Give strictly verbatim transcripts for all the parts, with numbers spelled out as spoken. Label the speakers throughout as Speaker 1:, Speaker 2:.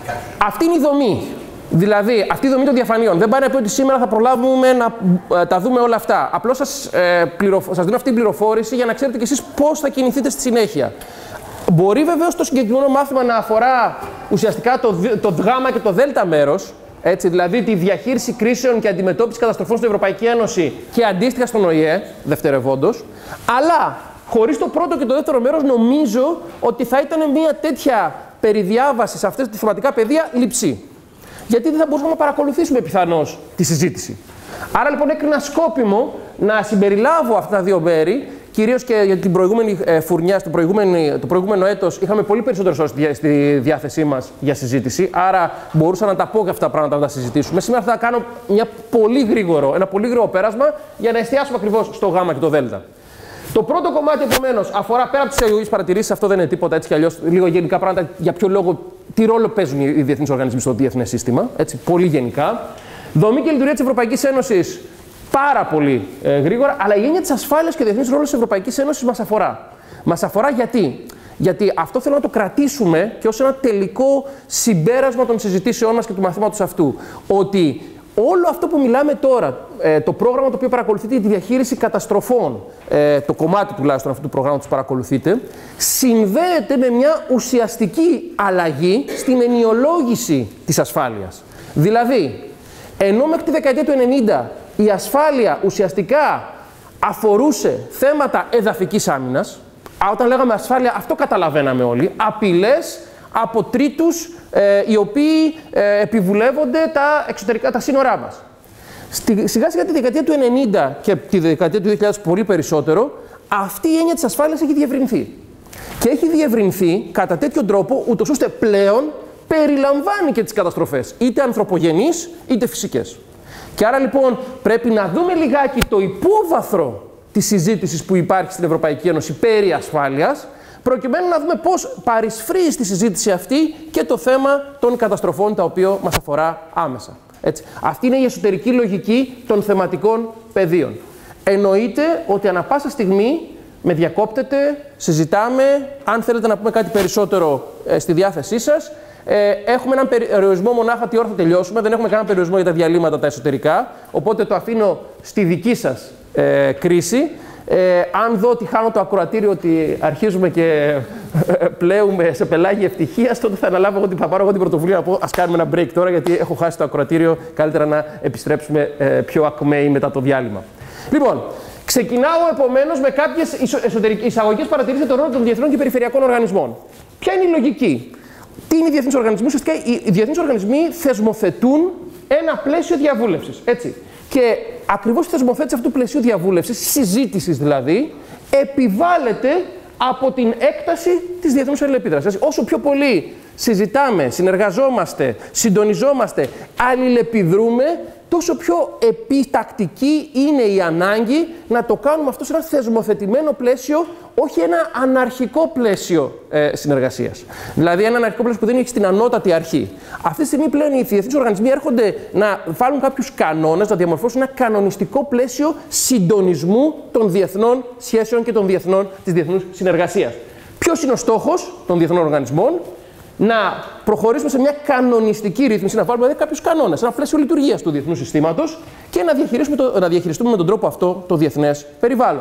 Speaker 1: Αυτή είναι η δομή. Δηλαδή, αυτή η δομή των διαφανείων. Δεν πάει να πει ότι σήμερα θα προλάβουμε να ε, τα δούμε όλα αυτά. Απλώς σας, ε, πληροφ... σας δίνω αυτή την πληροφόρηση για να ξέρετε κι εσείς πώς θα κινηθείτε στη συνέχεια. Μπορεί βεβαίως το συγκεκριμένο μάθημα να αφορά ουσιαστικά το, το Δ και το Δ μέρος, έτσι, δηλαδή τη διαχείριση κρίσεων και αντιμετώπιση καταστροφών στην Ευρωπαϊκή Ένωση και αντίστοιχα στον Ο Η Ε, δευτερευόντως. Αλλά χωρίς το πρώτο και το δεύτερο μέρος, νομίζω ότι θα ήταν μια τέτοια περιδιάβαση σε αυτές τις θεματικά πεδία λειψή. Γιατί δεν θα μπορούσαμε να παρακολουθήσουμε πιθανώς τη συζήτηση. Άρα λοιπόν έκρινα σκόπιμο να συμπεριλάβω αυτά τα δύο μέρη, κυρίως και για την προηγούμενη ε, φουρνιά, στο προηγούμενο, το προηγούμενο έτος είχαμε πολύ περισσότερες ώρες στη διάθεσή μας για συζήτηση, άρα μπορούσα να τα πω και αυτά τα πράγματα να τα συζητήσουμε. Σήμερα θα κάνω μια πολύ γρήγορο, ένα πολύ γρήγορο πέρασμα για να εστιάσουμε ακριβώς στο Γ και το Δ. Το πρώτο κομμάτι επομένως αφορά πέρα από τις αιτιολογικές παρατηρήσεις, αυτό δεν είναι τίποτα έτσι κι αλλιώς, λίγο γενικά πράγματα για ποιο λόγο, τι ρόλο παίζουν οι διεθνείς οργανισμοί στο διεθνές σύστημα, έτσι, πολύ γενικά. Δομή και λειτουργία της Ευρωπαϊκής Ένωσης, πάρα πολύ ε, γρήγορα, αλλά η έννοια της ασφάλειας και ο διεθνής ρόλος της Ευρωπαϊκής Ένωσης μας αφορά. Μας αφορά γιατί. Γιατί αυτό θέλω να το κρατήσουμε και ως ένα τελικό συμπέρασμα των συζητήσεών μας και του μαθήματος αυτού. Ότι όλο αυτό που μιλάμε τώρα, ε, το πρόγραμμα το οποίο παρακολουθείτε για τη διαχείριση καταστροφών, ε, το κομμάτι τουλάχιστον αυτού του προγράμματος που παρακολουθείτε, συνδέεται με μια ουσιαστική αλλαγή στην ενιολόγηση της ασφάλειας. Δηλαδή, ενώ μέχρι τη δεκαετία του ενενήντα η ασφάλεια ουσιαστικά αφορούσε θέματα εδαφικής άμυνας, όταν λέγαμε ασφάλεια αυτό καταλαβαίναμε όλοι, απειλές από τρίτους ε, οι οποίοι ε, επιβουλεύονται τα εξωτερικά, τα σύνορά μας. Στη, σιγά σιγά τη δεκαετία του ενενήντα και τη δεκαετία του δύο χιλιάδες πολύ περισσότερο, αυτή η έννοια της ασφάλειας έχει διευρυνθεί. Και έχει διευρυνθεί κατά τέτοιο τρόπο, ούτως ώστε πλέον περιλαμβάνει και τις καταστροφές, είτε ανθρωπογενείς είτε φυσικές. Και άρα λοιπόν πρέπει να δούμε λιγάκι το υπόβαθρο της συζήτησης που υπάρχει στην Ευρωπαϊκή Ένωση περί ασφάλειας, προκειμένου να δούμε πώς παρισφρεί στη συζήτηση αυτή και το θέμα των καταστροφών τα οποία μας αφορά άμεσα. Έτσι. Αυτή είναι η εσωτερική λογική των θεματικών πεδίων. Εννοείται ότι ανά πάσα στιγμή με διακόπτετε, συζητάμε, αν θέλετε να πούμε κάτι περισσότερο ε, στη διάθεσή σας. Ε, έχουμε έναν περιορισμό μονάχα τι ώρα θα τελειώσουμε, δεν έχουμε κανένα περιορισμό για τα διαλύματα τα εσωτερικά, οπότε το αφήνω στη δική σας ε, κρίση. Ε, αν δω ότι χάνω το ακροατήριο, ότι αρχίζουμε και πλέουμε σε πελάγη ευτυχίας, τότε θα αναλάβω εγώ, θα πάρω εγώ την πρωτοβουλία να πω ας κάνουμε ένα break τώρα, γιατί έχω χάσει το ακροατήριο, καλύτερα να επιστρέψουμε ε, πιο ακμαίοι μετά το διάλειμμα. Λοιπόν, ξεκινάω επομένως με κάποιες εισαγωγικές παρατηρήσεις για τον ρόλο των διεθνών και περιφερειακών οργανισμών. Ποια είναι η λογική? Τι είναι οι διεθνείς οργανισμοί? Ουσιαστικά οι διεθνείς οργανισμοί θεσμοθετούν ένα πλαίσιο διαβούλευσης. Έτσι. Και ακριβώς η θεσμοθέτηση αυτού του πλαισίου διαβούλευσης, συζήτησης δηλαδή, επιβάλλεται από την έκταση της διεθνούς αλληλεπίδρασης. Όσο πιο πολύ συζητάμε, συνεργαζόμαστε, συντονιζόμαστε, αλληλεπιδρούμε, τόσο πιο επιτακτική είναι η ανάγκη να το κάνουμε αυτό σε ένα θεσμοθετημένο πλαίσιο, όχι ένα αναρχικό πλαίσιο ε, συνεργασίας. Δηλαδή ένα αναρχικό πλαίσιο που δεν έχει στην ανώτατη αρχή. Αυτή τη στιγμή πλέον οι διεθνείς οργανισμοί έρχονται να βάλουν κάποιους κανόνες, να διαμορφώσουν ένα κανονιστικό πλαίσιο συντονισμού των διεθνών σχέσεων και των διεθνών, της διεθνούς συνεργασίας. Ποιος είναι ο στόχος των διεθνών οργανισμών? Να προχωρήσουμε σε μια κανονιστική ρύθμιση, να βάλουμε κάποιους κανόνες, ένα πλαίσιο λειτουργίας του διεθνούς συστήματος και να, διαχειριστούμε το, να διαχειριστούμε με τον τρόπο αυτό το διεθνές περιβάλλον.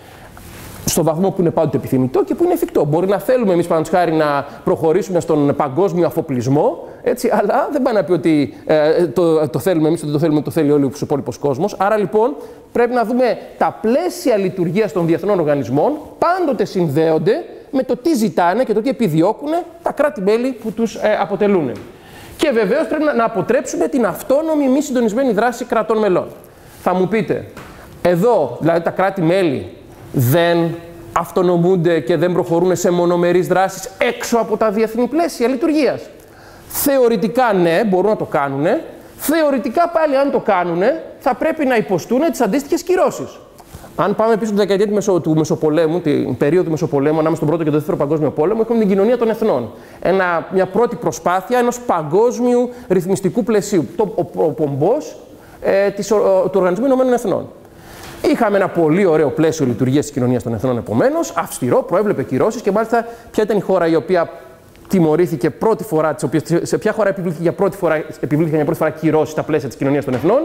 Speaker 1: Στο βαθμό που είναι πάντοτε επιθυμητό και που είναι εφικτό. Μπορεί να θέλουμε εμείς, παραδείγματος χάρη, να προχωρήσουμε στον παγκόσμιο αφοπλισμό, έτσι, αλλά δεν πάει να πει ότι ε, το, το θέλουμε εμείς, ότι το θέλουμε, το θέλει όλο ο υπόλοιπος κόσμος. Άρα λοιπόν πρέπει να δούμε τα πλαίσια λειτουργίας των διεθνών οργανισμών, πάντοτε συνδέονται με το τι ζητάνε και το τι επιδιώκουν τα κράτη-μέλη που τους ε, αποτελούν. Και βεβαίως πρέπει να, να αποτρέψουμε την αυτόνομη μη συντονισμένη δράση κρατών μελών. Θα μου πείτε, εδώ δηλαδή τα κράτη-μέλη δεν αυτονομούνται και δεν προχωρούν σε μονομερείς δράσεις έξω από τα διεθνή πλαίσια λειτουργίας? Θεωρητικά ναι, μπορούν να το κάνουν. Θεωρητικά πάλι αν το κάνουν θα πρέπει να υποστούν τις αντίστοιχες κυρώσεις. Αν πάμε πίσω στη δεκαετία του, Μεσο, του Μεσοπολέμου, την περίοδο του Μεσοπολέμου, ανάμεσα στον Πρώτο και τον Δεύτερο Παγκόσμιο Πόλεμο, έχουμε την κοινωνία των εθνών. Ένα, μια πρώτη προσπάθεια ενός παγκόσμιου ρυθμιστικού πλαισίου. Το, ο, ο πομπός ε, της, ο, του Οργανισμού Ηνωμένων Εθνών. Είχαμε ένα πολύ ωραίο πλαίσιο λειτουργίας της κοινωνίας των εθνών, επομένως, αυστηρό, προέβλεπε κυρώσεις και μάλιστα ποια ήταν η χώρα η οποία τιμωρήθηκε πρώτη φορά, τις οποίες, σε ποια χώρα επιβλήθηκε για πρώτη φορά, επιβλήθηκε για πρώτη φορά κυρώσεις στα πλαίσια της Κοινωνίας των Εθνών?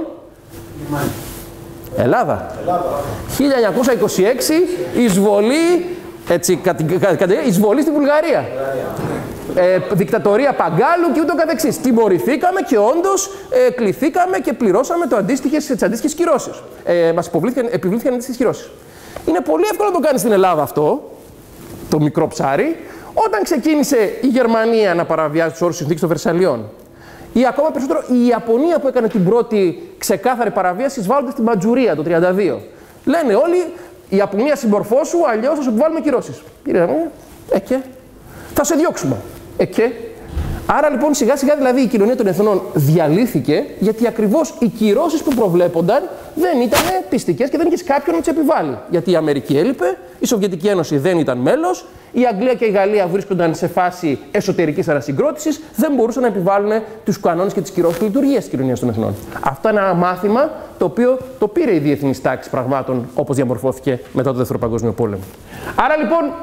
Speaker 1: Ελλάδα. Ελλάδα. χίλια εννιακόσια είκοσι έξι, εισβολή, έτσι, κατη, κατη, εισβολή στη Βουλγαρία. Ε, δικτατορία Παγκάλου και ούτω καθεξής. Τιμωρηθήκαμε και όντως ε, κληθήκαμε και πληρώσαμε το αντίστοιχες, τις αντίστοιχες κυρώσεις. Ε, μας επιβλήθηκαν αντίστοιχες κυρώσεις. Είναι πολύ εύκολο να το κάνει στην Ελλάδα αυτό, το μικρό ψάρι, όταν ξεκίνησε η Γερμανία να παραβιάζει τους όρους συνθήκης των Βερσαλιών. Ή ακόμα περισσότερο η Ιαπωνία που έκανε την πρώτη ξεκάθαρη παραβίαση εισβάλλοντας στην Μαντζουρία το χίλια εννιακόσια τριάντα δύο. Λένε όλοι, η Ιαπωνία συμπορφώσου, αλλιώς θα σου επιβάλλουμε κυρώσεις. Κύριε μου, ε και, θα σε διώξουμε. Ε και. Άρα λοιπόν σιγά σιγά δηλαδή η Κοινωνία των Εθνών διαλύθηκε, γιατί ακριβώς οι κυρώσεις που προβλέπονταν δεν ήταν πιστικές και δεν είχε κάποιον να τις επιβάλλει. Γιατί η Αμερική έλειπε, η Σοβιετική Ένωση δεν ήταν μέλος, η Αγγλία και η Γαλλία βρίσκονταν σε φάση εσωτερικής ανασυγκρότησης, δεν μπορούσαν να επιβάλλουν τους κανόνες και τις κυρώσεις λειτουργίας της Κοινωνίας των Εθνών. Αυτό είναι ένα μάθημα το οποίο το πήρε η διεθνής τάξη πραγμάτων όπως διαμορφώθηκε μετά το Δεύτερο Παγκόσμιο Πόλεμο. Άρα λοιπόν.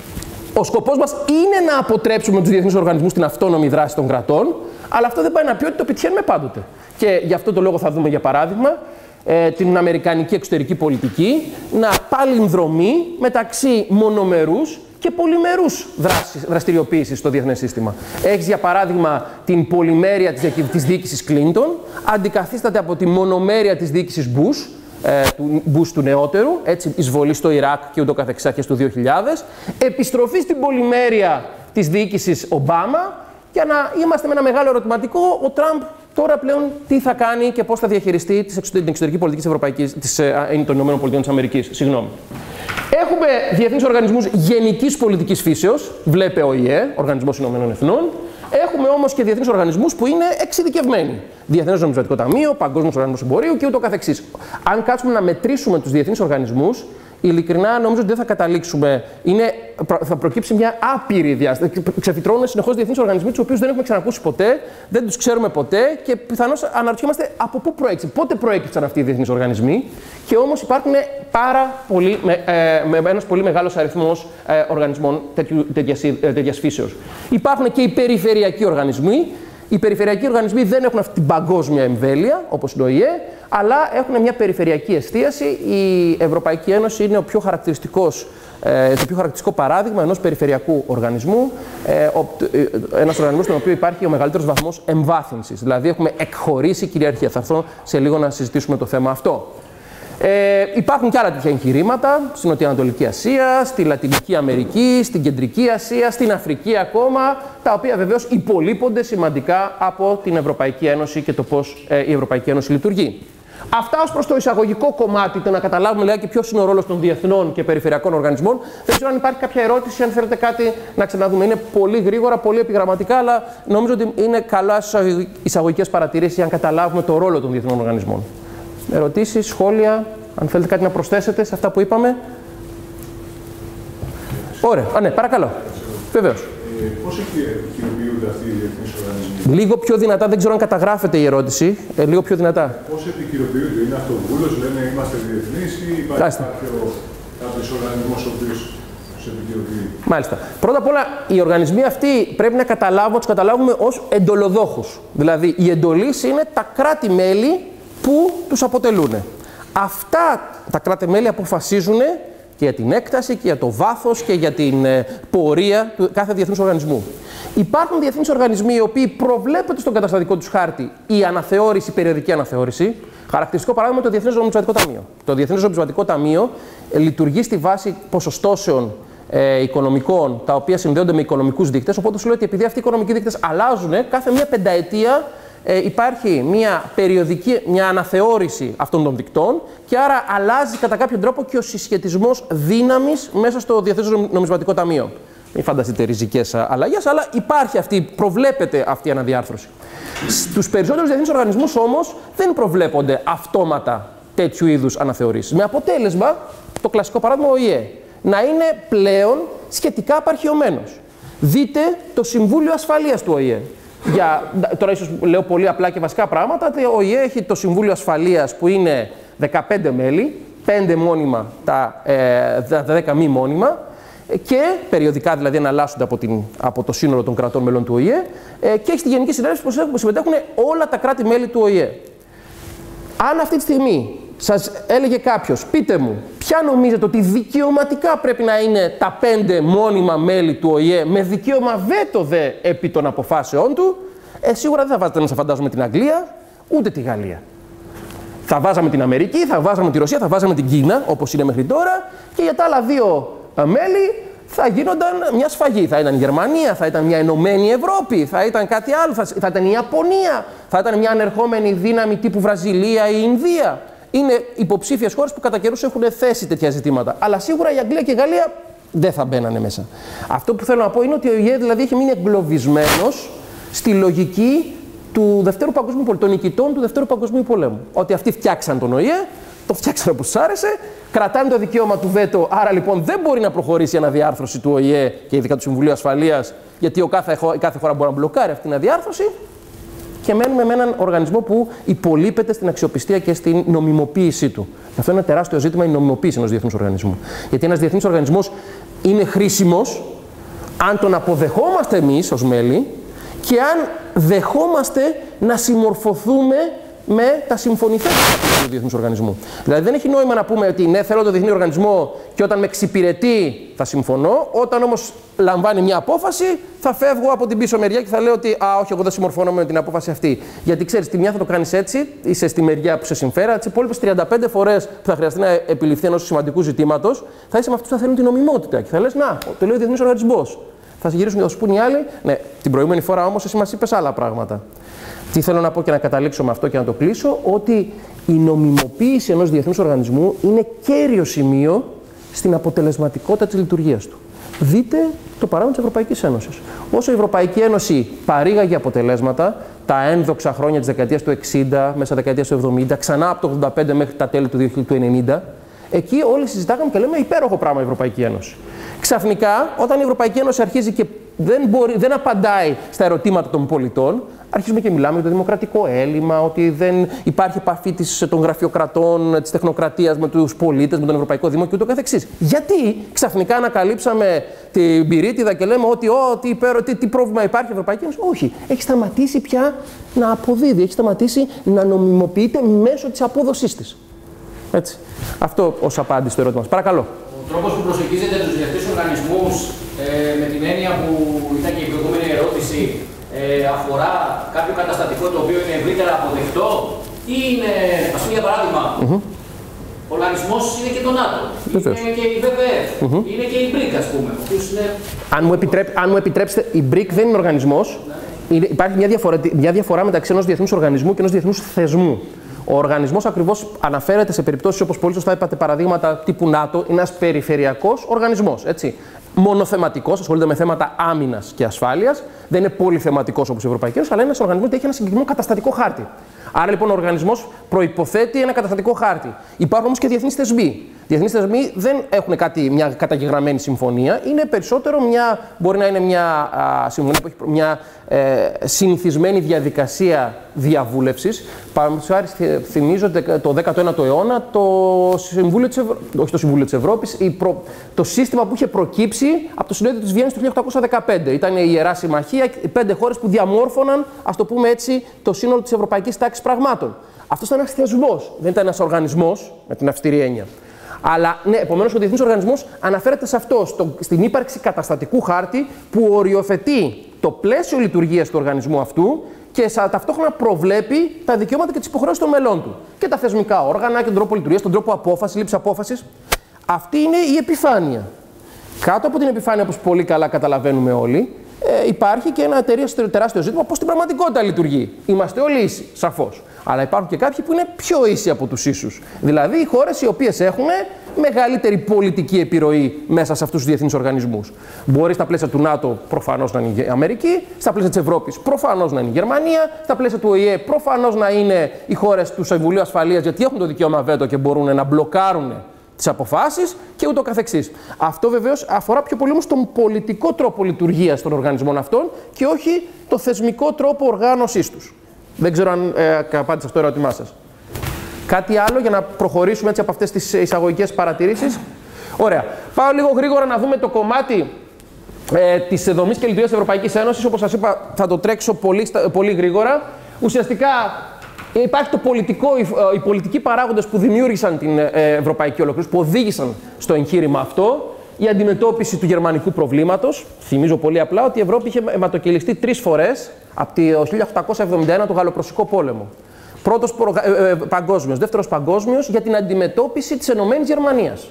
Speaker 1: Ο σκοπός μας είναι να αποτρέψουμε τους διεθνείς οργανισμούς στην αυτόνομη δράση των κρατών, αλλά αυτό δεν πάει να πει ότι το πετυχαίνουμε πάντοτε. Και γι' αυτό το λόγο θα δούμε, για παράδειγμα, ε, την αμερικανική εξωτερική πολιτική να παλινδρομεί μεταξύ μονομερούς και πολυμερούς δραστηριοποίησης στο διεθνές σύστημα. Έχεις, για παράδειγμα, την πολυμέρεια της διοίκησης Κλίντον, αντικαθίσταται από τη μονομέρεια της διοίκησης Bush, του Μπούς του νεότερου, έτσι, εισβολή στο Ιράκ και ούτω καθεξής αρχές του δύο χιλιάδες, επιστροφή στην πολυμέρεια της διοίκησης Ομπάμα, για να είμαστε με ένα μεγάλο ερωτηματικό, ο Τραμπ τώρα πλέον τι θα κάνει και πώς θα διαχειριστεί την εξωτερική πολιτική της Ευρωπαϊκής, της, των ΗΠΑ. Συγγνώμη. Έχουμε διεθνείς οργανισμούς γενικής πολιτικής φύσεως, βλέπε ο ΙΕ, Οργανισμός Ηνωμένων Εθνών. Έχουμε όμως και διεθνείς οργανισμούς που είναι εξειδικευμένοι. Διεθνές Νομισματικό Ταμείο, Παγκόσμιος Οργανισμός Εμπορίου και ούτω καθεξής. Αν κάτσουμε να μετρήσουμε τους διεθνείς οργανισμούς, ειλικρινά νομίζω ότι δεν θα καταλήξουμε. Είναι, θα προκύψει μια άπειρη διάσταση. Ξεφυτρώνουν συνεχώς διεθνείς οργανισμοί, τους οποίους δεν έχουμε ξανακούσει ποτέ, δεν τους ξέρουμε ποτέ και πιθανώς αναρωτιόμαστε από πού προέκυψε, πότε προέκυψαν αυτοί οι διεθνείς οργανισμοί. Και όμως υπάρχουν πάρα πολύ, με, ε, με ένας πολύ μεγάλος αριθμός ε, οργανισμών τέτοιας φύσεως. Υπάρχουν και οι περιφερειακοί οργανισμοί. Οι περιφερειακοί οργανισμοί δεν έχουν αυτή την παγκόσμια εμβέλεια, όπως είναι ο ΙΕ, αλλά έχουν μια περιφερειακή εστίαση. Η Ευρωπαϊκή Ένωση είναι ο πιο χαρακτηριστικός, ε, το πιο χαρακτηριστικό παράδειγμα ενός περιφερειακού οργανισμού, ε, ένας οργανισμός στον οποίο υπάρχει ο μεγαλύτερος βαθμός εμβάθυνσης. Δηλαδή έχουμε εκχωρήσει κυριαρχία. Θα έρθω σε λίγο να συζητήσουμε το θέμα αυτό. Ε, υπάρχουν και άλλα τέτοια εγχειρήματα στην Νοτιοανατολική Ασία, στη Λατινική Αμερική, στην Κεντρική Ασία, στην Αφρική ακόμα, τα οποία βεβαίως υπολείπονται σημαντικά από την Ευρωπαϊκή Ένωση και το πώς ε, η Ευρωπαϊκή Ένωση λειτουργεί. Αυτά ως προς το εισαγωγικό κομμάτι, το να καταλάβουμε δηλαδή και ποιος είναι ο ρόλος των διεθνών και περιφερειακών οργανισμών. Δεν ξέρω αν υπάρχει κάποια ερώτηση, αν θέλετε κάτι να ξαναδούμε. Είναι πολύ γρήγορα, πολύ επιγραμματικά, αλλά νομίζω ότι είναι καλά εισαγωγικές παρατηρήσεις για να καταλάβουμε το ρόλο των διεθνών οργανισμών. Ερωτήσεις, σχόλια, αν θέλετε κάτι να προσθέσετε σε αυτά που είπαμε. Ωραία. Α, ναι, παρακαλώ. Βεβαίως.
Speaker 2: Ε, πώς επικοινωνούνται αυτοί οι διεθνείς οργανισμοί?
Speaker 1: Λίγο πιο δυνατά, δεν ξέρω αν καταγράφεται η ερώτηση. Ε, λίγο πιο δυνατά.
Speaker 2: Πώς επικοινωνούνται, είναι αυτοβούλος, λένε είμαστε διεθνείς ή υπάρχει κάποιο, κάποιος οργανισμός ο οποίος τους επικοινωνεί?
Speaker 1: Μάλιστα. Πρώτα απ' όλα, οι οργανισμοί αυτοί πρέπει να καταλάβουμε, τους καταλάβουμε ως εντολοδόχους. Δηλαδή, η εντολής είναι τα κράτη-μέλη που τους αποτελούν. Αυτά τα κράτη-μέλη αποφασίζουν και για την έκταση και για το βάθος και για την ε, πορεία του κάθε διεθνούς οργανισμού. Υπάρχουν διεθνείς οργανισμοί οι οποίοι προβλέπονται στον καταστατικό τους χάρτη η αναθεώρηση, η περιοδική αναθεώρηση. Χαρακτηριστικό παράδειγμα το Διεθνές Νομισματικό Ταμείο. Το Διεθνές Νομισματικό Ταμείο ε, λειτουργεί στη βάση ποσοστώσεων ε, οικονομικών, τα οποία συνδέονται με οικονομικούς δείκτες. Οπότε σου λέω ότι επειδή αυτοί οι οικονομικοί δείκτες αλλάζουν κάθε μία πενταετία. Ε, υπάρχει μια περιοδική, μια αναθεώρηση αυτών των δικτών και άρα αλλάζει κατά κάποιο τρόπο και ο συσχετισμός δύναμης μέσα στο Διεθνές Νομισματικό Ταμείο. Μην φανταστείτε ριζικές αλλαγές, αλλά υπάρχει αυτή, προβλέπεται αυτή η αναδιάρθρωση. Στους περισσότερους διεθνείς οργανισμούς όμως δεν προβλέπονται αυτόματα τέτοιου είδους αναθεωρήσεις. Με αποτέλεσμα, το κλασικό παράδειγμα ο ΙΕ, να είναι πλέον σχετικά απαρχιωμένος. Δείτε το Συμβούλιο Ασφαλείας του ΟΗΕ. Για, τώρα ίσως λέω πολύ απλά και βασικά πράγματα. Ο ΙΕ έχει το Συμβούλιο Ασφαλείας που είναι δεκαπέντε μέλη, πέντε μόνιμα, τα, ε, τα δέκα μη μόνιμα. και περιοδικά δηλαδή εναλλάσσονται από, την, από το σύνολο των κρατών μελών του Ο Η Ε, και έχει στη Γενική Συνέλευση που συμμετέχουν όλα τα κράτη-μέλη του Ο Η Ε. Αν αυτή τη στιγμή σας έλεγε κάποιος, πείτε μου, ποια νομίζετε ότι δικαιωματικά πρέπει να είναι τα πέντε μόνιμα μέλη του Ο Η Ε με δικαίωμα βέτο δε επί των αποφάσεών του, ε, σίγουρα δεν θα βάζετε να σας φαντάζομαι την Αγγλία, ούτε τη Γαλλία. Θα βάζαμε την Αμερική, θα βάζαμε τη Ρωσία, θα βάζαμε την Κίνα, όπως είναι μέχρι τώρα, και για τα άλλα δύο μέλη θα γίνονταν μια σφαγή. Θα ήταν η Γερμανία, θα ήταν μια ενωμένη Ευρώπη, θα ήταν κάτι άλλο, θα, θα ήταν η Ιαπωνία, θα ήταν μια ανερχόμενη δύναμη τύπου Βραζιλία ή Ινδία. Είναι υποψήφιες χώρες που κατά καιρούς έχουν θέσει τέτοια ζητήματα. Αλλά σίγουρα η Αγγλία και η Γαλλία δεν θα μπαίνανε μέσα. Αυτό που θέλω να πω είναι ότι ο Ο Η Ε δηλαδή έχει μείνει εγκλωβισμένος στη λογική του Δευτέρου Παγκοσμίου Πολέμου, των νικητών του Δευτέρου Παγκοσμίου Πολέμου. Ότι αυτοί φτιάξαν τον Ο Η Ε, το φτιάξαν όπως τους άρεσε, κρατάνε το δικαίωμα του βέτο, άρα λοιπόν δεν μπορεί να προχωρήσει η αναδιάρθρωση του Ο Η Ε και ειδικά του Συμβουλίου Ασφαλείας, γιατί ο κάθε, η κάθε χώρα μπορεί να μπλοκάρει αυτή την αναδιάρθρωση. Και μένουμε με έναν οργανισμό που υπολείπεται στην αξιοπιστία και στην νομιμοποίησή του. Αυτό είναι ένα τεράστιο ζήτημα, η νομιμοποίηση ενός διεθνούς οργανισμού. Γιατί ένας διεθνής οργανισμός είναι χρήσιμος αν τον αποδεχόμαστε εμείς ως μέλη και αν δεχόμαστε να συμμορφωθούμε με τα συμφωνηθέντα του διεθνούς οργανισμού. Δηλαδή, δεν έχει νόημα να πούμε ότι ναι, θέλω το διεθνή οργανισμό και όταν με εξυπηρετεί θα συμφωνώ. Όταν όμως λαμβάνει μια απόφαση, θα φεύγω από την πίσω μεριά και θα λέω ότι α, όχι, εγώ δεν συμμορφώνω με την απόφαση αυτή. Γιατί ξέρεις, τη μια θα το κάνεις έτσι, είσαι στη μεριά που σε συμφέρει, τις υπόλοιπες τριάντα πέντε φορές που θα χρειαστεί να επιληφθεί ενός σημαντικού ζητήματος, θα είσαι με αυτούς που θα θέλουν την νομιμότητα. Και θα λες, να, το λέει ο διεθνής οργανισμός. Θα γυρίσουν και θα σου πούν οι άλλοι, ναι, την προηγούμενη φορά όμως εσύ μας είπες άλλα πράγματα. Τι θέλω να πω και να καταλήξω με αυτό και να το κλείσω, ότι η νομιμοποίηση ενός διεθνούς οργανισμού είναι κέριο σημείο στην αποτελεσματικότητα της λειτουργίας του. Δείτε το παράδειγμα της Ευρωπαϊκής Ένωσης. Όσο η Ευρωπαϊκή Ένωση παρήγαγε αποτελέσματα, τα ένδοξα χρόνια της δεκαετίας του εξήντα, μέσα δεκαετίας του εβδομήντα, ξανά από το ογδόντα πέντε μέχρι τα τέλη του ενενήντα, εκεί όλοι συζητάγαμε και λέμε υπέροχο πράγμα η Ευρωπαϊκή Ένωση. Ξαφνικά, όταν η Ευρωπαϊκή Ένωση αρχίζει και δεν, μπορεί, δεν απαντάει στα ερωτήματα των πολιτών, αρχίζουμε και μιλάμε για το δημοκρατικό έλλειμμα, ότι δεν υπάρχει επαφή της, των γραφειοκρατών, της τεχνοκρατίας με τους πολίτες, με τον Ευρωπαϊκό Δήμο και ούτω καθεξής. Γιατί ξαφνικά ανακαλύψαμε την πυρίτιδα και λέμε ότι oh, τι, υπέρο, τι, τι πρόβλημα υπάρχει η Ευρωπαϊκή Ένωση? Όχι. Έχει σταματήσει πια να αποδίδει, έχει σταματήσει να νομιμοποιείται μέσω της απόδοσής της. Έτσι. Αυτό ως απάντηση στο ερώτημα μας. Παρακαλώ.
Speaker 3: Ο τρόπος που προσεγγίζετε τους διεθνείς οργανισμούς ε, με την έννοια που ήταν και η προηγούμενη ερώτηση ε, αφορά κάποιο καταστατικό το οποίο είναι ευρύτερα αποδεκτό ή είναι, ας πούμε για παράδειγμα, mm-hmm. ο οργανισμός είναι και το ΝΑΤΟ, είναι και η βι βι εφ, mm-hmm. είναι και η μπρικ, ας πούμε. Είναι...
Speaker 1: Αν, μου επιτρέπ, αν μου επιτρέψετε, η μπρικ δεν είναι οργανισμός. Ναι. Είναι, υπάρχει μια διαφορά, μια διαφορά μεταξύ ενός διεθνούς οργανισμού και ενός διεθνούς θεσμού. Ο οργανισμός ακριβώς αναφέρεται σε περιπτώσεις όπως πολύ σωστά είπατε, παραδείγματα τύπου ΝΑΤΟ, είναι ένας περιφερειακός οργανισμός. Έτσι. Μονοθεματικός, ασχολείται με θέματα άμυνας και ασφάλειας. Δεν είναι πολυθεματικός όπως η Ευρωπαϊκή Ένωση, αλλά είναι ένας οργανισμός που έχει ένα συγκεκριμένο καταστατικό χάρτη. Άρα λοιπόν ο οργανισμός προϋποθέτει ένα καταστατικό χάρτη. Υπάρχουν όμως και διεθνείς θεσμοί. Διεθνείς θεσμοί δεν έχουν κάτι, μια καταγεγραμμένη συμφωνία, είναι περισσότερο μια, μπορεί να είναι μια α, συμφωνία που έχει μια ε, συνηθισμένη διαδικασία διαβούλευσης. Παραδείγματος χάρη, θυμίζω ότι το δέκατο ένατο αιώνα το Συμβούλιο της Ευρω... όχι το Συμβούλιο της Ευρώπης, η προ... το σύστημα που είχε προκύψει από το Συνέδριο της Βιέννης του χίλια οκτακόσια δεκαπέντε. Ήταν η Ιερά Συμμαχία, οι πέντε χώρες που διαμόρφωναν, ας το πούμε έτσι, το σύνολο της Ευρωπαϊκής Τάξης Πραγμάτων. Αυτός ήταν ένας θεσμός, δεν ήταν ένας οργανισμός με την αυστηρή έννοια. Αλλά ναι, επομένως ο διεθνής οργανισμός αναφέρεται σε αυτό, στο, στην ύπαρξη καταστατικού χάρτη που οριοθετεί το πλαίσιο λειτουργίας του οργανισμού αυτού και ταυτόχρονα προβλέπει τα δικαιώματα και τις υποχρεώσεις των μελών του. Και τα θεσμικά όργανα και τον τρόπο λειτουργίας, τον τρόπο απόφασης, λήψη απόφασης. Αυτή είναι η επιφάνεια. Κάτω από την επιφάνεια, όπως πολύ καλά καταλαβαίνουμε όλοι, ε, υπάρχει και ένα τεράστιο ζήτημα πώς στην πραγματικότητα λειτουργεί. Είμαστε όλοι ίσοι, σαφώς. Αλλά υπάρχουν και κάποιοι που είναι πιο ίσοι από τους ίσους. Δηλαδή οι χώρες οι οποίες έχουν μεγαλύτερη πολιτική επιρροή μέσα σε αυτούς τους διεθνείς οργανισμούς. Μπορεί στα πλαίσια του ΝΑΤΟ προφανώς να είναι η Αμερική, στα πλαίσια της Ευρώπης προφανώς να είναι η Γερμανία, στα πλαίσια του Ο Η Ε προφανώς να είναι οι χώρες του Συμβουλίου Ασφαλείας, γιατί έχουν το δικαίωμα βέτο και μπορούν να μπλοκάρουν τις αποφάσεις και ούτω καθεξής. Αυτό βεβαίως αφορά πιο πολύ όμως τον πολιτικό τρόπο λειτουργίας των οργανισμών αυτών και όχι το θεσμικό τρόπο οργάνωσής τους. Δεν ξέρω αν ε, απάντησα στο ερώτημά σας. Κάτι άλλο για να προχωρήσουμε έτσι από αυτές τις εισαγωγικές παρατηρήσεις. Ωραία. Πάω λίγο γρήγορα να δούμε το κομμάτι ε, της δομής και λειτουργίας της Ευρωπαϊκής Ένωσης. Όπως σας είπα, θα το τρέξω πολύ, πολύ γρήγορα. Ουσιαστικά υπάρχει το πολιτικό, οι πολιτικοί παράγοντες που δημιούργησαν την ευρωπαϊκή ολοκλήρωση, που οδήγησαν στο εγχείρημα αυτό. Η αντιμετώπιση του γερμανικού προβλήματος. Θυμίζω πολύ απλά ότι η Ευρώπη είχε αιματοκυλιστεί τρεις φορές από το χίλια οκτακόσια εβδομήντα ένα, το Γαλλοπρωσικό πόλεμο. Πρώτος ε, ε, παγκόσμιος, δεύτερος παγκόσμιος για την αντιμετώπιση της Ενωμένης Γερμανίας.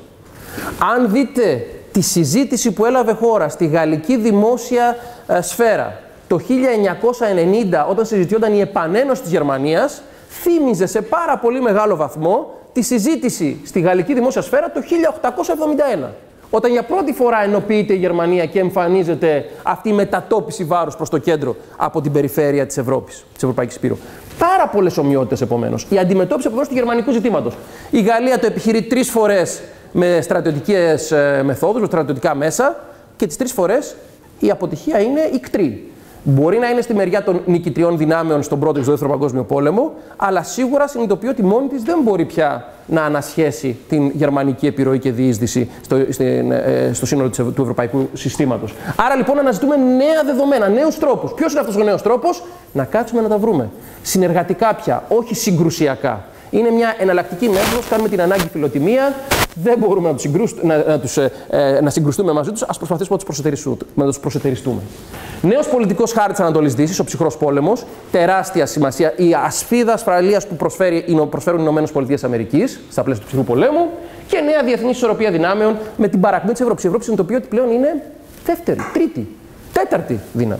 Speaker 1: Αν δείτε τη συζήτηση που έλαβε χώρα στη γαλλική δημόσια ε, σφαίρα το χίλια εννιακόσια ενενήντα, όταν συζητιόταν η επανένωση της Γερμανίας, θύμιζε σε πάρα πολύ μεγάλο βαθμό τη συζήτηση στη γαλλική δημόσια σφαίρα το χίλια οκτακόσια εβδομήντα ένα. Όταν για πρώτη φορά ενοποιείται η Γερμανία και εμφανίζεται αυτή η μετατόπιση βάρους προς το κέντρο από την περιφέρεια της Ευρώπης, της Ευρωπαϊκής Υπήρου. Πάρα πολλές ομοιότητες επομένως. Η αντιμετώπιση επομένως του γερμανικού ζητήματος. Η Γαλλία το επιχειρεί τρεις φορές με στρατιωτικές μεθόδους, με στρατιωτικά μέσα και τις τρεις φορές η αποτυχία είναι ικτρή. Μπορεί να είναι στη μεριά των νικητριών δυνάμεων στον πρώτο και στο δεύτερο παγκόσμιο πόλεμο, αλλά σίγουρα συνειδητοποιεί ότι μόνη της δεν μπορεί πια να ανασχέσει την γερμανική επιρροή και διείσδυση στο, στο σύνολο του ευρωπαϊκού συστήματος. Άρα λοιπόν αναζητούμε νέα δεδομένα, νέους τρόπους. Ποιος είναι αυτός ο νέος τρόπος? Να κάτσουμε να τα βρούμε. Συνεργατικά πια, όχι συγκρουσιακά. Είναι μια εναλλακτική μέθοδος, κάνουμε την ανάγκη φιλοτιμία, δεν μπορούμε να, τους να, να, τους, ε, να συγκρουστούμε μαζί τους, ας προσπαθήσουμε να τους προσετεριστούμε. Νέος πολιτικός χάρτης Ανατολής Δύσης, ο ψυχρός πόλεμος, τεράστια σημασία, η ασφίδα ασφαλείας που προσφέρει, προσφέρουν οι Ηνωμένες Πολιτείες Αμερικής στα πλαίσια του ψυχρού πολέμου και νέα διεθνή ισορροπία δυνάμεων με την παρακμή της Ευρώπης. Η Ευρώπη συνειδητοποιεί ότι πλέον είναι δεύτερη, τρίτη, τέταρτη δύναμη.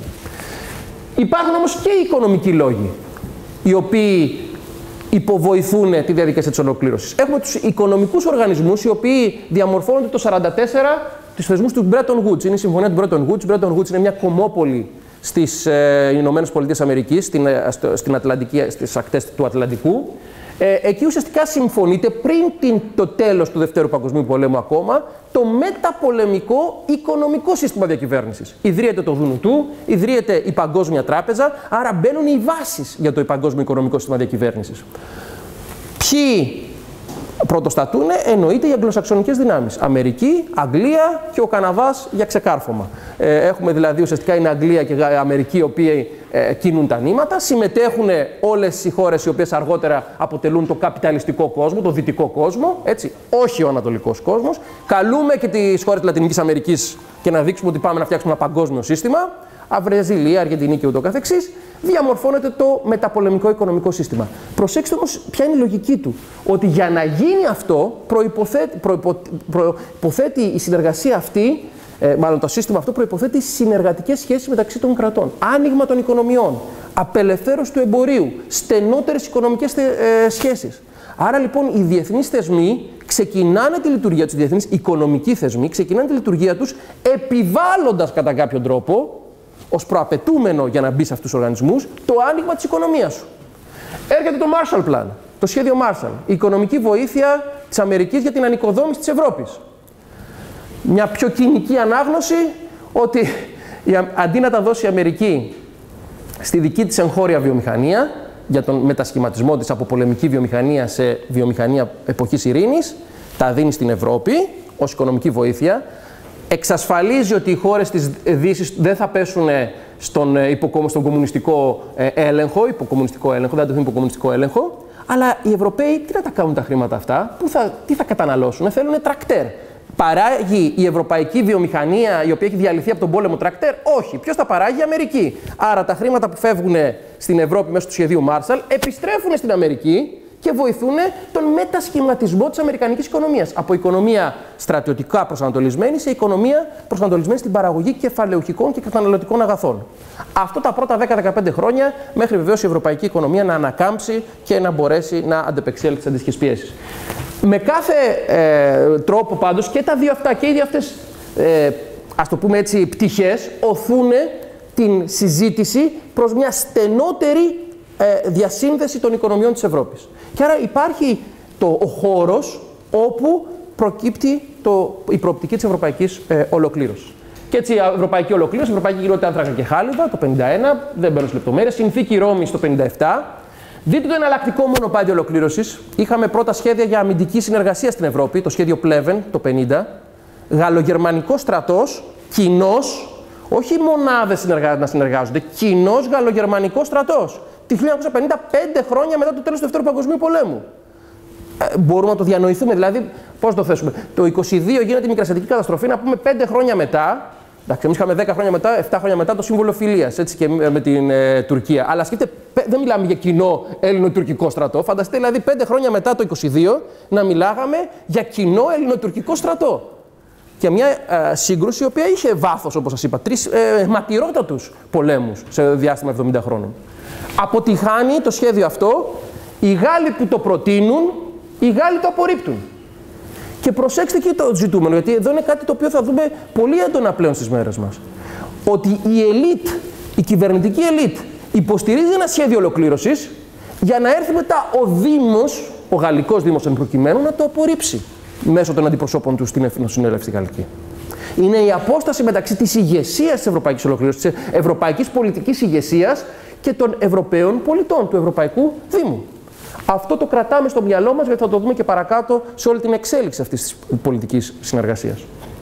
Speaker 1: Υπάρχουν όμως και οι οικονομικοί λόγοι, οι οποίοι υποβοηθούν τη διαδικασία της ολοκλήρωσης. Έχουμε τους οικονομικούς οργανισμούς, οι οποίοι διαμορφώνονται το χίλια εννιακόσια σαράντα τέσσερα τους θεσμούς του Bretton Woods. Είναι η συμφωνία του Bretton Woods. Bretton Woods είναι μια κομμόπολη στις ε, Ηνωμένες Πολιτείες Αμερικής, στην, στην Ατλαντική, στις ακτές του Ατλαντικού. Ε, εκεί ουσιαστικά συμφωνείται πριν την, το τέλος του Δευτέρου Παγκοσμίου Πολέμου ακόμα το μεταπολεμικό οικονομικό σύστημα διακυβέρνησης. Ιδρύεται το Δουνουτού, ιδρύεται η Παγκόσμια Τράπεζα, άρα μπαίνουν οι βάσεις για το παγκόσμιο οικονομικό σύστημα διακυβέρνησης. Ποιοι πρωτοστατούν? Εννοείται οι αγγλοσαξονικές δυνάμεις. Αμερική, Αγγλία και ο Καναδάς για ξεκάρφωμα. Ε, έχουμε δηλαδή ουσιαστικά είναι Αγγλία και Αμερική οι οποίοι ε, κινούν τα νήματα. Συμμετέχουν όλες οι χώρες οι οποίες αργότερα αποτελούν το καπιταλιστικό κόσμο, το δυτικό κόσμο, έτσι, όχι ο ανατολικός κόσμος. Καλούμε και τις χώρες της Λατινικής Αμερικής και να δείξουμε ότι πάμε να φτιάξουμε ένα παγκόσμιο σύστημα. Βραζιλία, Αργεντινή και ούτω καθεξής, διαμορφώνεται το μεταπολεμικό οικονομικό σύστημα. Προσέξτε όμως ποια είναι η λογική του. Ότι για να γίνει αυτό προϋποθέτει, προϋπο, προϋποθέτει η συνεργασία αυτή, ε, μάλλον το σύστημα αυτό προϋποθέτει συνεργατικές σχέσεις μεταξύ των κρατών. Άνοιγμα των οικονομιών, απελευθέρωση του εμπορίου, στενότερες οικονομικές ε, σχέσεις. Άρα λοιπόν οι διεθνείς θεσμοί ξεκινάνε τη λειτουργία τους, οι διεθνείς οικονομικοί θεσμοί ξεκινάνε τη λειτουργία τους επιβάλλοντας κατά κάποιον τρόπο, ως προαπαιτούμενο για να μπει σε αυτούς τους οργανισμούς, το άνοιγμα της οικονομίας σου. Έρχεται το Marshall Plan, το σχέδιο Marshall, η οικονομική βοήθεια της Αμερικής για την ανοικοδόμηση της Ευρώπης. Μια πιο κοινική ανάγνωση ότι αντί να τα δώσει η Αμερική στη δική της εγχώρια βιομηχανία, για τον μετασχηματισμό της από πολεμική βιομηχανία σε βιομηχανία εποχής ειρήνης, τα δίνει στην Ευρώπη ως οικονομική βοήθεια. Εξασφαλίζει ότι οι χώρες της Δύσης δεν θα πέσουν στον, στον κομμουνιστικό έλεγχο, υποκομμουνιστικό έλεγχο, δεν θα τεθούν υποκομμουνιστικό έλεγχο, αλλά οι Ευρωπαίοι τι να τα κάνουν τα χρήματα αυτά, που θα, τι θα καταναλώσουν, θέλουν τρακτέρ. Παράγει η ευρωπαϊκή βιομηχανία η οποία έχει διαλυθεί από τον πόλεμο τρακτέρ? Όχι. Ποιος τα παράγει? Η Αμερική. Άρα τα χρήματα που φεύγουν στην Ευρώπη μέσω του σχεδίου Marshall επιστρέφουν στην Αμερική και βοηθούν τον μετασχηματισμό της αμερικανικής οικονομίας. Από οικονομία στρατιωτικά προσανατολισμένη σε οικονομία προσανατολισμένη στην παραγωγή κεφαλαιουχικών και καταναλωτικών αγαθών. Αυτό τα πρώτα δέκα με δεκαπέντε χρόνια, μέχρι βεβαίως η ευρωπαϊκή οικονομία να ανακάμψει και να μπορέσει να αντεπεξέλθει τις αντίστοιχες πιέσεις. Με κάθε ε, τρόπο πάντως και τα δύο αυτά και οι δύο αυτές, ε, ας το πούμε έτσι, πτυχές οθούν την συζήτηση προς μια στενότερη ε, διασύνδεση των οικονομιών της Ευρώπης. Και άρα υπάρχει το, ο χώρος όπου προκύπτει το, η προοπτική της ευρωπαϊκής ε, ολοκλήρωσης. Και έτσι η ευρωπαϊκή ολοκλήρωση, η ευρωπαϊκή κοινότητα άνθρακα και χάλιβα το πενήντα ένα, δεν μπαίνω σε λεπτομέρειες, συνθήκη Ρώμης το πενήντα επτά. Δείτε το εναλλακτικό μονοπάτι ολοκλήρωσης. Είχαμε πρώτα σχέδια για αμυντική συνεργασία στην Ευρώπη, το σχέδιο Πλέβεν το πενήντα, γαλλογερμανικός στρατός, κοινός, όχι μονάδες συνεργα... να συνεργάζονται, κοινός γαλλογερμανικός στρατός. Τη χίλια εννιακόσια πενήντα, πέντε χρόνια μετά το τέλος του Δεύτερου Παγκοσμίου Πολέμου. Ε, μπορούμε να το διανοηθούμε, δηλαδή, πώς το θέσουμε. Το είκοσι δύο γίνεται η Μικρασιατική καταστροφή, να πούμε πέντε χρόνια μετά. Εντάξει, εμείς είχαμε δέκα χρόνια μετά, επτά χρόνια μετά το Σύμβολο Φιλίας, έτσι και με την ε, Τουρκία. Αλλά σκεφτείτε, δεν μιλάμε για κοινό Έλληνο-τουρκικό στρατό. Φανταστείτε δηλαδή πέντε χρόνια μετά το είκοσι δύο να μιλάγαμε για κοινό Έλληνο-τουρκικό στρατό. Και μια ε, σύγκρουση η οποία είχε βάθος, όπως σας είπα, τρεις ε, ματηρότατους πολέμους σε διάστημα εβδομήντα χρόνων. Αποτυχάνει το σχέδιο αυτό, οι Γάλλοι που το προτείνουν, οι Γάλλοι το απορρίπτουν. Και προσέξτε και το ζητούμενο, γιατί εδώ είναι κάτι το οποίο θα δούμε πολύ έντονα πλέον στις μέρες μας. Ότι η ελίτ, η κυβερνητική ελίτ, υποστηρίζει ένα σχέδιο ολοκλήρωσης για να έρθει μετά ο Δήμος, ο Γαλλικός Δήμος εν προκειμένου, να το απορρίψει μέσω των αντιπροσώπων του στην Εθνοσυνέλευση Γαλλική. Είναι η απόσταση μεταξύ της ηγεσίας της ευρωπαϊκής ολοκλήρωσης, της ευρωπαϊκής πολιτικής ηγεσίας και των Ευρωπαίων πολιτών, του Ευρωπαϊκού Δήμου. Αυτό το κρατάμε στο μυαλό μας, γιατί θα το δούμε και παρακάτω σε όλη την εξέλιξη αυτής της πολιτικής συνεργασίας.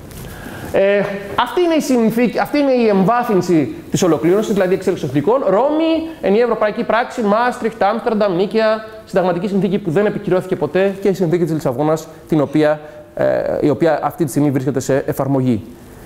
Speaker 1: Ε, αυτή, είναι η συνθήκη, αυτή είναι η εμβάθυνση της ολοκλήρωσης, δηλαδή η εξέλιξη των συνθήκων. Ρώμη, ενιαία ευρωπαϊκή πράξη, Μάστριχτ, Άμστερνταμ, Νίκαια, συνταγματική συνθήκη που δεν επικυρώθηκε ποτέ και η συνθήκη της Λισαβόνας, την οποία, ε, η οποία αυτή τη στιγμή βρίσκεται σε εφαρμογή.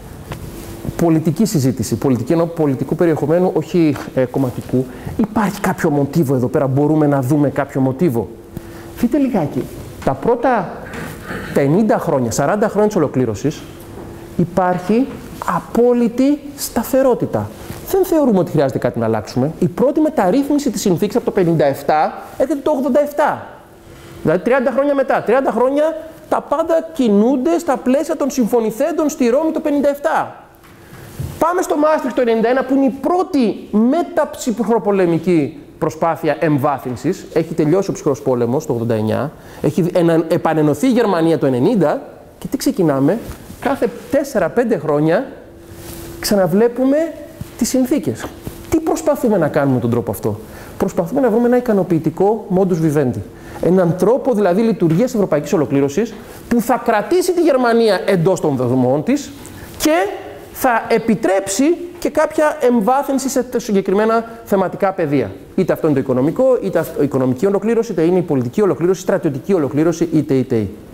Speaker 1: Πολιτική συζήτηση, πολιτική εννοώ πολιτικού περιεχομένου, όχι ε, κομματικού. Υπάρχει κάποιο μοτίβο εδώ πέρα, μπορούμε να δούμε κάποιο μοτίβο. Δείτε λιγάκι, τα πρώτα πενήντα χρόνια, σαράντα χρόνια της ολοκλήρωσης, υπάρχει απόλυτη σταθερότητα. Δεν θεωρούμε ότι χρειάζεται κάτι να αλλάξουμε. Η πρώτη μεταρρύθμιση της συνθήκης από το πενήντα επτά έρχεται το ογδόντα επτά. Δηλαδή τριάντα χρόνια μετά. τριάντα χρόνια τα πάντα κινούνται στα πλαίσια των συμφωνηθέντων στη Ρώμη το πενήντα επτά. Πάμε στο Μάστριχτ το ενενήντα ένα που είναι η πρώτη μεταψυχροπολεμική προσπάθεια εμβάθυνσης. Έχει τελειώσει ο ψυχρός πόλεμος το ογδόντα εννιά. Έχει επανενωθεί η Γερμανία το ενενήντα. Και τι ξεκινάμε? Κάθε τέσσερα πέντε χρόνια ξαναβλέπουμε τις συνθήκες. Τι προσπαθούμε να κάνουμε με τον τρόπο αυτό? Προσπαθούμε να βρούμε ένα ικανοποιητικό modus vivendi. Έναν τρόπο δηλαδή λειτουργίας ευρωπαϊκής ολοκλήρωσης που θα κρατήσει τη Γερμανία εντός των δομών της και θα επιτρέψει και κάποια εμβάθυνση σε συγκεκριμένα θεματικά πεδία. Είτε αυτό είναι το οικονομικό, είτε η οικονομική ολοκλήρωση, είτε είναι η πολιτική ολοκλήρωση, η στρατιωτική ολοκλήρωση, είτε είτε.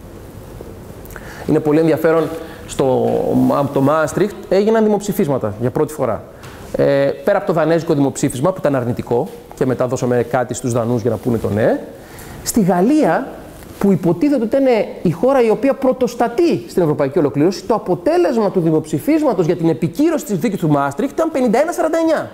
Speaker 1: Είναι πολύ ενδιαφέρον, στο το Μάστριχτ έγιναν δημοψηφίσματα για πρώτη φορά. Ε, πέρα από το δανέζικο δημοψήφισμα που ήταν αρνητικό και μετά δώσαμε κάτι στους Δανούς για να πούνε το ναι, στη Γαλλία, που υποτίθεται ότι ήταν η χώρα η οποία πρωτοστατεί στην ευρωπαϊκή ολοκλήρωση, το αποτέλεσμα του δημοψηφίσματος για την επικύρωση της συνθήκης του Μάστριχτ ήταν πενήντα ένα σαράντα εννιά.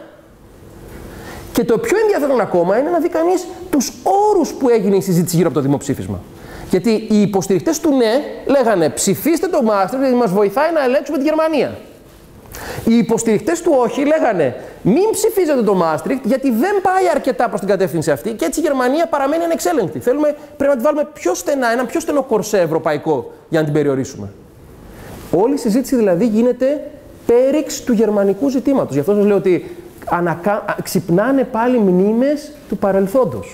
Speaker 1: Και το πιο ενδιαφέρον ακόμα είναι να δει κανείς τους όρους που έγινε η συζήτηση γύρω από το δημοψήφισμα. Γιατί οι υποστηρικτές του ναι λέγανε ψηφίστε το Μάστριχτ γιατί μας βοηθάει να ελέγξουμε τη Γερμανία. Οι υποστηρικτές του όχι λέγανε μην ψηφίζετε το Μάστριχτ γιατί δεν πάει αρκετά προς την κατεύθυνση αυτή και έτσι η Γερμανία παραμένει ανεξέλεγκτη. Θέλουμε, πρέπει να τη βάλουμε πιο στενά, ένα πιο στενό κορσέ ευρωπαϊκό για να την περιορίσουμε. Όλη η συζήτηση δηλαδή γίνεται πέριξ του γερμανικού ζητήματος. Γι' αυτό σας λέω ότι ανακα... ξυπνάνε πάλι μνήμες του παρελθόντος.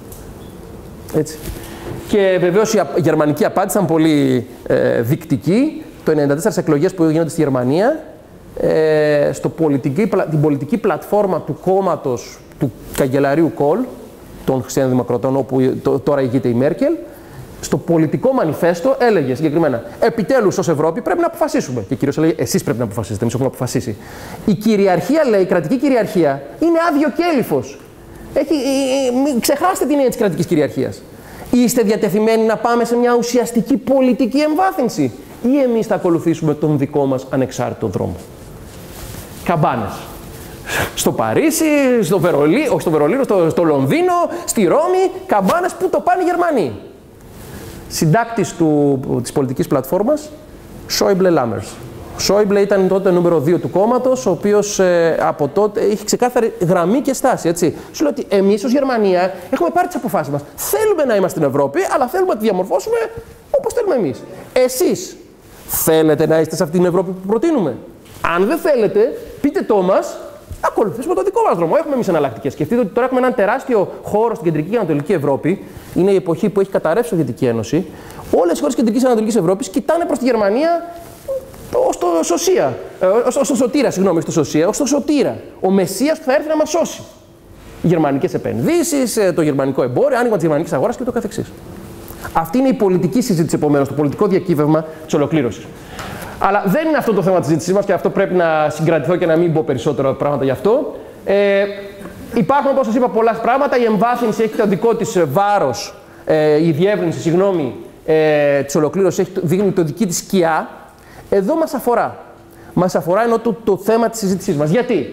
Speaker 1: Έτσι. Και βεβαίως η γερμανική απάντηση ήταν πολύ ε, δεικτική. Το ενενήντα τέσσερα στις εκλογές που γίνονται στη Γερμανία, ε, στο πολιτική, την πολιτική πλατφόρμα του κόμματος του καγκελαρίου Κολ, των χριστιανοδημοκρατών, όπου τώρα ηγείται η Μέρκελ, στο πολιτικό μανιφέστο έλεγε συγκεκριμένα: επιτέλους ως Ευρώπη πρέπει να αποφασίσουμε. Και κυρίως έλεγε: εσείς πρέπει να αποφασίσετε, εμείς έχουμε αποφασίσει. Η κυριαρχία, λέει, η κρατική κυριαρχία είναι άδειο κέλυφος. Έχει, μην ξεχάσετε την έννοια της κρατικής κυριαρχίας. Είστε διατεθειμένοι να πάμε σε μια ουσιαστική πολιτική εμβάθυνση, ή εμείς θα ακολουθήσουμε τον δικό μας ανεξάρτητο δρόμο? Καμπάνες. Στο Παρίσι, στο Βερολίνο, όχι στο Βερολίνο, στο, στο Λονδίνο, στη Ρώμη, καμπάνες που το πάνε οι Γερμανοί. Συντάκτης του, της πολιτικής πλατφόρμας, Σόιμπλε Λάμερς. Ο Σόιμπλε ήταν τότε νούμερο δύο του κόμματος, ο οποίος ε, από τότε είχε ξεκάθαρη γραμμή και στάση. Έτσι. Σου λέω ότι εμείς ως Γερμανία έχουμε πάρει τις αποφάσεις μας. Θέλουμε να είμαστε στην Ευρώπη, αλλά θέλουμε να τη διαμορφώσουμε όπως θέλουμε εμείς. Εσείς θέλετε να είστε σε αυτή την Ευρώπη που προτείνουμε? Αν δεν θέλετε, πείτε το μας, ακολουθήσουμε το δικό μας δρόμο. Έχουμε εμείς εναλλακτικές. Σκεφτείτε ότι τώρα έχουμε έναν τεράστιο χώρο στην κεντρική και ανατολική Ευρώπη. Είναι η εποχή που έχει καταρρεύσει η Σοβιετική Ένωση. Όλες οι χώρες της κεντρικής και ανατολικής Ευρώπης κοιτάνε προς τη Γερμανία ως το Σωσία, ως το Σωτήρα, συγγνώμη, στο Σωσία, ως το Σωτήρα, ο Μεσσίας που θα έρθει να μας σώσει. Οι γερμανικές επενδύσεις, το γερμανικό εμπόριο, άνοιγμα της γερμανικής αγοράς και το καθεξής. Αυτή είναι η πολιτική συζήτηση, επομένως, το πολιτικό διακύβευμα της ολοκλήρωσης. Αλλά δεν είναι αυτό το θέμα της συζήτησής μας και αυτό πρέπει να συγκρατηθώ και να μην πω περισσότερα πράγματα γι' αυτό. Ε, υπάρχουν, όπως σας είπα, πολλά πράγματα. Η εμβάθυνση έχει το δικό της βάρος, ε, η διεύρυνση, συγγνώμη, ε, της ολοκλήρωσης έχει, δείχνει το δική της σκιά. Εδώ μας αφορά. Μας αφορά ενώ το, το θέμα της συζήτησής μας. Γιατί?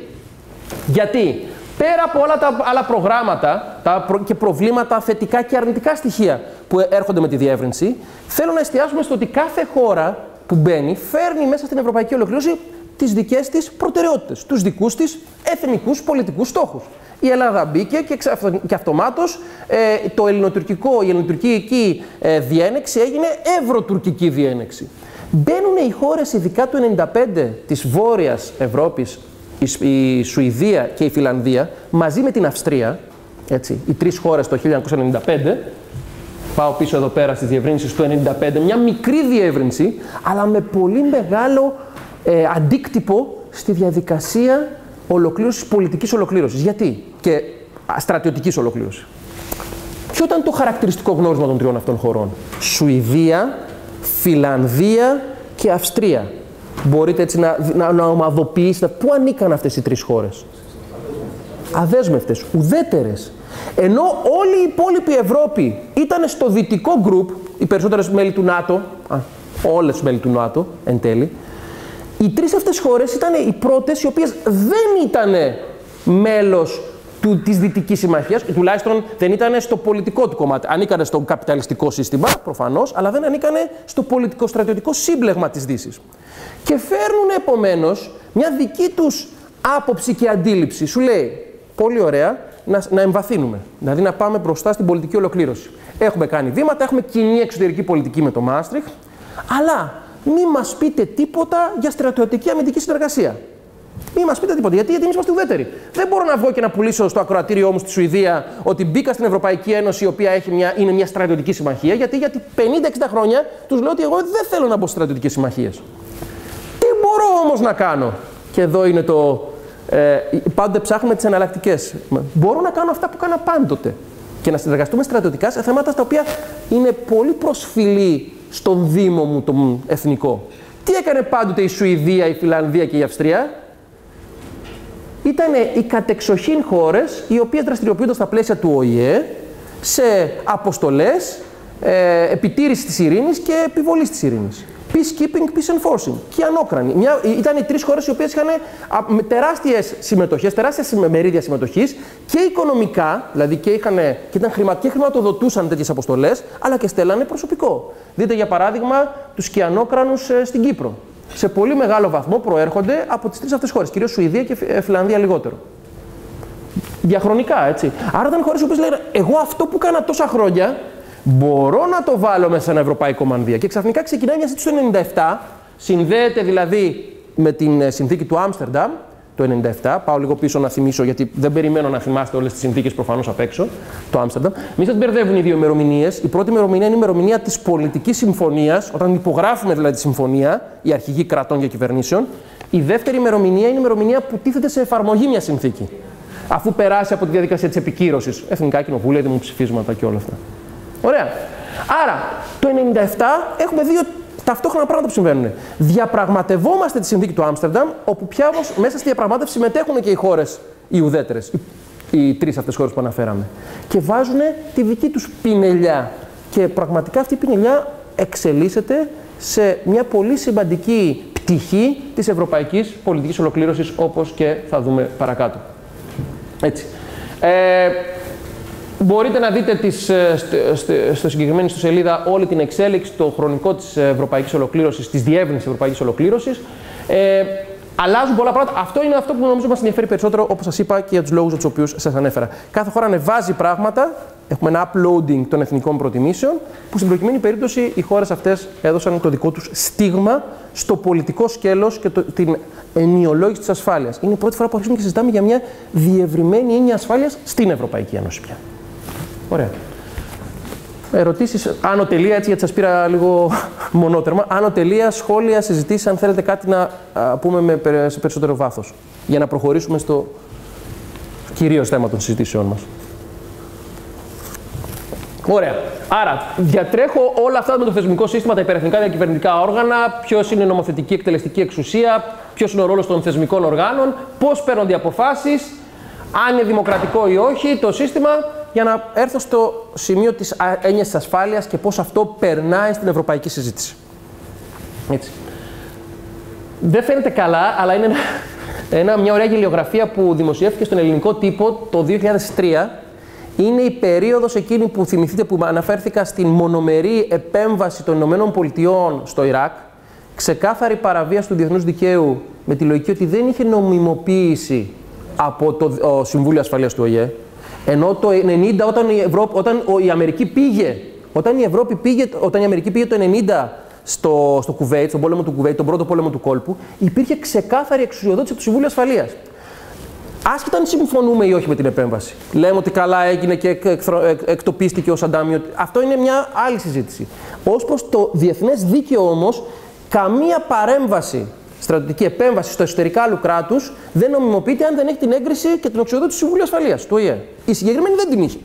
Speaker 1: Γιατί πέρα από όλα τα άλλα προγράμματα τα προ, και προβλήματα, θετικά και αρνητικά στοιχεία που έρχονται με τη διεύρυνση, θέλω να εστιάσουμε στο ότι κάθε χώρα που μπαίνει φέρνει μέσα στην ευρωπαϊκή ολοκλήρωση τις δικές της προτεραιότητες, τους δικούς της εθνικούς πολιτικούς στόχους. Η Ελλάδα μπήκε και, και αυτομάτως ε, το ελληνοτουρκικό, η ελληνοτουρκική ε, διένεξη έγινε ευρωτουρκική διένεξη. Μπαίνουν οι χώρες, ειδικά του ενενήντα πέντε της Βόρειας Ευρώπης, η, η Σουηδία και η Φιλανδία, μαζί με την Αυστρία, έτσι, οι τρεις χώρες το χίλια εννιακόσια ενενήντα πέντε, πάω πίσω εδώ πέρα στις διευρύνσεις του ενενήντα πέντε, μια μικρή διεύρυνση, αλλά με πολύ μεγάλο ε, αντίκτυπο στη διαδικασία ολοκλήρωσης, πολιτικής ολοκλήρωσης. Γιατί? Και στρατιωτικής ολοκλήρωσης. Ποιο ήταν το χαρακτηριστικό γνώρισμα των τριών αυτών χωρών? Σουηδία, Φιλανδία και Αυστρία. Μπορείτε έτσι να, να, να ομαδοποιήσετε πού ανήκαν αυτές οι τρεις χώρες? Αδέσμευτες, ουδέτερες. Ενώ όλη η υπόλοιπη Ευρώπη ήταν στο δυτικό γκρουπ, οι περισσότερες μέλη του ΝΑΤΟ, α, όλες μέλη του ΝΑΤΟ εν τέλει, οι τρεις αυτές χώρες ήταν οι πρώτες οι οποίες δεν ήταν μέλος του, της Δυτικής Συμμαχίας, τουλάχιστον δεν ήταν στο πολιτικό του κομμάτι. Ανήκανε στο καπιταλιστικό σύστημα, προφανώς, αλλά δεν ανήκανε στο πολιτικό-στρατιωτικό σύμπλεγμα της Δύσης. Και φέρνουν επομένως μια δική τους άποψη και αντίληψη. Σου λέει, πολύ ωραία, να, να εμβαθύνουμε, δηλαδή να πάμε μπροστά στην πολιτική ολοκλήρωση. Έχουμε κάνει βήματα, έχουμε κοινή εξωτερική πολιτική με το Μάστριχτ, αλλά μη μας πείτε τίποτα για στρατιωτική αμυντική συνεργασία. Μη μας πείτε τίποτα, γιατί, γιατί εμείς είμαστε ουδέτεροι. Δεν μπορώ να βγω και να πουλήσω στο ακροατήριό μου στη Σουηδία ότι μπήκα στην Ευρωπαϊκή Ένωση, η οποία έχει μια, είναι μια στρατιωτική συμμαχία, γιατί για πενήντα εξήντα χρόνια τους λέω ότι εγώ δεν θέλω να μπω στις στρατιωτικές συμμαχίες. Τι μπορώ όμως να κάνω? Και εδώ είναι το. Ε, πάντοτε ψάχνουμε τις εναλλακτικές. Μπορώ να κάνω αυτά που κάνα πάντοτε και να συνεργαστούμε στρατιωτικά σε θέματα στα οποία είναι πολύ προσφυλή στον Δήμο μου τον εθνικό. Τι έκανε πάντοτε η Σουηδία, η Φιλανδία και η Αυστρία? Ήτανε οι κατεξοχήν χώρες οι οποίες δραστηριοποιούνταν στα πλαίσια του Ο Η Ε σε αποστολές ε, επιτήρησης της ειρήνης και επιβολής της ειρήνης. Peacekeeping, peace enforcing. Και ανώκρανοι. Μια, ήταν οι τρεις χώρες οι οποίες είχαν τεράστιες συμμετοχές, τεράστια μερίδια συμμετοχής και οικονομικά, δηλαδή και, είχαν, και, ήταν χρημα, και χρηματοδοτούσαν τέτοιες αποστολές, αλλά και στέλνανε προσωπικό. Δείτε για παράδειγμα τους Κιανόκρανους ε, στην Κύπρο. Σε πολύ μεγάλο βαθμό προέρχονται από τις τρεις αυτές χώρες, κυρίως Σουηδία και Φιλανδία λιγότερο. Διαχρονικά, έτσι. Άρα ήταν χώρες οι οποίες λέγανε, εγώ αυτό που έκανα τόσα χρόνια, μπορώ να το βάλω μέσα σε ένα ευρωπαϊκό μανδύα. Και ξαφνικά ξεκινάει μια συζήτηση του ενενήντα επτά, συνδέεται δηλαδή με την συνθήκη του Άμστερνταμ το ενενήντα επτά. Πάω λίγο πίσω να θυμίσω, γιατί δεν περιμένω να θυμάστε όλες τις συνθήκες προφανώς απ' έξω, το Άμστερνταμ. Μην σας μπερδεύουν οι δύο ημερομηνίες. Η πρώτη ημερομηνία είναι η ημερομηνία της πολιτικής συμφωνίας, όταν υπογράφουμε δηλαδή τη συμφωνία, οι αρχηγοί κρατών και κυβερνήσεων. Η δεύτερη ημερομηνία είναι η ημερομηνία που τίθεται σε εφαρμογή μια συνθήκη. Αφού περάσει από τη διαδικασία της επικύρωσης, εθνικά κοινοβούλια, δημοψηφίσματα και όλα αυτά. Ωραία. Άρα, το ενενήντα επτά έχουμε δύο ταυτόχρονα πράγματα που συμβαίνουν. Διαπραγματευόμαστε τη συνθήκη του Άμστερνταμ, όπου πια όμως μέσα στη διαπραγμάτευση συμμετέχουν και οι χώρες, οι ουδέτερες, οι, οι τρεις αυτές χώρες που αναφέραμε. Και βάζουν τη δική τους πινελιά. Και πραγματικά αυτή η πινελιά εξελίσσεται σε μια πολύ σημαντική πτυχή της ευρωπαϊκής πολιτικής ολοκλήρωσης, όπως και θα δούμε παρακάτω. Έτσι. Ε, Μπορείτε να δείτε τις, στο συγκεκριμένη στο σελίδα όλη την εξέλιξη, το χρονικό της ευρωπαϊκής ολοκλήρωσης, της διεύρυνσης ευρωπαϊκής ολοκλήρωσης. Ε, αλλάζουν πολλά πράγματα. Αυτό είναι αυτό που νομίζω μας ενδιαφέρει περισσότερο, όπως σας είπα, και για τους λόγους για τους οποίους σας ανέφερα. Κάθε χώρα ανεβάζει πράγματα. Έχουμε ένα uploading των εθνικών προτιμήσεων, που στην προκειμένη περίπτωση οι χώρες αυτές έδωσαν το δικό τους στίγμα στο πολιτικό σκέλος και το, την ενιολόγηση της ασφάλειας. Είναι η πρώτη φορά που αρχίζουμε και συζητάμε για μια διευρυμένη έννοια ασφάλειας στην Ευρωπαϊκή Ένωση πια. Ωραία. Ερωτήσεις, άνω τελεία, έτσι γιατί σας πήρα λίγο μονότερμα. Άνω τελεία, σχόλια, συζητήσεις, αν θέλετε κάτι να α, πούμε με, σε περισσότερο βάθος. Για να προχωρήσουμε στο κυρίως θέμα των συζητήσεών μας. Ωραία. Άρα, διατρέχω όλα αυτά με το θεσμικό σύστημα, τα υπερεθνικά διακυβερνητικά όργανα, ποιος είναι η νομοθετική εκτελεστική εξουσία, ποιος είναι ο ρόλος των θεσμικών οργάνων, πώς παίρνονται οι αποφάσεις, αν είναι δημοκρατικό ή όχι το σύστημα, για να έρθω στο σημείο της έννοιας της ασφάλειας και πώς αυτό περνάει στην ευρωπαϊκή συζήτηση. Έτσι. Δεν φαίνεται καλά, αλλά είναι ένα, ένα, μια ωραία γελιογραφία που δημοσιεύτηκε στον ελληνικό τύπο το δύο χιλιάδες τρία. Είναι η περίοδος εκείνη που θυμηθείτε που αναφέρθηκα στην μονομερή επέμβαση των Ηνωμένων Πολιτειών στο Ιράκ, ξεκάθαρη παραβίαση του διεθνούς δικαίου με τη λογική ότι δεν είχε νομιμοποίηση από το Συμβούλιο Ασφαλείας του Ο Ε Ε, ενώ το ενενήντα όταν η, Ευρώπη, όταν η Αμερική πήγε, όταν η, Ευρώπη πήγε, όταν η Αμερική πήγε το ενενήντα στο, στο Κουβέιτ, στον πόλεμο του Κουβέιτ, τον πρώτο πόλεμο του κόλπου, υπήρχε ξεκάθαρη εξουσιοδότηση από το Συμβούλιο Ασφαλείας. Άσχετα αν συμφωνούμε ή όχι με την επέμβαση. Λέμε ότι καλά έγινε και εκτοπίστηκε ο Σαντάμ. Αυτό είναι μια άλλη συζήτηση. Ως προς το διεθνές δίκαιο όμως, καμία παρέμβαση, στρατιωτική επέμβαση στο εσωτερικά άλλου κράτους δεν νομιμοποιείται αν δεν έχει την έγκριση και την εξουσιοδότηση του Συμβουλίου Ασφαλείας, του Ο Ε Ε. Η συγκεκριμένη δεν την είχε.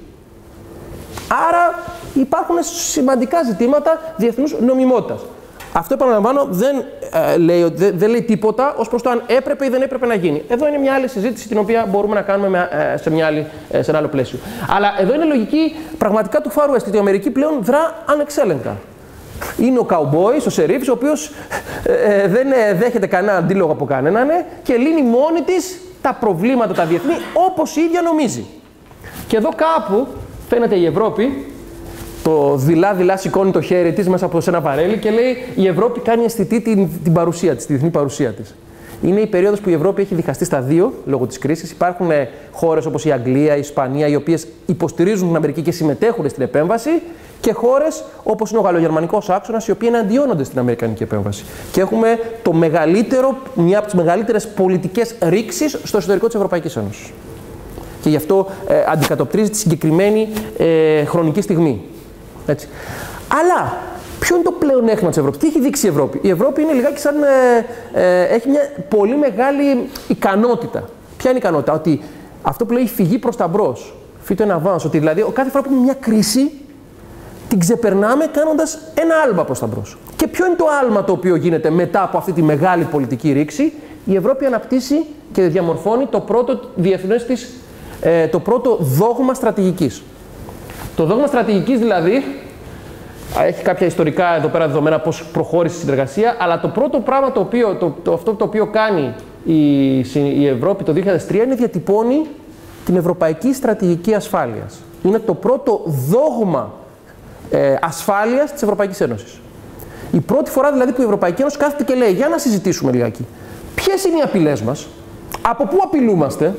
Speaker 1: Άρα υπάρχουν σημαντικά ζητήματα διεθνούς νομιμότητας. Αυτό, επαναλαμβάνω, δεν, ε, λέει, δεν, δεν λέει τίποτα ως προς το αν έπρεπε ή δεν έπρεπε να γίνει. Εδώ είναι μια άλλη συζήτηση την οποία μπορούμε να κάνουμε με, ε, σε, μια άλλη, ε, σε ένα άλλο πλαίσιο. Αλλά εδώ είναι λογική πραγματικά του Far West, ότι η Αμερική πλέον δρά ανεξέλεγκτα. Είναι ο καουμπόης, ο σερίφης, ο οποίος ε, ε, δεν ε, δέχεται κανένα αντίλογο από κανέναν ε, και λύνει μόνη της τα προβλήματα τα διεθνή όπως η ίδια νομίζει. Και εδώ κάπου φαίνεται η Ευρώπη. Το δειλά-δειλά σηκώνει το χέρι της μέσα από ένα βαρέλι και λέει η Ευρώπη κάνει αισθητή την, την παρουσία της, τη διεθνή παρουσία της. Είναι η περίοδος που η Ευρώπη έχει διχαστεί στα δύο λόγω της κρίσης. Υπάρχουν χώρες όπως η Αγγλία, η Ισπανία, οι οποίες υποστηρίζουν την Αμερική και συμμετέχουν στην επέμβαση, και χώρες όπως είναι ο γαλλογερμανικός άξονας, οι οποίοι εναντιώνονται στην αμερικανική επέμβαση. Και έχουμε το μεγαλύτερο, μια από τις μεγαλύτερες πολιτικές ρήξεις στο εσωτερικό της Ευρωπαϊκής Ένωσης. Και γι' αυτό ε, αντικατοπτρίζει τη συγκεκριμένη ε, χρονική στιγμή. Έτσι. Αλλά ποιο είναι το πλεονέκτημα της Ευρώπης, τι έχει δείξει η Ευρώπη? Η Ευρώπη είναι λιγάκι σαν. Ε, ε, έχει μια πολύ μεγάλη ικανότητα. Ποια είναι η ικανότητα? Ότι αυτό που λέει φυγή προς τα μπρος, φύτο ένα avance, ότι δηλαδή κάθε φορά που έχουμε μια κρίση την ξεπερνάμε κάνοντας ένα άλμα προς τα μπρος. Και ποιο είναι το άλμα το οποίο γίνεται μετά από αυτή τη μεγάλη πολιτική ρήξη? Η Ευρώπη αναπτύσσει και διαμορφώνει το πρώτο διεθνές της, ε, το πρώτο δόγμα στρατηγικής. Το δόγμα στρατηγικής δηλαδή, έχει κάποια ιστορικά εδώ πέρα δεδομένα πώς προχώρησε η συνεργασία, αλλά το πρώτο πράγμα το οποίο, το, το, αυτό το οποίο κάνει η, η Ευρώπη το δύο χιλιάδες τρία είναι διατυπώνει την Ευρωπαϊκή Στρατηγική Ασφάλειας. Είναι το πρώτο δόγμα ε, ασφάλειας της Ευρωπαϊκής Ένωσης. Η πρώτη φορά δηλαδή που η Ευρωπαϊκή Ένωση κάθεται και λέει για να συζητήσουμε λιγάκι. Ποιες είναι οι απειλές μας, από πού απειλούμαστε,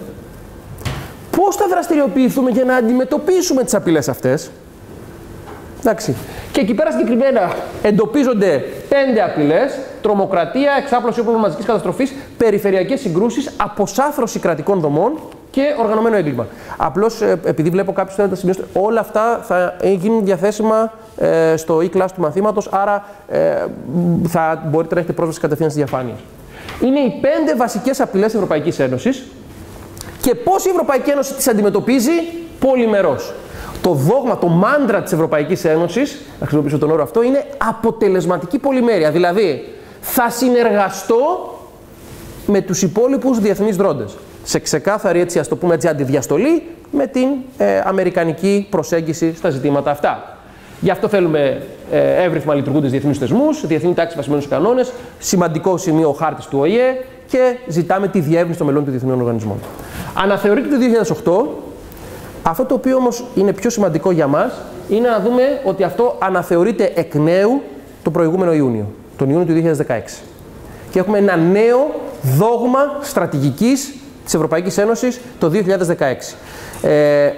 Speaker 1: πώς θα δραστηριοποιηθούμε για να αντιμετωπίσουμε τις απειλές αυτές. Εντάξει. Και εκεί πέρα συγκεκριμένα εντοπίζονται πέντε απειλές: τρομοκρατία, εξάπλωση όπλων μαζικής καταστροφής, περιφερειακές συγκρούσεις, αποσάθρωση κρατικών δομών και οργανωμένο έγκλημα. Απλώς επειδή βλέπω κάποιους θέλουν να τα σημειώσουν, όλα αυτά θα γίνουν διαθέσιμα ε, στο e-class του μαθήματος, άρα ε, θα μπορείτε να έχετε πρόσβαση κατευθείαν στις διαφάνειες. Είναι οι πέντε βασικές απειλές Ευρωπαϊκής Ένωσης και πώς η Ευρωπαϊκή Ένωση τις αντιμετωπίζει πολυμερώς. Το δόγμα, το μάντρα της Ευρωπαϊκής Ένωσης, να χρησιμοποιήσω τον όρο αυτό, είναι αποτελεσματική πολυμέρεια. Δηλαδή, θα συνεργαστώ με τους υπόλοιπους διεθνείς δρόντες. Σε ξεκάθαρη, έτσι, ας το πούμε έτσι, αντιδιαστολή με την ε, αμερικανική προσέγγιση στα ζητήματα αυτά. Γι' αυτό θέλουμε ε, εύρυθμα λειτουργούντες διεθνείς θεσμούς, διεθνή τάξη βασισμένους κανόνες, σημαντικό σημείο ο χάρτης του Ο Ε Ε και ζητάμε τη διεύρυνση των μελών των διεθνών οργανισμών. Αναθεωρείται το δύο χιλιάδες οκτώ. Αυτό το οποίο όμως είναι πιο σημαντικό για μας είναι να δούμε ότι αυτό αναθεωρείται εκ νέου το προηγούμενο Ιούνιο, τον Ιούνιο του δύο χιλιάδες δεκαέξι. Και έχουμε ένα νέο δόγμα στρατηγικής της Ευρωπαϊκής Ένωσης το δύο χιλιάδες δεκαέξι. Ε, ε,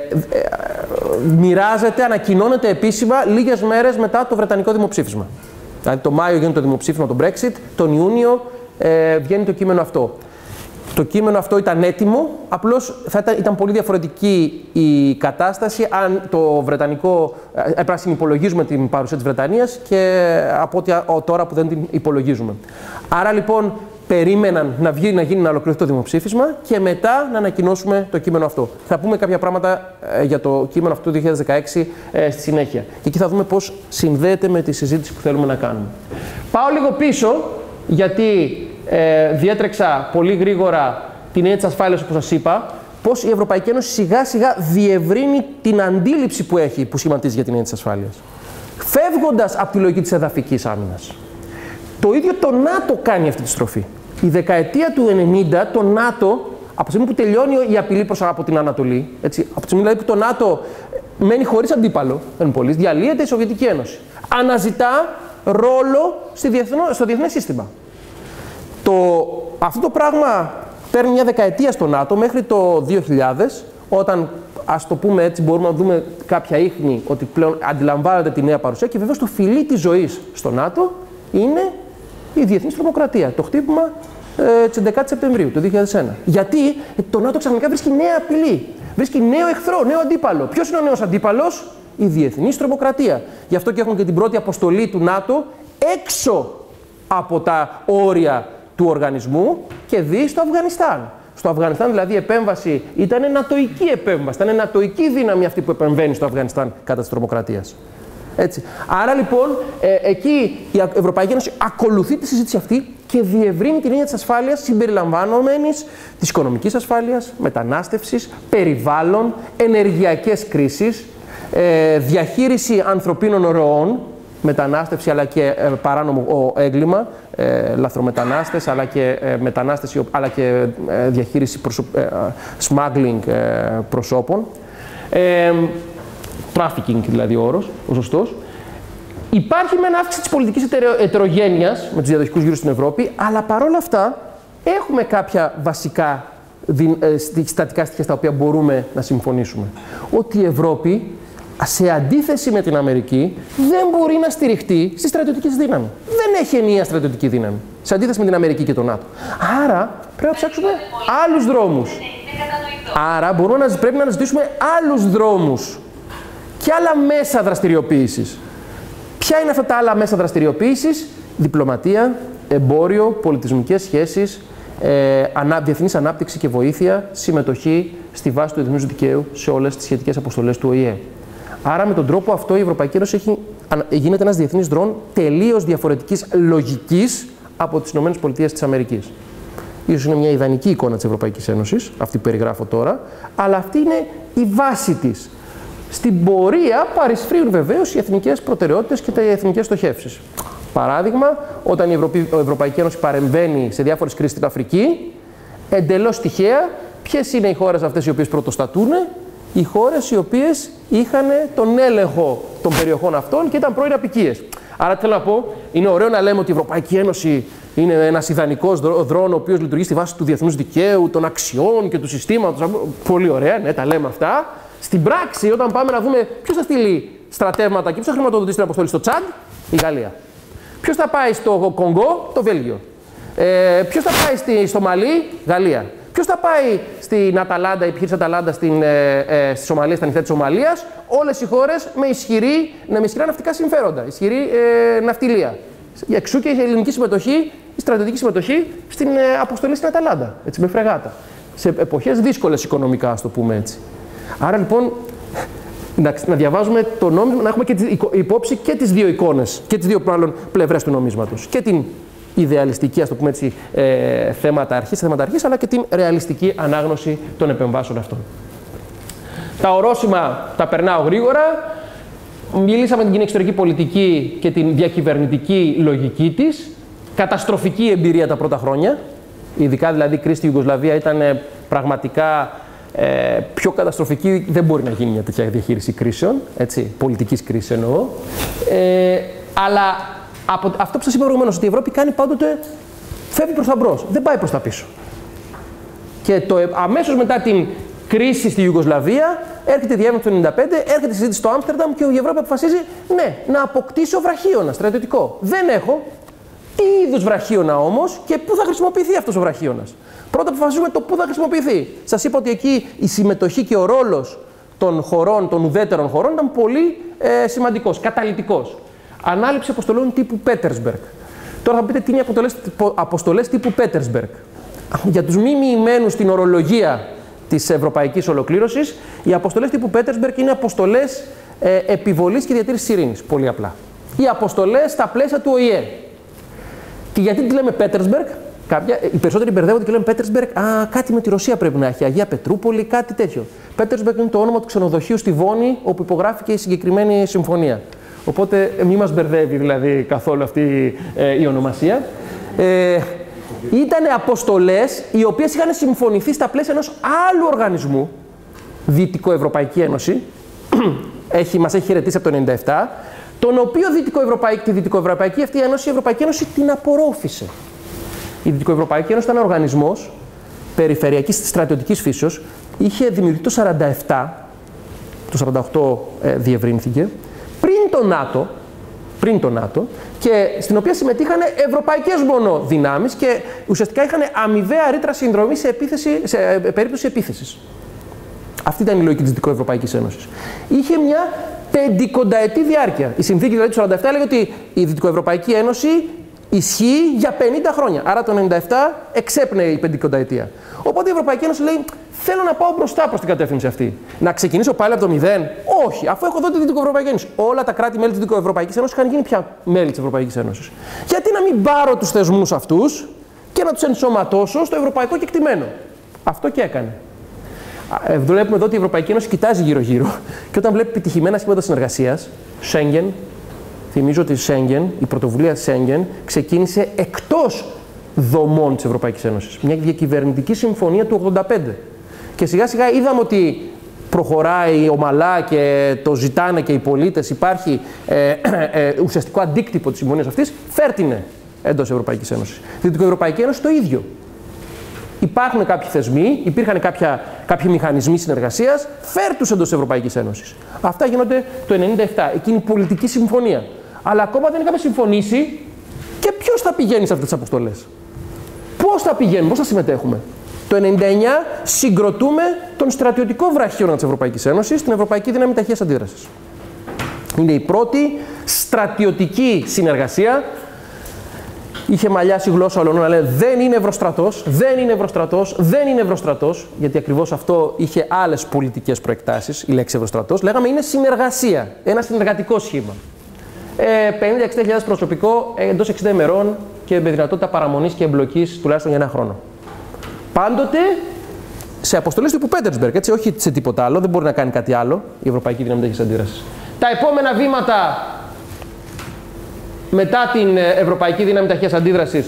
Speaker 1: μοιράζεται, ανακοινώνεται επίσημα λίγες μέρες μετά το Βρετανικό δημοψήφισμα. Δηλαδή το Μάιο γίνεται το δημοψήφισμα, το Brexit, τον Ιούνιο ε, βγαίνει το κείμενο αυτό. Το κείμενο αυτό ήταν έτοιμο, απλώς θα ήταν, ήταν πολύ διαφορετική η κατάσταση αν το Βρετανικό, έπρεπε να συνυπολογίζουμε την παρουσία της Βρετανίας και από ότι τώρα που δεν την υπολογίζουμε. Άρα λοιπόν περίμεναν να βγει, να γίνει να ολοκληρωθεί το δημοψήφισμα και μετά να ανακοινώσουμε το κείμενο αυτό. Θα πούμε κάποια πράγματα ε, για το κείμενο αυτό του δύο χιλιάδες δεκαέξι ε, στη συνέχεια. Και εκεί θα δούμε πώς συνδέεται με τη συζήτηση που θέλουμε να κάνουμε. Πάω λίγο πίσω, γιατί ε, διέτρεξα πολύ γρήγορα την έννοια της ασφάλειας, όπως σας είπα, πώς η Ευρωπαϊκή Ένωση σιγά σιγά διευρύνει την αντίληψη που έχει, που σχηματίζει για την έννοια της ασφάλειας. Φεύγοντας από τη λογική της εδαφικής άμυνας. Το ίδιο το ΝΑΤΟ κάνει αυτή τη στροφή. Η δεκαετία του ενενήντα το ΝΑΤΟ, από τη στιγμή που τελειώνει η απειλή προς από την Ανατολή, έτσι, από τη στιγμή δηλαδή που το ΝΑΤΟ μένει χωρίς αντίπαλο, εν πολλής, διαλύεται η Σοβιετική Ένωση. Αναζητά ρόλο στη διεθνό, στο διεθνές σύστημα. Το, αυτό το πράγμα παίρνει μια δεκαετία στο ΝΑΤΟ μέχρι το δύο χιλιάδες, όταν, ας το πούμε έτσι, μπορούμε να δούμε κάποια ίχνη ότι πλέον αντιλαμβάνεται τη νέα παρουσία και βεβαίως το φιλί της ζωής στο ΝΑΤΟ είναι η διεθνής τρομοκρατία, το χτύπημα ε, της έντεκα Σεπτεμβρίου του δύο χιλιάδες ένα. Γιατί το ΝΑΤΟ ξαφνικά βρίσκει νέα απειλή, βρίσκει νέο εχθρό, νέο αντίπαλο. Ποιος είναι ο νέος αντίπαλος? Η διεθνής τρομοκρατία. Γι' αυτό και έχουμε και την πρώτη αποστολή του ΝΑΤΟ έξω από τα όρια του οργανισμού και δει στο Αφγανιστάν. Στο Αφγανιστάν δηλαδή η επέμβαση ήταν νατοϊκή επέμβαση, ήταν νατοϊκή δύναμη αυτή που επεμβαίνει στο Αφγανιστάν κατά της τρομοκρατίας. Έτσι. Άρα λοιπόν ε, εκεί η Ευρωπαϊκή Ένωση ακολουθεί τη συζήτηση αυτή και διευρύνει την έννοια της ασφάλειας συμπεριλαμβανομένης της οικονομικής ασφάλειας, μετανάστευσης, περιβάλλον, ενεργειακές κρίσεις, ε, διαχείριση ανθρωπίνων ροών, μετανάστευση αλλά και ε, παράνομο έγκλημα, ε, λαθρομετανάστες αλλά και ε, μετανάστες αλλά και ε, διαχείριση προσω... ε, smuggling ε, προσώπων. Ε, Trafficking δηλαδή ο όρος, ο σωστός. Υπάρχει με ένα αύξηση της πολιτικής ετερογένειας με τους διαδοχικούς γύρω στην Ευρώπη, αλλά παρόλα αυτά έχουμε κάποια βασικά στατικά στοιχεία στα οποία μπορούμε να συμφωνήσουμε. Ότι η Ευρώπη, σε αντίθεση με την Αμερική, δεν μπορεί να στηριχτεί στη στρατιωτική δύναμη. Δεν έχει ενιαία στρατιωτική δύναμη, σε αντίθεση με την Αμερική και τον ΝΑΤΟ. Άρα πρέπει να ψάξουμε άλλους δρόμους. Άρα μπορούμε να, πρέπει να αναζητήσουμε άλλους δρόμους και άλλα μέσα δραστηριοποίησης. Ποια είναι αυτά τα άλλα μέσα δραστηριοποίησης? Διπλωματία, εμπόριο, πολιτισμικές σχέσεις, ε, ανά, διεθνής ανάπτυξη και βοήθεια, συμμετοχή στη βάση του διεθνούς δικαίου σε όλες τις σχετικές αποστολές του Ο Η Ε. Άρα με τον τρόπο αυτό η Ευρωπαϊκή Ένωση έχει, γίνεται ένας διεθνής δρόμος τελείως διαφορετικής λογικής από τις ΗΠΑ. Ίσως είναι μια ιδανική εικόνα της Ευρωπαϊκής Ένωσης, αυτή που περιγράφω τώρα, αλλά αυτή είναι η βάση της. Στην πορεία παρισφρίουν βεβαίως οι εθνικές προτεραιότητες και οι εθνικές στοχεύσεις. Παράδειγμα, όταν η Ευρωπη... Ευρωπαϊκή Ένωση παρεμβαίνει σε διάφορες κρίσεις στην Αφρική, εντελώς τυχαία, ποιες είναι οι χώρες αυτές οι οποίες πρωτοστατούν? Οι χώρες οι οποίες είχαν τον έλεγχο των περιοχών αυτών και ήταν πρώην αποικίες. Άρα, τι θέλω να πω, είναι ωραίο να λέμε ότι η Ευρωπαϊκή Ένωση είναι ένας ιδανικός δρόμος ο οποίος λειτουργεί στη βάση του διεθνούς δικαίου, των αξιών και του συστήματος. Πολύ ωραία, ναι, τα λέμε αυτά. Στην πράξη, όταν πάμε να δούμε ποιος θα στείλει στρατεύματα και ποιος θα χρηματοδοτήσει την αποστολή στο Τσάντ, η Γαλλία. Ποιος θα πάει στο Κονγκό, το Βέλγιο. Ε, ποιος θα πάει στη, στο Μαλί, Γαλλία. Ποιος θα πάει στην Αταλάντα, η επιχείρηση Αταλάντα στην, ε, ε, στη Σομαλία, στα νησιά της Σομαλίας, όλες οι χώρες με, ισχυρή, με ισχυρά ναυτικά συμφέροντα, ισχυρή ε, ναυτιλία. Εξού και η ελληνική συμμετοχή, η στρατιωτική συμμετοχή στην ε, αποστολή στην Αταλάντα, έτσι, με φρεγάτα. Σε εποχές δύσκολες οικονομικά, ας το πούμε έτσι. Άρα λοιπόν, να, να διαβάζουμε το νόμισμα, να έχουμε και τη, υπόψη και τις δύο εικόνες, και τις δύο μάλλον πλευρές του νομίσματος. Και την ιδεαλιστική, ας το πούμε έτσι, ε, θέματα αρχής, θέματα αρχής, αλλά και την ρεαλιστική ανάγνωση των επεμβάσεων αυτών. Τα ορόσημα τα περνάω γρήγορα. Μιλήσαμε την κοινή εξωτερική πολιτική και την διακυβερνητική λογική της. Καταστροφική εμπειρία τα πρώτα χρόνια. Ειδικά δηλαδή η κρίση στη Ιουγκοσλαβία ήταν πραγματικά ε, πιο καταστροφική. Δεν μπορεί να γίνει μια τέτοια διαχείριση κρίσεων, έτσι, πολιτικής κρίσης εννοώ. Ε, αλλά από αυτό που σας είπα προηγουμένως, ότι η Ευρώπη κάνει πάντοτε, φεύγει προς τα μπρος, δεν πάει προς τα πίσω. Και το, αμέσως μετά την κρίση στη Ιουγκοσλαβία, έρχεται η διεύρυνση του ενενήντα πέντε, έρχεται η συζήτηση στο Άμστερνταμ και η Ευρώπη αποφασίζει, ναι, να αποκτήσω βραχίωνα στρατιωτικό. Δεν έχω. Τι είδους βραχίωνα όμως και πού θα χρησιμοποιηθεί αυτός ο βραχίωνας. Πρώτα αποφασίζουμε το πού θα χρησιμοποιηθεί. Σας είπα ότι εκεί η συμμετοχή και ο ρόλος των χωρών, των ουδέτερων χωρών, ήταν πολύ ε, σημαντικός, καταλυτικός. Ανάληψη αποστολών τύπου Πέτερσμπεργκ. Τώρα θα πείτε τι είναι αποστολές τύπου Πέτερσμπεργκ. Για τους μη μοιημένους στην ορολογία της ευρωπαϊκής ολοκλήρωσης, οι αποστολές τύπου Πέτερσμπεργκ είναι αποστολές ε, επιβολής και διατήρησης ειρήνης. Πολύ απλά. Οι αποστολές στα πλαίσια του Ο Η Ε. Και γιατί τη λέμε Πέτερσμπεργκ, κάποια, οι περισσότεροι μπερδεύονται και λένε Πέτερσμπεργκ, α, κάτι με τη Ρωσία πρέπει να έχει, Αγία Πετρούπολη, κάτι τέτοιο. Πέτερσμπεργκ είναι το όνομα του ξενοδοχείου στη Βόνη, όπου υπογράφηκε η συγκεκριμένη συμφωνία. Οπότε μην μας μπερδεύει δηλαδή καθόλου αυτή ε, η ονομασία. Ε, Ήτανε αποστολές οι οποίες είχαν συμφωνηθεί στα πλαίσια ενός άλλου οργανισμού, Δυτικοευρωπαϊκή Ένωση, έχει, μας έχει χαιρετήσει από το χίλια εννιακόσια ενενήντα επτά, τον οποίο Δυτικοευρωπαϊκή, τη Δυτικοευρωπαϊκή αυτή Ένωση, η Ευρωπαϊκή Ένωση την απορρόφησε. Η Δυτικοευρωπαϊκή Ένωση ήταν ένα οργανισμός περιφερειακής στρατιωτικής φύσεως, είχε δημιουργηθεί το σαράντα επτά, το σαράντα οκτώ ε, διευρύνθηκε, πριν το ΝΑΤΟ, πριν το ΝΑΤΟ, και στην οποία συμμετείχαν ευρωπαϊκές μόνο δυνάμεις και ουσιαστικά είχαν αμοιβαία ρήτρα συνδρομή σε, επίθεση, σε περίπτωση επίθεσης. Αυτή ήταν η λογική της Δυτικοευρωπαϊκής Ένωσης. Είχε μια πεντηκονταετή διάρκεια. Η συνθήκη δηλαδή του σαράντα επτά έλεγε ότι η Δυτικοευρωπαϊκή Ένωση ισχύει για πενήντα χρόνια. Άρα το ενενήντα επτά εξέπνεε η πεντηκονταετία. Οπότε η Ευρωπαϊκή Ένωση λέει: θέλω να πάω μπροστά προς την κατεύθυνση αυτή. Να ξεκινήσω πάλι από το μηδέν. Όχι, αφού έχω εδώ τη Δυτικοευρωπαϊκή Ένωση. Όλα τα κράτη-μέλη της Δυτικοευρωπαϊκής Ένωσης είχαν γίνει πια μέλη της Ευρωπαϊκής Ένωσης. Γιατί να μην πάρω τους θεσμούς αυτούς και να τους ενσωματώσω στο ευρωπαϊκό κεκτημένο. Αυτό και έκανε. Βλέπουμε εδώ ότι η Ευρωπαϊκή Ένωση κοιτάζει γύρω-γύρω και όταν βλέπει επιτυχημένα σχήματα συνεργασίας, Schengen, θυμίζω ότι η Schengen, η πρωτοβουλία Schengen ξεκίνησε εκτός δομών της Ευρωπαϊκής Ένωσης. Μια διακυβερνητική συμφωνία του ογδόντα πέντε. Και σιγά σιγά είδαμε ότι προχωράει ομαλά και το ζητάνε και οι πολίτες, υπάρχει ε, ε, ε, ουσιαστικό αντίκτυπο της συμφωνίας αυτής, φέρτηνε εντός Ευρωπαϊκής Ένωσης. Η Δυτικοευρωπαϊκή Ένωση το ίδιο. Υπάρχουν κάποιοι θεσμοί, υπήρχαν κάποια, κάποιοι μηχανισμοί συνεργασίας, φέρ τους εντός Ευρωπαϊκής Ένωσης. Αυτά γίνονται το ενενήντα επτά, εκείνη η πολιτική συμφωνία. Αλλά ακόμα δεν είχαμε συμφωνήσει και ποιος θα πηγαίνει σε αυτές τις αποστολές. Πώς θα πηγαίνουμε, πώς θα συμμετέχουμε. Το ενενήντα εννιά συγκροτούμε τον στρατιωτικό βραχίωνα της Ευρωπαϊκής Ένωσης, την Ευρωπαϊκή Δύναμη Ταχείας Αντίδρασης. Είναι η πρώτη στρατιωτική συνεργασία. Είχε μαλλιάσει η γλώσσα όλων να λένε δεν είναι ευρωστρατός, δεν είναι ευρωστρατός, δεν είναι ευρωστρατός, γιατί ακριβώς αυτό είχε άλλες πολιτικές προεκτάσεις, η λέξη ευρωστρατός. Λέγαμε είναι συνεργασία, ένα συνεργατικό σχήμα. Ε, πενήντα με εξήντα χιλιάδες προσωπικό εντός εξήντα ημερών και με δυνατότητα παραμονής και εμπλοκής τουλάχιστον για ένα χρόνο. Πάντοτε σε αποστολές τύπου Πέτερσμπεργκ, έτσι, όχι σε τίποτα άλλο, δεν μπορεί να κάνει κάτι άλλο η Ευρωπαϊκή Δύναμη Ταχείας Αντίδρασης. Τα επόμενα βήματα μετά την Ευρωπαϊκή Δύναμη Ταχείας Αντίδρασης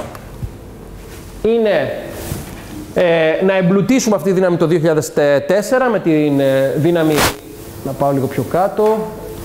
Speaker 1: είναι ε, να εμπλουτίσουμε αυτή τη δύναμη το δύο χιλιάδες τέσσερα με την ε, δύναμη, να πάω λίγο πιο κάτω,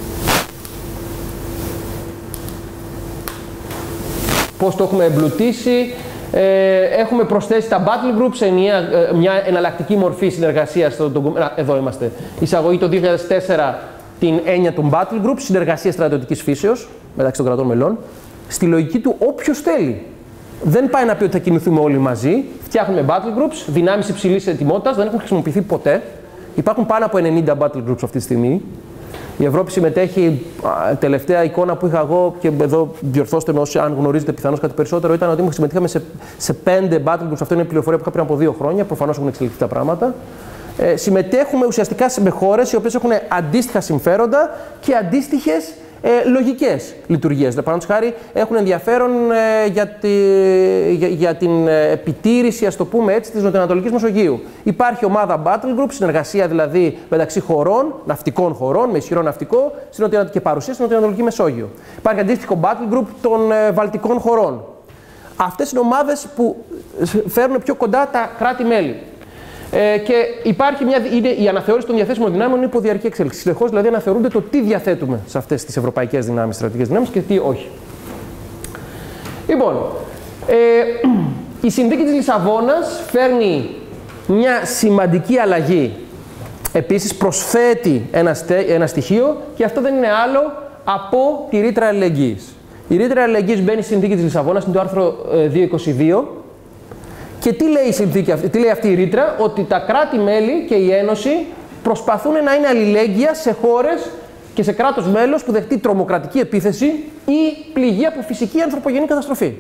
Speaker 1: πώς το έχουμε εμπλουτίσει. Ε, έχουμε προσθέσει τα battle groups, ενιαία, ε, μια εναλλακτική μορφή συνεργασίας. Στο, το, α, εδώ είμαστε. Εισαγωγή το δύο χιλιάδες τέσσερα την έννοια των battle groups, συνεργασία στρατιωτικής φύσεως μεταξύ των κρατών μελών. Στη λογική του όποιος θέλει. Δεν πάει να πει ότι θα κινηθούμε όλοι μαζί. Φτιάχνουμε battle groups, δυνάμεις υψηλής ετοιμότητας, δεν έχουν χρησιμοποιηθεί ποτέ. Υπάρχουν πάνω από ενενήντα battle groups αυτή τη στιγμή. Η Ευρώπη συμμετέχει, τελευταία εικόνα που είχα εγώ, και εδώ διορθώστε με όσοι αν γνωρίζετε πιθανώς κάτι περισσότερο, ήταν ότι συμμετείχαμε σε, σε πέντε battle groups. Αυτό είναι πληροφορία που είχα πριν από δύο χρόνια. Προφανώς έχουν εξελιχθεί τα πράγματα. Ε, συμμετέχουμε ουσιαστικά με χώρες οι οποίες έχουν αντίστοιχα συμφέροντα και αντίστοιχες ε, λογικές λειτουργίες. Παραδείγματος χάρη, έχουν ενδιαφέρον ε, για, τη, για, για την επιτήρηση, ας το πούμε έτσι, της Νοτιοανατολικής Μεσογείου. Υπάρχει ομάδα battle group, συνεργασία δηλαδή μεταξύ χωρών, ναυτικών χωρών, με ισχυρό ναυτικό, και παρουσία στην Νοτιοανατολική Μεσόγειο. Υπάρχει αντίστοιχο battle group των ε, βαλτικών χωρών. Αυτές είναι ομάδες που φέρνουν πιο κοντά τα κράτη-μέλη. Ε, και υπάρχει μια, είναι, η αναθεώρηση των διαθέσιμων δυνάμεων είναι υποδιαρκή εξέλιξη. Συνεχώς δηλαδή αναθεωρούνται το τι διαθέτουμε σε αυτές τις ευρωπαϊκές δυνάμεις, στρατιωτικές δυνάμεις και τι όχι. Λοιπόν, ε, η συνθήκη της Λισαβόνας φέρνει μια σημαντική αλλαγή. Επίσης προσθέτει ένα, ένα στοιχείο και αυτό δεν είναι άλλο από τη ρήτρα αλληλεγγύης. Η ρήτρα αλληλεγγύης μπαίνει στη συνθήκη της Λισαβόνας, είναι το άρθρο διακόσια είκοσι δύο. Και τι λέει η συνθήκη αυτή, τι λέει αυτή η ρήτρα, ότι τα κράτη-μέλη και η Ένωση προσπαθούν να είναι αλληλέγγυα σε χώρες και σε κράτος μέλος που δεχτεί τρομοκρατική επίθεση ή πληγή από φυσική ή ανθρωπογενή καταστροφή.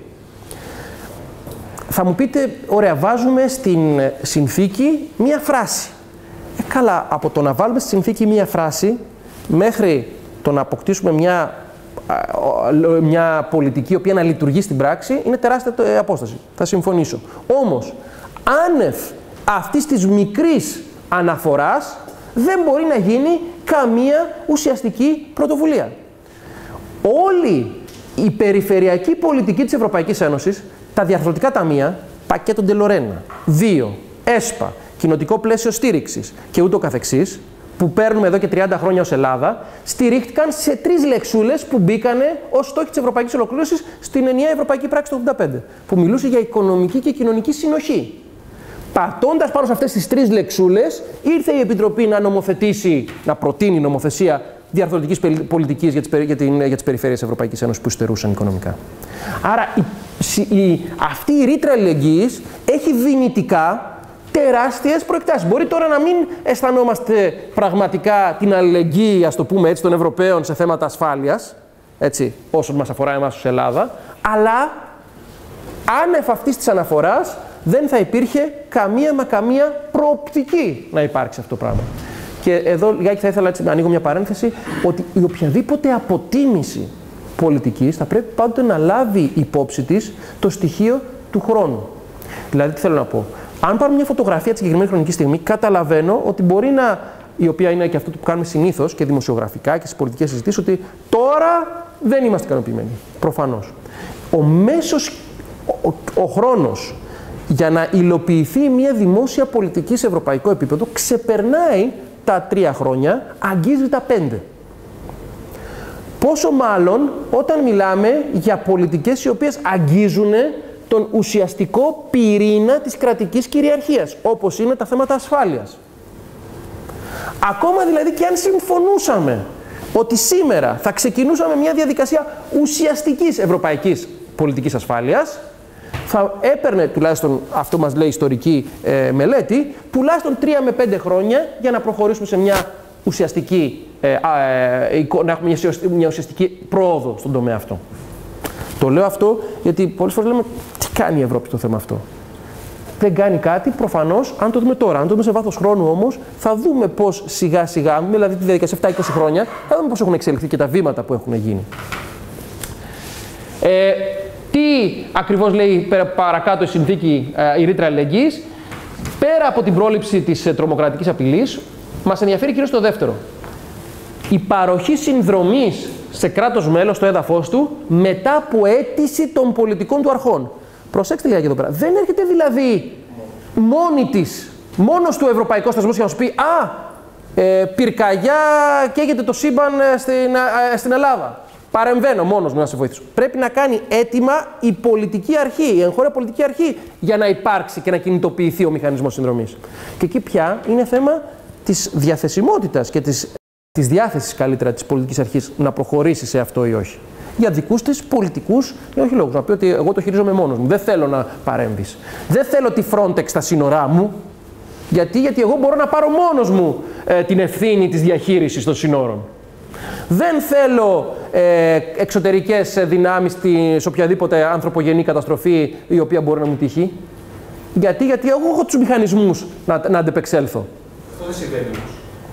Speaker 1: Θα μου πείτε, ωραία, βάζουμε στην συνθήκη μία φράση. Ε, καλά, από το να βάλουμε στη συνθήκη μία φράση μέχρι το να αποκτήσουμε μια, μια πολιτική η οποία να λειτουργεί στην πράξη είναι τεράστια απόσταση. Θα συμφωνήσω. Όμως, άνευ αυτής της μικρής αναφοράς δεν μπορεί να γίνει καμία ουσιαστική πρωτοβουλία. Όλη η περιφερειακή πολιτική της Ευρωπαϊκής Ένωσης, τα διαρθρωτικά ταμεία, πακέτο Ντελορένα, δύο, ΕΣΠΑ, κοινοτικό πλαίσιο στήριξης και ούτω καθεξής, που παίρνουμε εδώ και τριάντα χρόνια ως Ελλάδα, στηρίχτηκαν σε τρεις λεξούλες που μπήκανε ως στόχοι της Ευρωπαϊκής Ολοκλήρωσης στην ενιαία Ευρωπαϊκή Πράξη του ογδόντα πέντε, που μιλούσε για οικονομική και κοινωνική συνοχή. Πατώντας πάνω σε αυτές τις τρεις λεξούλες, ήρθε η Επιτροπή να νομοθετήσει, να προτείνει νομοθεσία διαρθρωτικής πολιτικής για τις, για, την, για τις περιφέρειες Ευρωπαϊκής Ένωσης που υστερούσαν οικονομικά. Άρα η, η, αυτή η ρήτρα αλληλεγγύης έχει δυνητικά τεράστιες προεκτάσεις. Μπορεί τώρα να μην αισθανόμαστε πραγματικά την αλληλεγγύη, ας το πούμε έτσι, των Ευρωπαίων σε θέματα ασφάλειας, έτσι, όσο μας αφορά εμάς ως Ελλάδα, αλλά άνευ αυτής της αναφοράς δεν θα υπήρχε καμία μα καμία προοπτική να υπάρξει αυτό το πράγμα. Και εδώ λιγάκι θα ήθελα έτσι, να ανοίγω μια παρένθεση, ότι η οποιαδήποτε αποτίμηση πολιτικής θα πρέπει πάντοτε να λάβει υπόψη της το στοιχείο του χρόνου. Δηλαδή, τι θέλω να πω. Αν πάρουμε μια φωτογραφία τη συγκεκριμένη χρονική στιγμή, καταλαβαίνω ότι μπορεί να, η οποία είναι και αυτό που κάνουμε συνήθως και δημοσιογραφικά και στις πολιτικές συζητήσεις, ότι τώρα δεν είμαστε ικανοποιημένοι. Προφανώς. Ο μέσος, ο, ο, ο χρόνος για να υλοποιηθεί μια δημόσια πολιτική σε ευρωπαϊκό επίπεδο ξεπερνάει τα τρία χρόνια, αγγίζει τα πέντε. Πόσο μάλλον όταν μιλάμε για πολιτικές οι οποίες αγγίζουν τον ουσιαστικό πυρήνα της κρατικής κυριαρχίας, όπως είναι τα θέματα ασφάλειας. Ακόμα δηλαδή και αν συμφωνούσαμε ότι σήμερα θα ξεκινούσαμε μια διαδικασία ουσιαστικής ευρωπαϊκής πολιτικής ασφάλειας, θα έπαιρνε, τουλάχιστον αυτό μας λέει η ιστορική ε, μελέτη, τουλάχιστον τρία με πέντε χρόνια για να προχωρήσουμε σε μια ουσιαστική, ε, ε, να έχουμε μια ουσιαστική πρόοδο στον τομέα αυτό. Το λέω αυτό γιατί πολλές φορές λέμε τι κάνει η Ευρώπη στο θέμα αυτό. Δεν κάνει κάτι, προφανώς, αν το δούμε τώρα. Αν το δούμε σε βάθος χρόνου όμως, θα δούμε πώς σιγά σιγά, δηλαδή τη διαδικασία επτά είκοσι χρόνια, θα δούμε πώς έχουν εξελιχθεί και τα βήματα που έχουν γίνει. Ε, τι ακριβώς λέει παρακάτω η συνθήκη, η ρήτρα αλληλεγγύης. Πέρα από την πρόληψη της τρομοκρατικής απειλής, μας ενδιαφέρει κυρίως το δεύτερο. Η παροχή συνδρομής σε κράτος μέλος στο έδαφος του μετά από αίτηση των πολιτικών του αρχών. Προσέξτε λίγα εδώ πέρα. Δεν έρχεται δηλαδή μόνη της, μόνος του ευρωπαϊκός θεσμός για να σου πει «Α, ε, πυρκαγιά καίγεται το σύμπαν στην, ε, στην Ελλάδα. Παρεμβαίνω μόνος μου να σε βοηθήσω». Πρέπει να κάνει αίτημα η πολιτική αρχή, η εγχώρια πολιτική αρχή για να υπάρξει και να κινητοποιηθεί ο μηχανισμός συνδρομής. Και εκεί πια είναι θέμα της διαθεσιμότητας και της, της διάθεσης καλύτερα της πολιτικής αρχής να προχωρήσει σε αυτό ή όχι. Για δικούς της πολιτικούς ή όχι λόγους. Να πει ότι εγώ το χειρίζομαι μόνος μου. Δεν θέλω να παρέμβεις. Δεν θέλω τη Frontex στα σύνορά μου. Γιατί, γιατί εγώ μπορώ να πάρω μόνος μου ε, την ευθύνη της διαχείρισης των σύνορων. Δεν θέλω ε, εξωτερικές δυνάμεις σε οποιαδήποτε ανθρωπογενή καταστροφή η οποία μπορεί να μου τύχει. Γιατί, γιατί εγώ έχω τους μηχανισμούς να, να αντεπεξέλθω.
Speaker 4: Αυτό δεν συμβαίνει όμως.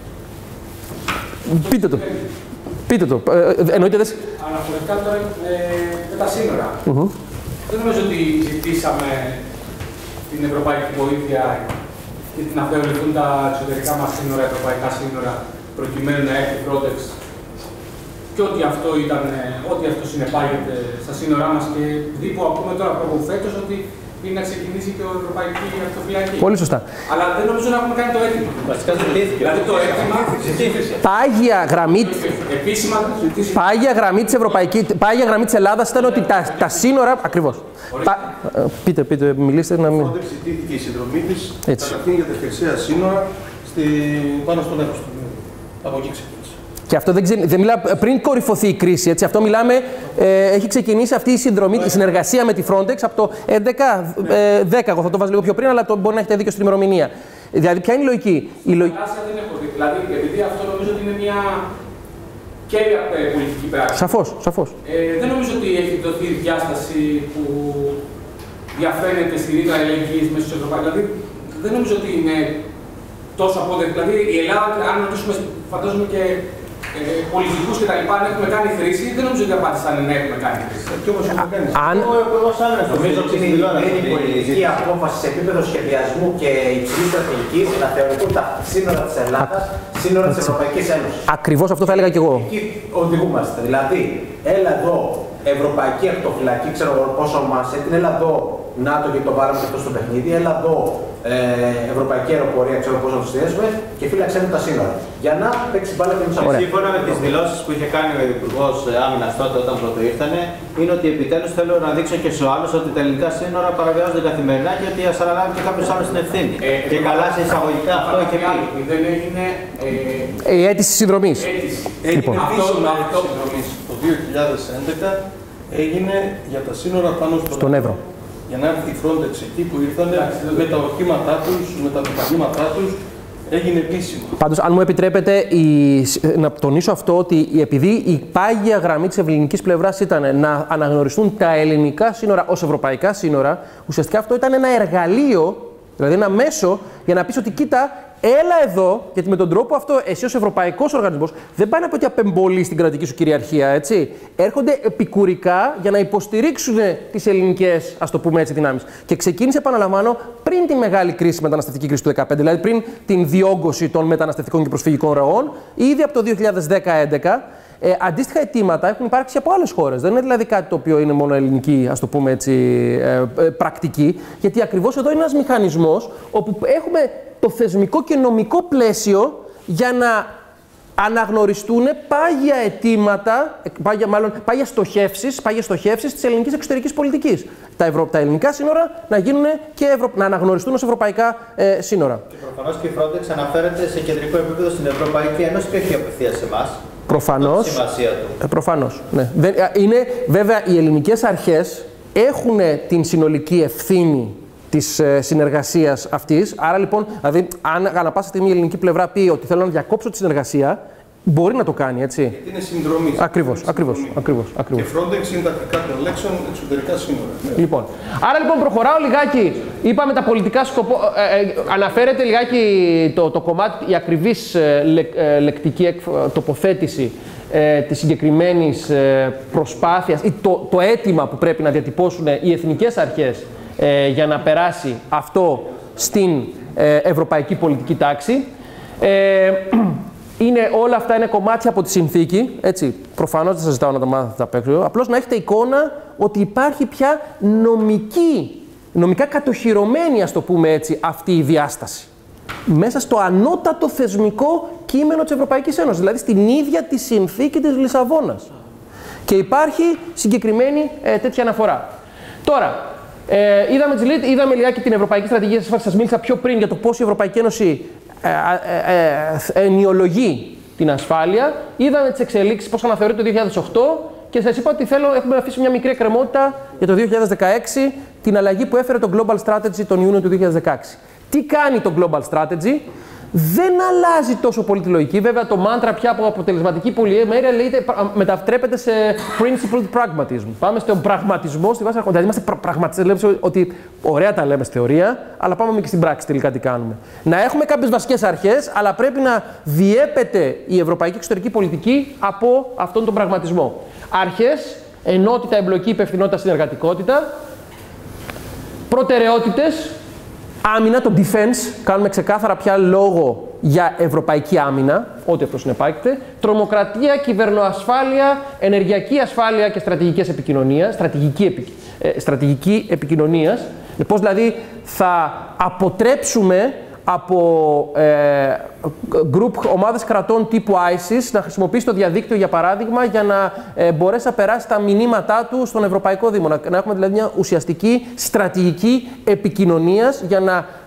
Speaker 1: Πείτε το. Πείτε το. Ε, εννοείται δεν...
Speaker 4: Αναφορικά τώρα ε, με τα σύνορα. Mm-hmm. Δεν νομίζω ότι ζητήσαμε την ευρωπαϊκή βοήθεια και την να θεωρηθούν τα εξωτερικά μας σύνορα, ευρωπαϊκά σύνορα, προκειμένου να έρθει Frontex. Και ό,τι αυτό, ήταν, ό,τι αυτό συνεπάγεται στα σύνορά μας και δίπου ακούμε τώρα από φέτος ότι είναι να ξεκινήσει και ο Ευρωπαϊκή Ακτοφυλακή.
Speaker 1: Πολύ σωστά.
Speaker 4: Αλλά δεν νομίζω να έχουμε κάνει το αίτημα.
Speaker 3: Βασικά ζητήθηκε.
Speaker 4: Δηλαδή το αίτημα ζητήθηκε.
Speaker 1: Πάγια γραμμή,
Speaker 4: επίσημα ζητήθηκε.
Speaker 1: Πάγια γραμμή της Ευρωπαϊκής, πάγια γραμμή της Ελλάδας ήταν ότι τα, τα σύνορα, ακριβώς. Πα, πείτε, πείτε, μιλήστε να μην...
Speaker 5: Όταν ζητήθηκε η συνδρομή της, καταρχήν για τα χερσαία σύνορα στη... πάνω στον Εύρο. Από εκεί ξεκίνησε.
Speaker 1: Και αυτό δεν, ξε... δεν μιλά πριν κορυφωθεί η κρίση. Έτσι. Αυτό μιλάμε, ε, έχει ξεκινήσει αυτή η συνδρομή, η συνεργασία με τη Frontex από το έντεκα, ε, δέκα. Εγώ θα το βάζω λίγο πιο πριν, αλλά το μπορεί να έχετε δίκιο στην ημερομηνία. Δηλαδή, ποια είναι η λογική. Η λο...
Speaker 4: δεν έχω δει. Δηλαδή, επειδή αυτό νομίζω ότι είναι μια κέρια πολιτική πράξη.
Speaker 1: Σαφώς, σαφώς.
Speaker 4: Ε, δεν νομίζω ότι έχει δοθεί διάσταση που διαφαίνεται στη ρήτρα ελεγγύης μέσα στους Ευρωπαϊκούς. Δηλαδή, δεν νομίζω ότι είναι τόσο απόδεκτο. Δηλαδή, η Ελλάδα, αν ρωτήσουμε, φαντάζομαι και ε, πολιτικούς και τα λοιπά, αν έχουμε κάνει χρήση, δεν νομίζω ότι απάντησαν ναι, έχουμε κάνει χρήση. Και όμως έχουμε κάνει.
Speaker 5: Αν... Νομίζω ότι είναι η πολιτική απόφαση σε επίπεδο σχεδιασμού και υψηλής στρατηγικής να θεωρηθούν τα σύνορα της Ελλάδας σύνορα της Ευρωπαϊκής Ένωσης.
Speaker 1: Ακριβώς αυτό θα έλεγα και εγώ.
Speaker 5: Εκεί οδηγούμαστε. Δηλαδή, έλα εδώ Ευρωπαϊκή Ακτοφυλακή, ξέρω πόσο μας έτεινε, έλα εδώ ΝΑΤΟ και το βάλαμε και αυτό στο παιχνίδι, έλα εδώ ε, Ευρωπαϊκή Αεροπορία, ξέρω πώς να τους στηρίζουμε και φύλαξε τα σύνορα. Για να παίξει μπάλα και με τους
Speaker 6: ανθρώπους. Σύμφωνα με τις δηλώσεις που είχε κάνει ο Υπουργός Άμυνας τότε όταν πρώτο ήρθανε, είναι ότι επιτέλους θέλω να δείξω και σε άλλους ότι τα ελληνικά σύνορα παραβιάζονται καθημερινά και ότι ας αναλάβει και κάποιος άλλος την ευθύνη. Ε, και καλά σε εισαγωγικά αυτό είχε πει.
Speaker 4: Δεν έγινε.
Speaker 1: Ε, η αίτηση συνδρομής.
Speaker 2: Λοιπόν. Αυτό το δύο χιλιάδες έντεκα έγινε για τα σύνορα πάνω στον Εύρο. Για να έρθει η Frontex εκεί που ήρθαν με τα οχήματά τους, με τα μηχανήματά τους, έγινε επίσημα.
Speaker 1: Πάντως, αν μου επιτρέπετε, η... να τονίσω αυτό ότι επειδή η πάγια γραμμή της ελληνικής πλευράς ήταν να αναγνωριστούν τα ελληνικά σύνορα ως ευρωπαϊκά σύνορα, ουσιαστικά αυτό ήταν ένα εργαλείο, δηλαδή ένα μέσο για να πεις ότι κοίτα, έλα εδώ, γιατί με τον τρόπο αυτό εσύ ως ευρωπαϊκός οργανισμός δεν πάνε από ότι απεμπολεί στην κρατική σου κυριαρχία, έτσι. Έρχονται επικουρικά για να υποστηρίξουν τις ελληνικές, ας το πούμε έτσι, δυνάμεις. Και ξεκίνησε, επαναλαμβάνω, πριν τη μεγάλη κρίση, μεταναστευτική κρίση του δύο χιλιάδες δεκαπέντε, δηλαδή πριν την διόγκωση των μεταναστευτικών και προσφυγικών ροών, ήδη από το δύο χιλιάδες δέκα έντεκα. Ε, αντίστοιχα αιτήματα έχουν υπάρξει από άλλες χώρες. Δεν είναι δηλαδή κάτι το οποίο είναι μόνο ελληνική, ας το πούμε έτσι, ε, ε, πρακτική, γιατί ακριβώς εδώ είναι ένας μηχανισμός όπου έχουμε το θεσμικό και νομικό πλαίσιο για να αναγνωριστούν πάγια αιτήματα, πάγια, μάλλον, πάγια στοχεύσεις, πάγια στοχεύσεις της ελληνικής εξωτερικής πολιτικής. Τα, ευρω... τα ελληνικά σύνορα να, γίνουν και ευρω... να αναγνωριστούν ως ευρωπαϊκά ε, σύνορα.
Speaker 6: Και προφανώς και η Frontex αναφέρεται σε κεντρικό επίπεδο στην Ευρωπαϊκή Ένωση και όχι απευθείας σε εμάς.
Speaker 1: Προφανώς.
Speaker 6: Σημασία του.
Speaker 1: Ε, προφανώς, ναι. Είναι, βέβαια, οι ελληνικές αρχές έχουν την συνολική ευθύνη της ε, συνεργασίας αυτής. Άρα, λοιπόν, δηλαδή, αν ανά πάσα στιγμή η ελληνική πλευρά πει ότι θέλω να διακόψω τη συνεργασία, μπορεί να το κάνει, έτσι.
Speaker 2: Γιατί είναι συνδρομή.
Speaker 1: Ακριβώς, ακριβώς, ακριβώς, ακριβώς.
Speaker 2: Και Frontex είναι τακτικά collection εξωτερικά σύνορα.
Speaker 1: Λοιπόν, άρα λοιπόν προχωράω λιγάκι. Είπαμε τα πολιτικά σκοπό. Ε, ε, αναφέρεται λιγάκι το, το κομμάτι, η ακριβής ε, λε, ε, λεκτική εκ, τοποθέτηση ε, της συγκεκριμένης ε, προσπάθειας ή το, το αίτημα που πρέπει να διατυπώσουν οι εθνικές αρχές ε, για να περάσει αυτό στην ε, ευρωπαϊκή πολιτική τάξη. Ε, Είναι, όλα αυτά είναι κομμάτια από τη συνθήκη, έτσι, προφανώς δεν σας ζητάω να τα μάθετε απ' έξω, απλώς να έχετε εικόνα ότι υπάρχει πια νομική, νομικά κατοχυρωμένη, ας το πούμε έτσι, αυτή η διάσταση. Μέσα στο ανώτατο θεσμικό κείμενο της Ευρωπαϊκής Ένωσης, δηλαδή στην ίδια τη συνθήκη της Λισαβόνας. Και υπάρχει συγκεκριμένη ε, τέτοια αναφορά. Τώρα, ε, είδαμε, είδαμε λιγάκι την Ευρωπαϊκή Στρατηγική Ασφάλειας, σας μίλησα πιο πριν για το πώς η Ευρωπαϊκή Ένωση Ε, ε, ε, ενιολογεί την ασφάλεια. Είδαμε τις εξελίξεις, πώς αναθεωρείται το δύο χιλιάδες οκτώ και σας είπα ότι θέλω, έχουμε αφήσει μια μικρή εκκρεμότητα για το δύο χιλιάδες δεκαέξι, την αλλαγή που έφερε το Global Strategy τον Ιούνιο του δύο χιλιάδες δεκαέξι. Τι κάνει το Global Strategy? Δεν αλλάζει τόσο πολύ τη λογική. Βέβαια, το μάντρα πια από αποτελεσματική πολυεμέρεια μετατρέπεται σε principled pragmatism. Πάμε στον πραγματισμό στη βάση αρχών. Δηλαδή, είμαστε πραγματιστές. Λέμε ότι ωραία τα λέμε στη θεωρία, αλλά πάμε και στην πράξη τελικά τι κάνουμε. Να έχουμε κάποιες βασικές αρχές, αλλά πρέπει να διέπεται η ευρωπαϊκή εξωτερική πολιτική από αυτόν τον πραγματισμό. Αρχές, ενότητα, εμπλοκή, υπευθυνότητα, συνεργατικότητα. Προτεραιότητες. Άμυνα, το defense, κάνουμε ξεκάθαρα πια λόγο για ευρωπαϊκή άμυνα, ό,τι αυτό συνεπάγεται. Τρομοκρατία, κυβερνοασφάλεια, ενεργειακή ασφάλεια και στρατηγικές επικοινωνίας, στρατηγική, επικ... ε, στρατηγική επικοινωνίας. Πώς δηλαδή θα αποτρέψουμε από ε, group, ομάδες κρατών τύπου άισις να χρησιμοποιήσει το διαδίκτυο, για παράδειγμα, για να ε, μπορέσει να περάσει τα μηνύματά του στον Ευρωπαϊκό Δήμο. Να, να έχουμε δηλαδή μια ουσιαστική στρατηγική επικοινωνίας για να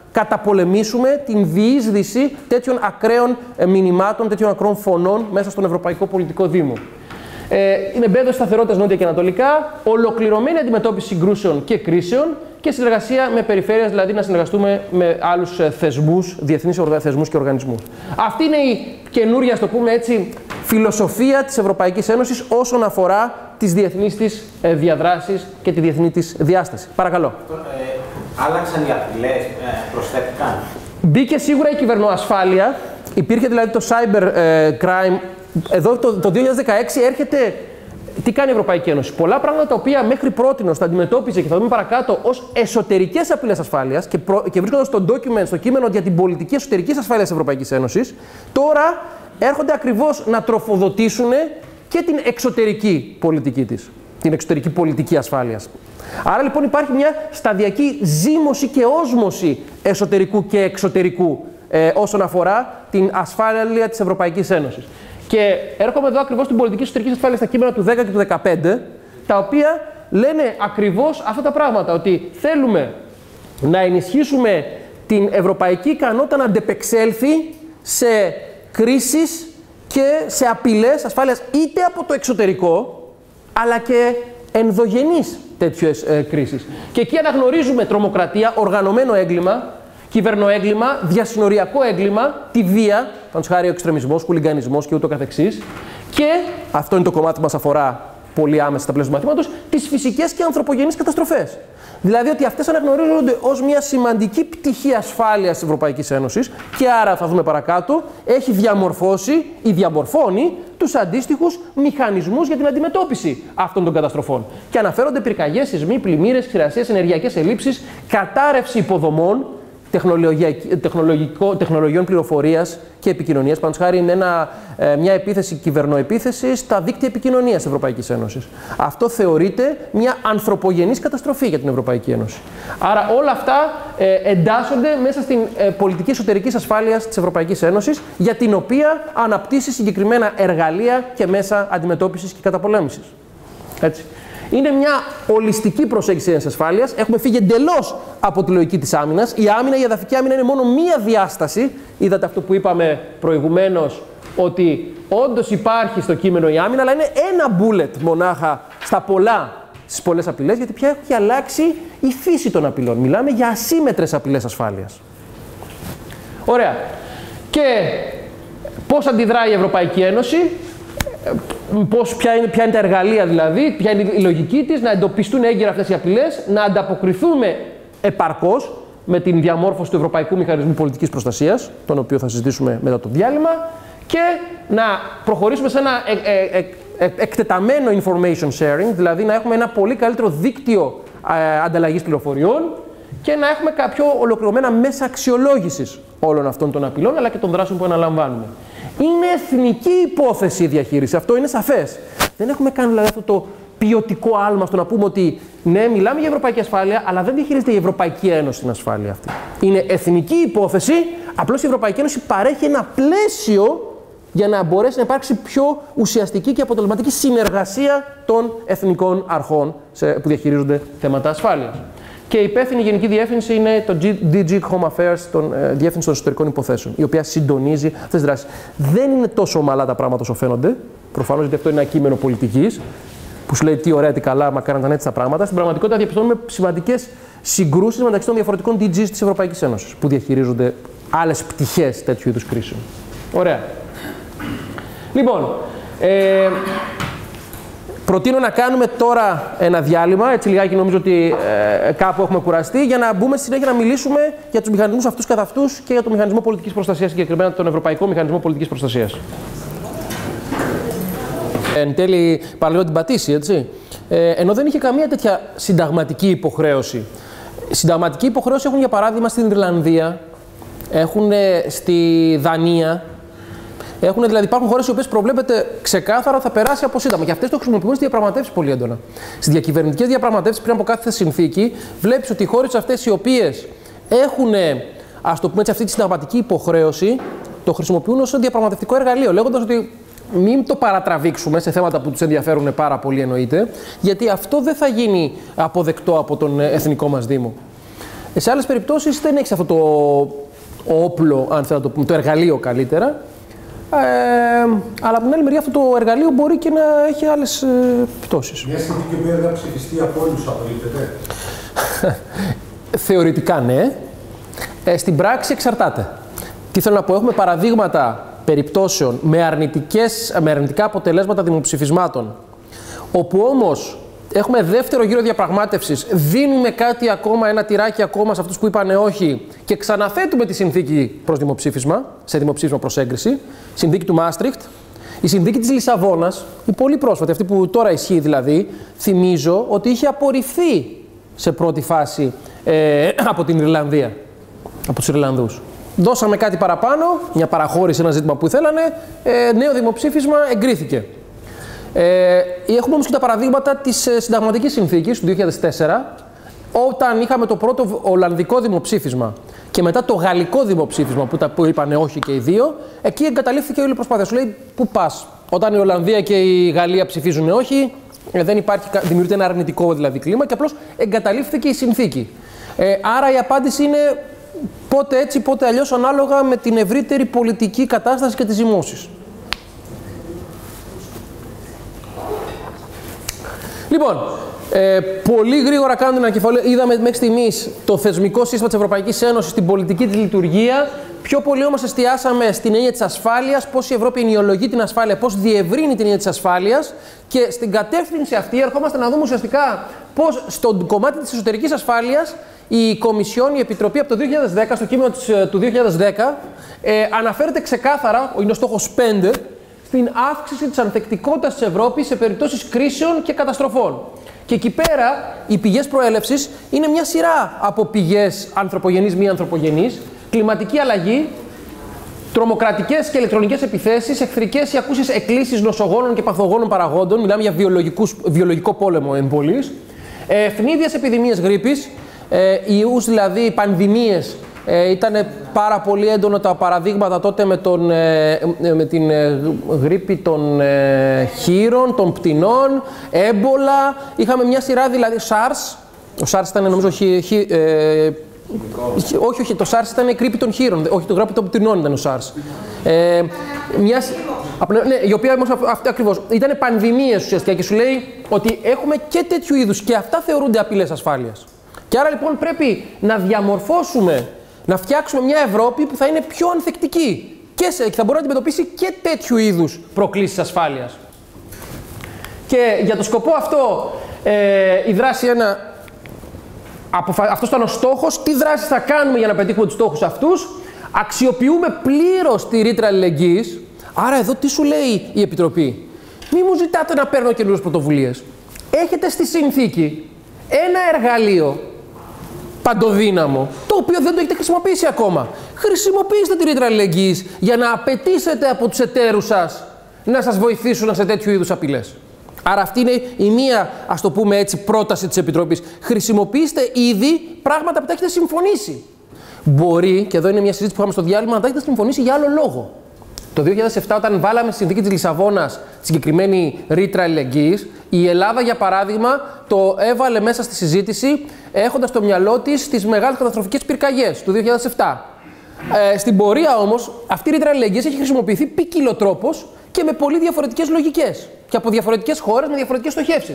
Speaker 1: καταπολεμήσουμε την διείσδυση τέτοιων ακραίων μηνυμάτων, τέτοιων ακραίων φωνών μέσα στον Ευρωπαϊκό Πολιτικό Δήμο. Ε, είναι εμπέδωση σταθερότητας νότια και ανατολικά, ολοκληρωμένη αντιμετώπιση συγκρούσεων και κρίσεων και συνεργασία με περιφέρειες, δηλαδή να συνεργαστούμε με άλλους θεσμούς, διεθνείς θεσμούς και οργανισμούς. Αυτή είναι η καινούρια, ας το πούμε έτσι, φιλοσοφία της Ευρωπαϊκής Ένωσης όσον αφορά τις διεθνείς της διαδράσεις και τη διεθνή της διάσταση. Παρακαλώ.
Speaker 5: Ε, άλλαξαν οι απειλές, ε, προσθέτηκαν.
Speaker 1: Μπήκε σίγουρα η κυβερνοασφάλεια, υπήρχε δηλαδή το cyber ε, crime. Εδώ το, το δύο χιλιάδες δεκαέξι έρχεται. Τι κάνει η Ευρωπαϊκή Ένωση? Πολλά πράγματα τα οποία μέχρι πρότινος τα αντιμετώπιζε και θα δούμε παρακάτω ως εσωτερικές απειλές ασφάλειας και, προ, και βρίσκονται στο document, στο κείμενο για την πολιτική εσωτερικής ασφάλειας της Ευρωπαϊκής Ένωσης, τώρα έρχονται ακριβώς να τροφοδοτήσουν και την εξωτερική πολιτική της, την εξωτερική πολιτική ασφάλειας. Άρα λοιπόν υπάρχει μια σταδιακή ζύμωση και όσμωση εσωτερικού και εξωτερικού ε, όσον αφορά την ασφάλεια της Ευρωπαϊκής Ένωσης. Και έρχομαι εδώ ακριβώς στην πολιτική εσωτερική ασφάλεια στα κείμενα του δέκα και του δεκαπέντε, τα οποία λένε ακριβώς αυτά τα πράγματα, ότι θέλουμε να ενισχύσουμε την ευρωπαϊκή ικανότητα να αντεπεξέλθει σε κρίσεις και σε απειλές ασφάλειας είτε από το εξωτερικό, αλλά και ενδογενείς τέτοιες ε, κρίσεις. Και εκεί αναγνωρίζουμε τρομοκρατία, οργανωμένο έγκλημα, κυβερνοέγκλημα, διασυνοριακό έγκλημα, τη βία, πάνω χάρη ο εξτρεμισμός, χουλιγκανισμός και ούτω καθεξής. Και αυτό είναι το κομμάτι που μας αφορά πολύ άμεσα στα πλαίσια του μαθήματος, τις φυσικές και ανθρωπογενείς καταστροφές. Δηλαδή ότι αυτές αναγνωρίζονται ως μια σημαντική πτυχή ασφάλειας της Ευρωπαϊκής Ένωσης και άρα θα δούμε παρακάτω, έχει διαμορφώσει ή διαμορφώνει τους αντίστοιχους μηχανισμούς για την αντιμετώπιση αυτών των καταστροφών. Και αναφέρονται πυρκαγιές, σεισμοί, πλημμύρες, ξηρασίες, ενεργειακές ελλείψεις, κατάρρευση υποδομών, τεχνολογιών πληροφορίας και επικοινωνίας. Πάνω χάρη είναι ένα, μια επίθεση, κυβερνοεπίθεση στα δίκτυα επικοινωνίας της Ευρωπαϊκής Ένωσης. Αυτό θεωρείται μια ανθρωπογενής καταστροφή για την Ευρωπαϊκή Ένωση. Άρα όλα αυτά ε, εντάσσονται μέσα στην ε, πολιτική εσωτερικής ασφάλειας της Ευρωπαϊκής Ένωσης, για την οποία αναπτύσσει συγκεκριμένα εργαλεία και μέσα αντιμετώπισης και καταπολέμησης. Έτσι. Είναι μια ολιστική προσέγγιση της ασφάλειας. Έχουμε φύγει εντελώς από τη λογική της άμυνας. Η άμυνα, η εδαφική άμυνα είναι μόνο μία διάσταση. Είδατε αυτό που είπαμε προηγουμένως, ότι όντως υπάρχει στο κείμενο η άμυνα, αλλά είναι ένα bullet μονάχα στα πολλά, στις πολλές απειλές, γιατί πια έχει αλλάξει η φύση των απειλών. Μιλάμε για ασύμμετρες απειλές ασφάλειας. Ωραία. Και πώς αντιδράει η Ευρωπαϊκή Ένωση? Πώς, ποια, είναι, ποια είναι τα εργαλεία δηλαδή, ποια είναι η λογική της, να εντοπιστούν έγκαιρα αυτές οι απειλές, να ανταποκριθούμε επαρκώς με την διαμόρφωση του Ευρωπαϊκού Μηχανισμού Πολιτικής Προστασίας, τον οποίο θα συζητήσουμε μετά το διάλειμμα, και να προχωρήσουμε σε ένα ε, ε, ε, εκτεταμένο information sharing, δηλαδή να έχουμε ένα πολύ καλύτερο δίκτυο ε, ανταλλαγής πληροφοριών και να έχουμε κάποιο ολοκληρωμένα μέσα αξιολόγησης όλων αυτών των απειλών, αλλά και των δράσεων που αναλαμβάνουμε. Είναι εθνική υπόθεση η διαχείριση, αυτό είναι σαφές. Δεν έχουμε κάνει δηλαδή αυτό το ποιοτικό άλμα στο να πούμε ότι ναι, μιλάμε για ευρωπαϊκή ασφάλεια, αλλά δεν διαχειρίζεται η Ευρωπαϊκή Ένωση την ασφάλεια αυτή. Είναι εθνική υπόθεση, απλώς η Ευρωπαϊκή Ένωση παρέχει ένα πλαίσιο για να μπορέσει να υπάρξει πιο ουσιαστική και αποτελεσματική συνεργασία των εθνικών αρχών που διαχειρίζονται θέματα ασφάλειας. Και η υπεύθυνη γενική διεύθυνση είναι το ντι τζι Home Affairs, τον ε, Διεύθυνση των Εσωτερικών Υποθέσεων, η οποία συντονίζει αυτές τις δράσεις. Δεν είναι τόσο ομαλά τα πράγματα όσο φαίνονται. Προφανώς, γιατί αυτό είναι ένα κείμενο πολιτικής, που σου λέει τι ωραία, τι καλά, μακάρι να ήταν έτσι τα πράγματα. Στην πραγματικότητα, διαπιστώνουμε σημαντικές συγκρούσεις μεταξύ των διαφορετικών ντι τζις της Ευρωπαϊκής Ένωσης, που διαχειρίζονται άλλες πτυχές τέτοιου είδους κρίσεων. Ωραία. Λοιπόν. Ε, Προτείνω να κάνουμε τώρα ένα διάλειμμα, έτσι λιγάκι νομίζω ότι ε, κάπου έχουμε κουραστεί, για να μπούμε στη συνέχεια να μιλήσουμε για τους μηχανισμούς αυτούς καθ' αυτούς και για το μηχανισμό πολιτικής προστασίας, συγκεκριμένα τον Ευρωπαϊκό Μηχανισμό Πολιτικής Προστασίας. Ε, εν τέλει, παραλίγο την πατήσει, έτσι. Ε, ενώ δεν είχε καμία τέτοια συνταγματική υποχρέωση. Συνταγματική υποχρέωση έχουν για παράδειγμα στην Ιρλανδία, έχουν στη Δανία. Έχουν, δηλαδή, υπάρχουν χώρες οι οποίες προβλέπεται ξεκάθαρα ότι θα περάσει από σύνταγμα και αυτές το χρησιμοποιούν στις διαπραγματεύσεις πολύ έντονα. Στις διακυβερνητικές διαπραγματεύσεις πριν από κάθε συνθήκη, βλέπεις ότι οι χώρες αυτές οι οποίες έχουν, ας το πούμε έτσι, αυτή τη συνταγματική υποχρέωση, το χρησιμοποιούν ως διαπραγματευτικό εργαλείο, λέγοντας ότι μην το παρατραβήξουμε σε θέματα που τους ενδιαφέρουν πάρα πολύ, εννοείται, γιατί αυτό δεν θα γίνει αποδεκτό από τον εθνικό μας Δήμο. Σε άλλες περιπτώσεις δεν έχεις αυτό το όπλο, αν θέλω να το πούμε, το εργαλείο καλύτερα. Ε, αλλά από την άλλη μεριά αυτό το εργαλείο μπορεί και να έχει άλλες ε, πτώσεις.
Speaker 7: Μια συνθήκη που δεν θα ψηφιστεί από όλους, απολύτεται.
Speaker 1: Θεωρητικά ναι. Ε, στην πράξη εξαρτάται. Τι θέλω να πω, έχουμε παραδείγματα περιπτώσεων με, αρνητικές, με αρνητικά αποτελέσματα δημοψηφισμάτων, όπου όμως έχουμε δεύτερο γύρο διαπραγμάτευσης, δίνουμε κάτι ακόμα, ένα τυράκι ακόμα σε αυτούς που είπανε όχι και ξαναθέτουμε τη συνθήκη προς δημοψήφισμα, σε δημοψήφισμα προς έγκριση, συνθήκη του Μάστριχτ. Η συνθήκη της Λισαβόνας, η πολύ πρόσφατη, αυτή που τώρα ισχύει δηλαδή, θυμίζω ότι είχε απορριφθεί σε πρώτη φάση ε, από την Ιρλανδία, από τους Ιρλανδούς. Δώσαμε κάτι παραπάνω, μια παραχώρηση, ένα ζήτημα που ήθελανε, ε, νέο δημοψήφισμα εγκρίθηκε. Ε, έχουμε όμως και τα παραδείγματα της ε, συνταγματικής συνθήκης του δύο χιλιάδες τέσσερα, όταν είχαμε το πρώτο Ολλανδικό δημοψήφισμα και μετά το Γαλλικό δημοψήφισμα που, τα, που είπαν όχι και οι δύο, εκεί εγκαταλείφθηκε όλη η προσπάθεια. Σου λέει πού πας, όταν η Ολλανδία και η Γαλλία ψηφίζουν όχι, ε, δεν υπάρχει, δημιουργείται ένα αρνητικό δηλαδή κλίμα και απλώς εγκαταλείφθηκε η συνθήκη. Ε, άρα η απάντηση είναι πότε έτσι, πότε αλλιώς, ανάλογα με την ευρύτερη πολιτική κατάσταση και τις ζυμώσεις. Λοιπόν, ε, πολύ γρήγορα κάνουμε την ανακεφαλαία. Είδαμε μέχρι στιγμής το θεσμικό σύστημα της Ευρωπαϊκής Ένωσης, την πολιτική της λειτουργία. Πιο πολύ όμως εστιάσαμε στην έννοια της ασφάλειας, πώς η Ευρώπη ενιολογεί την ασφάλεια, πώς διευρύνει την έννοια της ασφάλειας. Και στην κατεύθυνση αυτή ερχόμαστε να δούμε ουσιαστικά πώς στον κομμάτι της εσωτερικής ασφάλειας η Κομισιόν, η Επιτροπή από το δύο χιλιάδες δέκα, στο κείμενο του δύο χιλιάδες δέκα, ε, αναφέρεται ξεκάθαρα, είναι ο στόχος πέντε, στην αύξηση της ανθεκτικότητας της Ευρώπης σε περιπτώσεις κρίσεων και καταστροφών. Και εκεί πέρα οι πηγές προέλευσης είναι μια σειρά από πηγές ανθρωπογενείς, μη ανθρωπογενείς, κλιματική αλλαγή, τρομοκρατικές και ηλεκτρονικές επιθέσεις, εχθρικές ή ακούσιες εκκλήσεις νοσογόνων και παθογόνων παραγόντων, μιλάμε για βιολογικό πόλεμο εν πολλοίς, ε, ευνίδιες επιδημίες γρίπης, ε, ιούς δηλαδή, πανδημίες. Ε, ήταν πάρα πολύ έντονο τα παραδείγματα τότε με, τον, ε, με την ε, γρίπη των ε, χείρων, των πτηνών, έμπολα. Είχαμε μια σειρά δηλαδή, SARS. Ο SARS ήταν νομίζω χει, χει, ε, όχι, όχι, το SARS ήταν η γρίπη των χείρων, όχι το γρίπη των πτηνών ήταν ο SARS. Ε, μια, ναι, η οποία όμως αυτή ακριβώς ήταν πανδημίες ουσιαστικά και σου λέει ότι έχουμε και τέτοιου είδους και αυτά θεωρούνται απειλές ασφάλειας. Και άρα λοιπόν πρέπει να διαμορφώσουμε, να φτιάξουμε μια Ευρώπη που θα είναι πιο ανθεκτική και σε, θα μπορεί να αντιμετωπίσει και τέτοιου είδους προκλήσεις ασφάλειας. Και για το σκοπό αυτό ε, η δράση ένα, αποφα... αυτός ήταν ο στόχος. Τι δράσεις θα κάνουμε για να πετύχουμε τους στόχους αυτούς? Αξιοποιούμε πλήρως τη ρήτρα αλληλεγγύης. Άρα εδώ τι σου λέει η Επιτροπή? Μη μου ζητάτε να παίρνω καινούριες πρωτοβουλίες. Έχετε στη συνθήκη ένα εργαλείο παντοδύναμο, το οποίο δεν το έχετε χρησιμοποιήσει ακόμα. Χρησιμοποιήστε τη ρήτρα αλληλεγγύης για να απαιτήσετε από τους εταίρους σας να σας βοηθήσουν σε τέτοιου είδους απειλές. Άρα αυτή είναι η μία, ας το πούμε έτσι, πρόταση της Επιτροπής. Χρησιμοποιήστε ήδη πράγματα που τα έχετε συμφωνήσει. Μπορεί, και εδώ είναι μια συζήτηση που είχαμε στο διάλειμμα, να τα έχετε συμφωνήσει για άλλο λόγο. Το δύο χιλιάδες επτά, όταν βάλαμε στη συνθήκη της Λισαβόνας τη συγκεκριμένη ρήτρα αλληλεγγύης, η Ελλάδα, για παράδειγμα, το έβαλε μέσα στη συζήτηση έχοντας στο μυαλό της τις μεγάλες καταστροφικές πυρκαγιές του δύο χιλιάδες επτά. Ε, στην πορεία όμως, αυτή η ρήτρα αλληλεγγύης έχει χρησιμοποιηθεί ποικιλοτρόπως και με πολύ διαφορετικές λογικές και από διαφορετικές χώρες με διαφορετικές στοχεύσεις.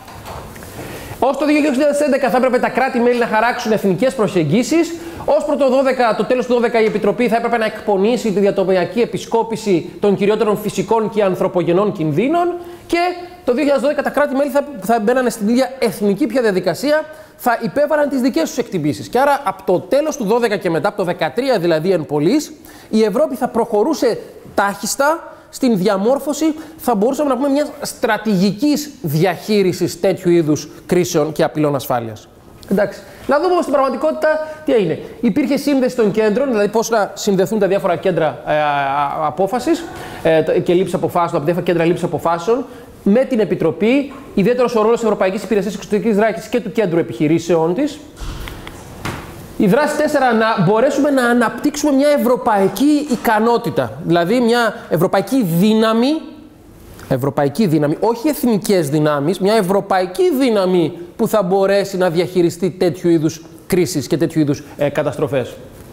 Speaker 1: Ως το δύο χιλιάδες έντεκα θα έπρεπε τα κράτη-μέλη να χαράξουν εθνικές προσεγγίσεις. Ως προ το, δώδεκα, το τέλος του δώδεκα η Επιτροπή θα έπρεπε να εκπονήσει τη διατομιακή επισκόπηση των κυριότερων φυσικών και ανθρωπογενών κινδύνων και το δύο χιλιάδες δώδεκα τα κράτη-μέλη θα, θα μπαίνανε στην ίδια εθνική πια διαδικασία, θα υπέβαλαν τις δικές τους εκτιμήσεις. Και άρα από το τέλος του δώδεκα και μετά, από το δεκατρία δηλαδή εν πολλοίς, η Ευρώπη θα προχωρούσε τάχιστα στην διαμόρφωση, θα μπορούσαμε να πούμε, μιας στρατηγικής διαχείρισης τέτοιου είδους κρίσεων και απειλών ασφάλειας. Εντάξει. Να δούμε όμως στην πραγματικότητα τι έγινε. Υπήρχε σύνδεση των κέντρων, δηλαδή πώς να συνδεθούν τα διάφορα κέντρα ε, απόφασης ε, και λήψη αποφάσεων, τα διάφορα κέντρα λήψη αποφάσεων με την Επιτροπή, ιδιαίτερος ο ρόλος της Ευρωπαϊκής Υπηρεσίας Εξωτερικής Δράσης και του Κέντρου Επιχειρήσεών της. Η δράση τέσσερα, να μπορέσουμε να αναπτύξουμε μια ευρωπαϊκή ικανότητα, δηλαδή μια ευρωπαϊκή δύναμη, ευρωπαϊκή δύναμη, όχι εθνικές δυνάμεις, μια ευρωπαϊκή δύναμη που θα μπορέσει να διαχειριστεί τέτοιου είδους κρίσεις και τέτοιου είδους ε, καταστροφές.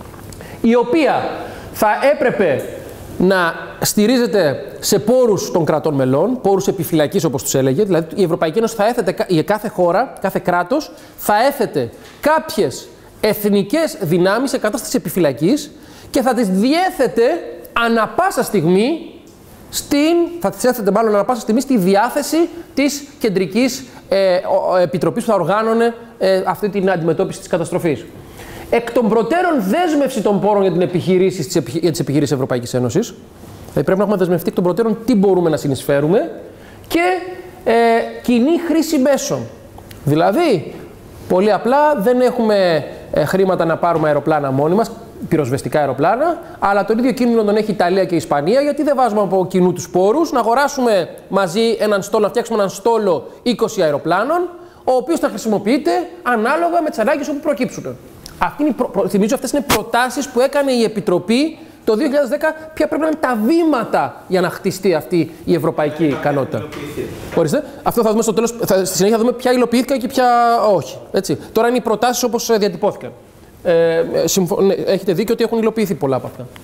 Speaker 1: Η οποία θα έπρεπε να στηρίζεται σε πόρους των κρατών μελών, πόρους επιφυλακής όπως τους έλεγε, δηλαδή η Ευρωπαϊκή Ένωση θα έθετε, η κάθε χώρα, κάθε κράτος θα έθετε κάποιες εθνικές δυνάμεις σε κατάσταση επιφυλακής και θα τις διέθετε ανα πάσα στιγμή, στην, θα τις έθετε μάλλον ανα πάσα στιγμή στη διάθεση της κεντρικής ε, επιτροπής που θα οργάνωνε ε, αυτή την αντιμετώπιση της καταστροφής. Εκ των προτέρων δέσμευση των πόρων για, την επιχειρήσεις, για τις επιχειρήσεις Ευρωπαϊκής Ένωσης. Δηλαδή πρέπει να έχουμε δεσμευτεί εκ των προτέρων τι μπορούμε να συνεισφέρουμε και ε, κοινή χρήση μέσων. Δηλαδή, πολύ απλά δεν έχουμε ε, χρήματα να πάρουμε αεροπλάνα μόνοι μας, πυροσβεστικά αεροπλάνα, αλλά τον ίδιο κίνδυνο τον έχει η Ιταλία και η Ισπανία, γιατί δεν βάζουμε από κοινού τους πόρους να αγοράσουμε μαζί έναν στόλο, να φτιάξουμε έναν στόλο είκοσι αεροπλάνων, ο οποίος θα χρησιμοποιείται ανάλογα με τις ανάγκες όπου προκύψουν. Αυτή είναι, προ, θυμίζω αυτές είναι προτάσεις που έκανε η Επιτροπή το δύο χιλιάδες δέκα, ποια πρέπει να είναι τα βήματα για να χτιστεί αυτή η ευρωπαϊκή ικανότητα. Ορίστε. Αυτό θα δούμε στο τέλος, θα, στη συνέχεια θα δούμε ποια υλοποιήθηκαν και ποια όχι. Έτσι. Τώρα είναι οι προτάσεις όπως διατυπώθηκαν. Ε, συμφω... ναι, έχετε δίκιο ότι έχουν υλοποιηθεί πολλά από αυτά.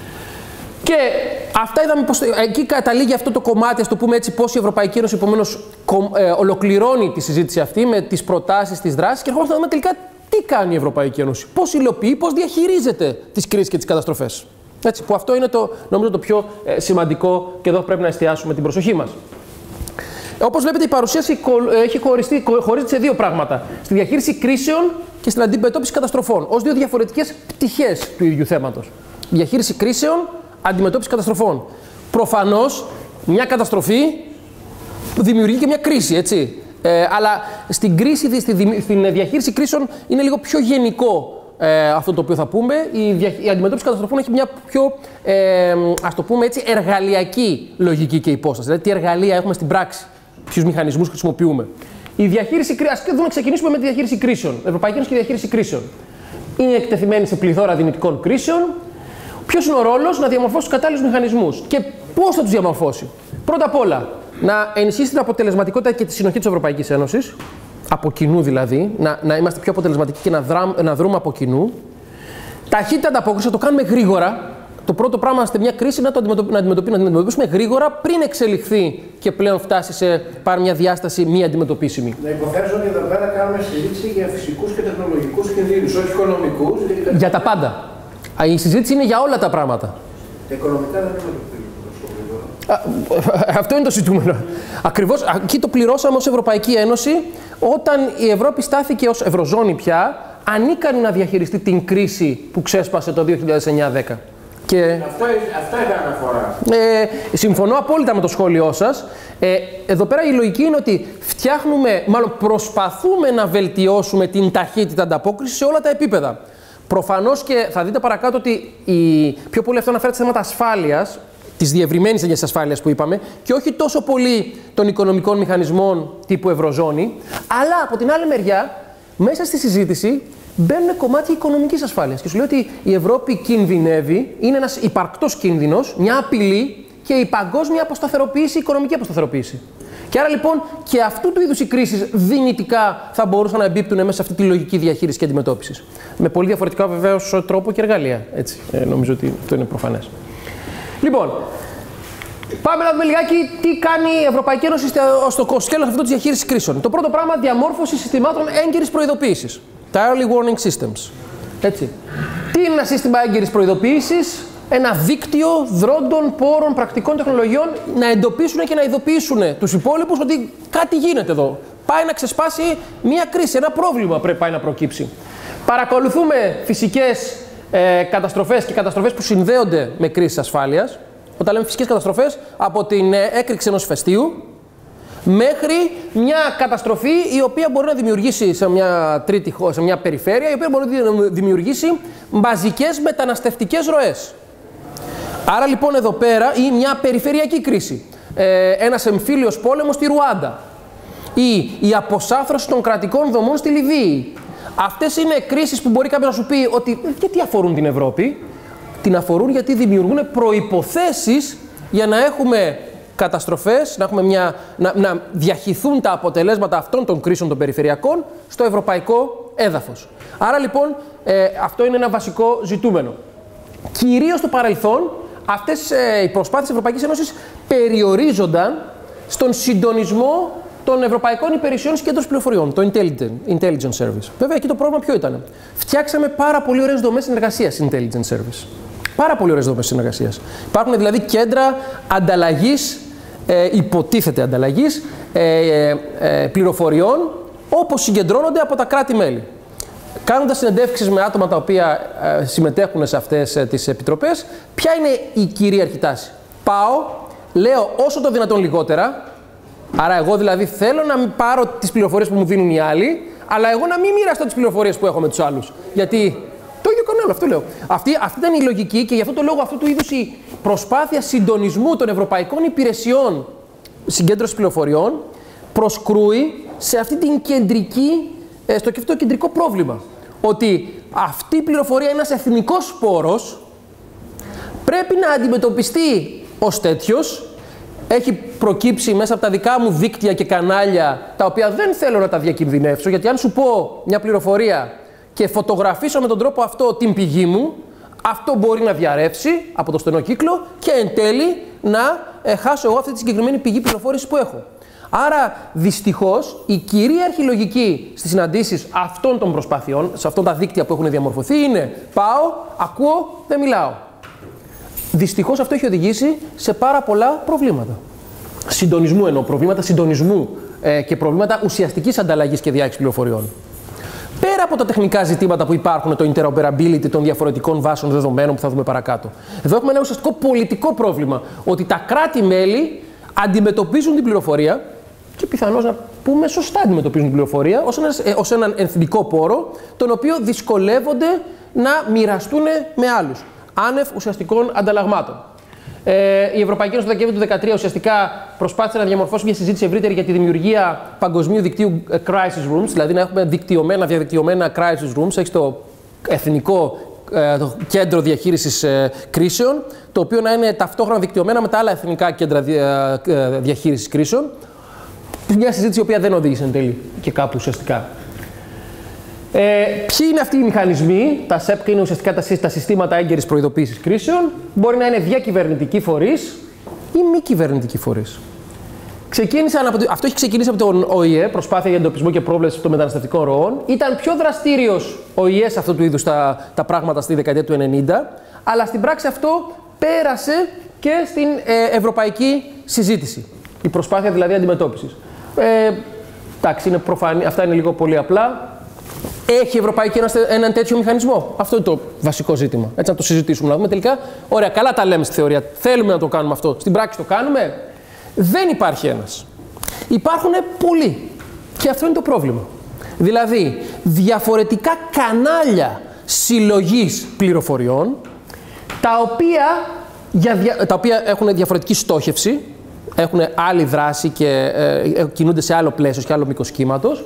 Speaker 1: Και αυτά είδαμε πως εκεί καταλήγει αυτό το κομμάτι, ας το πούμε έτσι, πώς η Ευρωπαϊκή Ένωση επομένως ε, ολοκληρώνει τη συζήτηση αυτή με τις προτάσεις, τις δράσεις και ερχόμαστε να δούμε τελικά τι κάνει η Ευρωπαϊκή Ένωση, πώς υλοποιεί, πώς διαχειρίζεται τις κρίσεις και τις καταστροφές. Έτσι, που αυτό είναι το, νομίζω, το πιο ε, σημαντικό και εδώ πρέπει να εστιάσουμε την προσοχή μας. Όπως βλέπετε, η παρουσίαση έχει χωριστεί, χωρίζεται σε δύο πράγματα. Στη διαχείριση κρίσεων και στην αντιμετώπιση καταστροφών, ως δύο διαφορετικές πτυχές του ίδιου θέματος. Διαχείριση κρίσεων, αντιμετώπιση καταστροφών. Προφανώς, μια καταστροφή δημιουργεί και μια κρίση, έτσι. Ε, αλλά στην, κρίση, στη, στην διαχείριση κρίσεων είναι λίγο πιο γενικό ε, αυτό το οποίο θα πούμε. Η, δια, η αντιμετώπιση καταστροφών έχει μια πιο, ε, ας το πούμε έτσι, εργαλειακή λογική και υπόσταση. Δηλαδή, τι εργαλεία έχουμε στην πράξη, ποιους μηχανισμούς χρησιμοποιούμε. Η διαχείριση κρίσεων, ας δούμε, ξεκινήσουμε με τη διαχείριση κρίσεων. Ευρωπαϊκή Ένωση και διαχείριση κρίσεων. Είναι εκτεθειμένη σε πληθώρα δυνητικών κρίσεων. Ποιος είναι ο ρόλος? Να διαμορφώσει τους κατάλληλους μηχανισμούς. Και πώς θα τους διαμορφώσει? Πρώτα απ' όλα, να ενισχύσει την αποτελεσματικότητα και τη συνοχή της Ευρωπαϊκής Ένωσης, από κοινού δηλαδή, να, να είμαστε πιο αποτελεσματικοί και να, δρά, να δρούμε από κοινού. Ταχύτητα ανταπόκριση, να το κάνουμε γρήγορα. Το πρώτο πράγμα σε μια κρίση να το αντιμετωπίσουμε, να αντιμετωπίσουμε, να αντιμετωπίσουμε γρήγορα πριν εξελιχθεί και πλέον φτάσει σε πάρει μια διάσταση μη αντιμετωπίσιμη.
Speaker 8: Να υποθέσω ότι εδώ πέρα κάνουμε συζήτηση για φυσικούς και τεχνολογικούς κινδύνους, όχι οικονομικούς. Γιατί...
Speaker 1: Για τα πάντα. Η συζήτηση είναι για όλα τα πράγματα.
Speaker 8: Τα οικονομικά δεν είναι το
Speaker 1: Αυτό είναι το ζητούμενο. Ακριβώς εκεί το πληρώσαμε ως Ευρωπαϊκή Ένωση όταν η Ευρώπη στάθηκε ως Ευρωζώνη πια ανίκανη να διαχειριστεί την κρίση που ξέσπασε το δύο χιλιάδες εννιά δέκα. Και...
Speaker 8: Αυτά, αυτά ήταν αναφορά.
Speaker 1: Ε, συμφωνώ απόλυτα με το σχόλιο σας. Ε, εδώ πέρα η λογική είναι ότι φτιάχνουμε, μάλλον προσπαθούμε να βελτιώσουμε την ταχύτητα ανταπόκρισης σε όλα τα επίπεδα. Προφανώς και θα δείτε παρακάτω ότι η... πιο πολύ αυτό αναφέρεται σε θέματα ασφάλειας, της διευρυμένης αγιάς ασφάλειας που είπαμε, και όχι τόσο πολύ των οικονομικών μηχανισμών τύπου Ευρωζώνη, αλλά από την άλλη μεριά, μέσα στη συζήτηση μπαίνουν κομμάτια οικονομικής ασφάλειας. Και σου λέω ότι η Ευρώπη κινδυνεύει, είναι ένας υπαρκτός κίνδυνος, μια απειλή και η παγκόσμια αποσταθεροποίηση, η οικονομική αποσταθεροποίηση. Και άρα λοιπόν και αυτού του είδους οι κρίσεις δυνητικά θα μπορούσαν να εμπίπτουν μέσα σε αυτή τη λογική διαχείριση και αντιμετώπισης. Με πολύ διαφορετικά βεβαίως τρόπο και εργαλεία. Έτσι. Ε, νομίζω ότι αυτό είναι προφανές. Λοιπόν, πάμε να δούμε λιγάκι τι κάνει η Ευρωπαϊκή Ένωση στο σκέλος αυτό της διαχείρισης κρίσεων. Το πρώτο πράγμα, διαμόρφωση συστημάτων έγκαιρης προειδοποίησης. Τα early warning systems. Έτσι. Τι είναι ένα σύστημα έγκαιρης προειδοποίησης? Ένα δίκτυο δρόντων, πόρων, πρακτικών τεχνολογιών να εντοπίσουν και να ειδοποιήσουν τους υπόλοιπους ότι κάτι γίνεται εδώ. Πάει να ξεσπάσει μια κρίση, ένα πρόβλημα πρέπει πάει να προκύψει. Παρακολουθούμε φυσικές ε, καταστροφές και καταστροφές που συνδέονται με κρίσεις ασφάλειας. Όταν λέμε φυσικές καταστροφές, από την ε, έκρηξη ενός ηφαιστείου μέχρι μια καταστροφή η οποία μπορεί να δημιουργήσει σε μια, τρίτη, σε μια περιφέρεια, η οποία μπορεί να δημιουργήσει μαζικές μεταναστευτικές ροές. Άρα λοιπόν εδώ πέρα ή μια περιφερειακή κρίση, ε, ένας εμφύλιος πόλεμος στη Ρουάντα ή η αποσάθρωση των κρατικών δομών στη Λιβύη. Αυτές είναι κρίσεις που μπορεί κάποιος να σου πει ότι γιατί αφορούν την Ευρώπη? Την αφορούν γιατί δημιουργούν προϋποθέσεις για να έχουμε καταστροφές, να, έχουμε μια, να, να διαχυθούν τα αποτελέσματα αυτών των κρίσεων των περιφερειακών στο ευρωπαϊκό έδαφος. Άρα λοιπόν ε, αυτό είναι ένα βασικό ζητούμενο. Κυρίως στο παρελθόν αυτές ε, οι προσπάθειες της Ευρωπαϊκής Ένωσης περιορίζονταν στον συντονισμό των ευρωπαϊκών υπηρεσιών συγκέντρωσης πληροφοριών, το Intelligence Service. Βέβαια, εκεί το πρόβλημα ποιο ήταν? Φτιάξαμε πάρα πολύ ωραίες δομές συνεργασίας Intelligence Service. Πάρα πολύ ωραίες δομές συνεργασίας. Υπάρχουν δηλαδή κέντρα ανταλλαγής, ε, υποτίθεται ανταλλαγής, ε, ε, πληροφοριών, όπως συγκεντρώνονται από τα κράτη-μέλη. Κάνοντας συνεντεύξεις με άτομα τα οποία ε, συμμετέχουν σε αυτές ε, τις επιτροπές, ποια είναι η κυρίαρχη τάση? Πάω, λέω όσο το δυνατόν λιγότερα. Άρα, εγώ δηλαδή θέλω να μην πάρω τις πληροφορίες που μου δίνουν οι άλλοι, αλλά εγώ να μην μοιραστώ τις πληροφορίες που έχω με τους άλλους. Γιατί το ίδιο κάνω όλο, αυτό λέω. Αυτή, αυτή ήταν η λογική και γι' αυτό το λόγο αυτού του είδους η προσπάθεια συντονισμού των ευρωπαϊκών υπηρεσιών συγκέντρωσης πληροφοριών προσκρούει σε αυτή την κεντρική, στο αυτό το κεντρικό πρόβλημα. Ότι αυτή η πληροφορία είναι ένας εθνικός σπόρος, πρέπει να αντιμετωπιστεί ως τέτοιος. Έχει προκύψει μέσα από τα δικά μου δίκτυα και κανάλια, τα οποία δεν θέλω να τα διακινδυνεύσω, γιατί αν σου πω μια πληροφορία και φωτογραφίσω με τον τρόπο αυτό την πηγή μου, αυτό μπορεί να διαρρεύσει από το στενό κύκλο και εν τέλει να ε, χάσω εγώ αυτή τη συγκεκριμένη πηγή πληροφόρησης που έχω. Άρα, δυστυχώς, η κυρίαρχη λογική στις συναντήσεις αυτών των προσπαθειών, σε αυτά τα δίκτυα που έχουν διαμορφωθεί, είναι πάω, ακούω, δεν μιλάω. Δυστυχώς αυτό έχει οδηγήσει σε πάρα πολλά προβλήματα. Συντονισμού εννοώ, προβλήματα συντονισμού ε, και προβλήματα ουσιαστικής ανταλλαγής και διάχυσης πληροφοριών. Πέρα από τα τεχνικά ζητήματα που υπάρχουν, το interoperability των διαφορετικών βάσεων δεδομένων που θα δούμε παρακάτω. Εδώ έχουμε ένα ουσιαστικό πολιτικό πρόβλημα, ότι τα κράτη-μέλη αντιμετωπίζουν την πληροφορία και πιθανώς να πούμε σωστά αντιμετωπίζουν την πληροφορία ως, ένας, ε, ως έναν εθνικό πόρο, τον οποίο δυσκολεύονται να μοιραστούν με άλλους, άνευ ουσιαστικών ανταλλαγμάτων. Ε, η Ευρωπαϊκή Ένωση το Δεκέμβριο του δύο χιλιάδες δεκατρία ουσιαστικά προσπάθησε να διαμορφώσει μια συζήτηση ευρύτερη για τη δημιουργία παγκοσμίου δικτύου crisis rooms, δηλαδή να έχουμε δικτυωμένα, διαδικτυωμένα crisis rooms. Έχει το εθνικό ε, το κέντρο διαχείρισης ε, κρίσεων, το οποίο να είναι ταυτόχρονα δικτυωμένα με τα άλλα εθνικά κέντρα δια, ε, διαχείρισης κρίσεων. Μια συζήτηση η οποία δεν οδήγησε εν τέλει και κάπου ουσιαστικά. Ε, ποιοι είναι αυτοί οι μηχανισμοί? Τα ΣΕΠΚ είναι ουσιαστικά τα, τα συστήματα έγκαιρης προειδοποίησης κρίσεων. Μπορεί να είναι διακυβερνητικοί φορείς ή μη κυβερνητικοί φορείς. Ξεκίνησαν από, αυτό έχει ξεκινήσει από τον Ο Η Ε, προσπάθεια για εντοπισμό και πρόβλεψη των μεταναστευτικών ροών. Ήταν πιο δραστήριος ο Η Ε σε αυτού του είδους τα, τα πράγματα στη δεκαετία του ενενήντα, αλλά στην πράξη αυτό πέρασε και στην ε, ευρωπαϊκή συζήτηση. Η προσπάθεια δηλαδή αντιμετώπισης. Ε, εντάξει, είναι προφανή, αυτά είναι λίγο πολύ απλά. Έχει η Ευρωπαϊκή Ένωση έναν τέτοιο μηχανισμό? Αυτό είναι το βασικό ζήτημα. Έτσι να το συζητήσουμε, να δούμε τελικά. Ωραία, καλά τα λέμε στη θεωρία. Θέλουμε να το κάνουμε αυτό. Στην πράξη το κάνουμε? Δεν υπάρχει ένας. Υπάρχουν πολλοί. Και αυτό είναι το πρόβλημα. Δηλαδή, διαφορετικά κανάλια συλλογής πληροφοριών, τα οποία, για, τα οποία έχουν διαφορετική στόχευση, έχουν άλλη δράση και ε, κινούνται σε άλλο πλαίσιο και άλλο μήκος κύματος.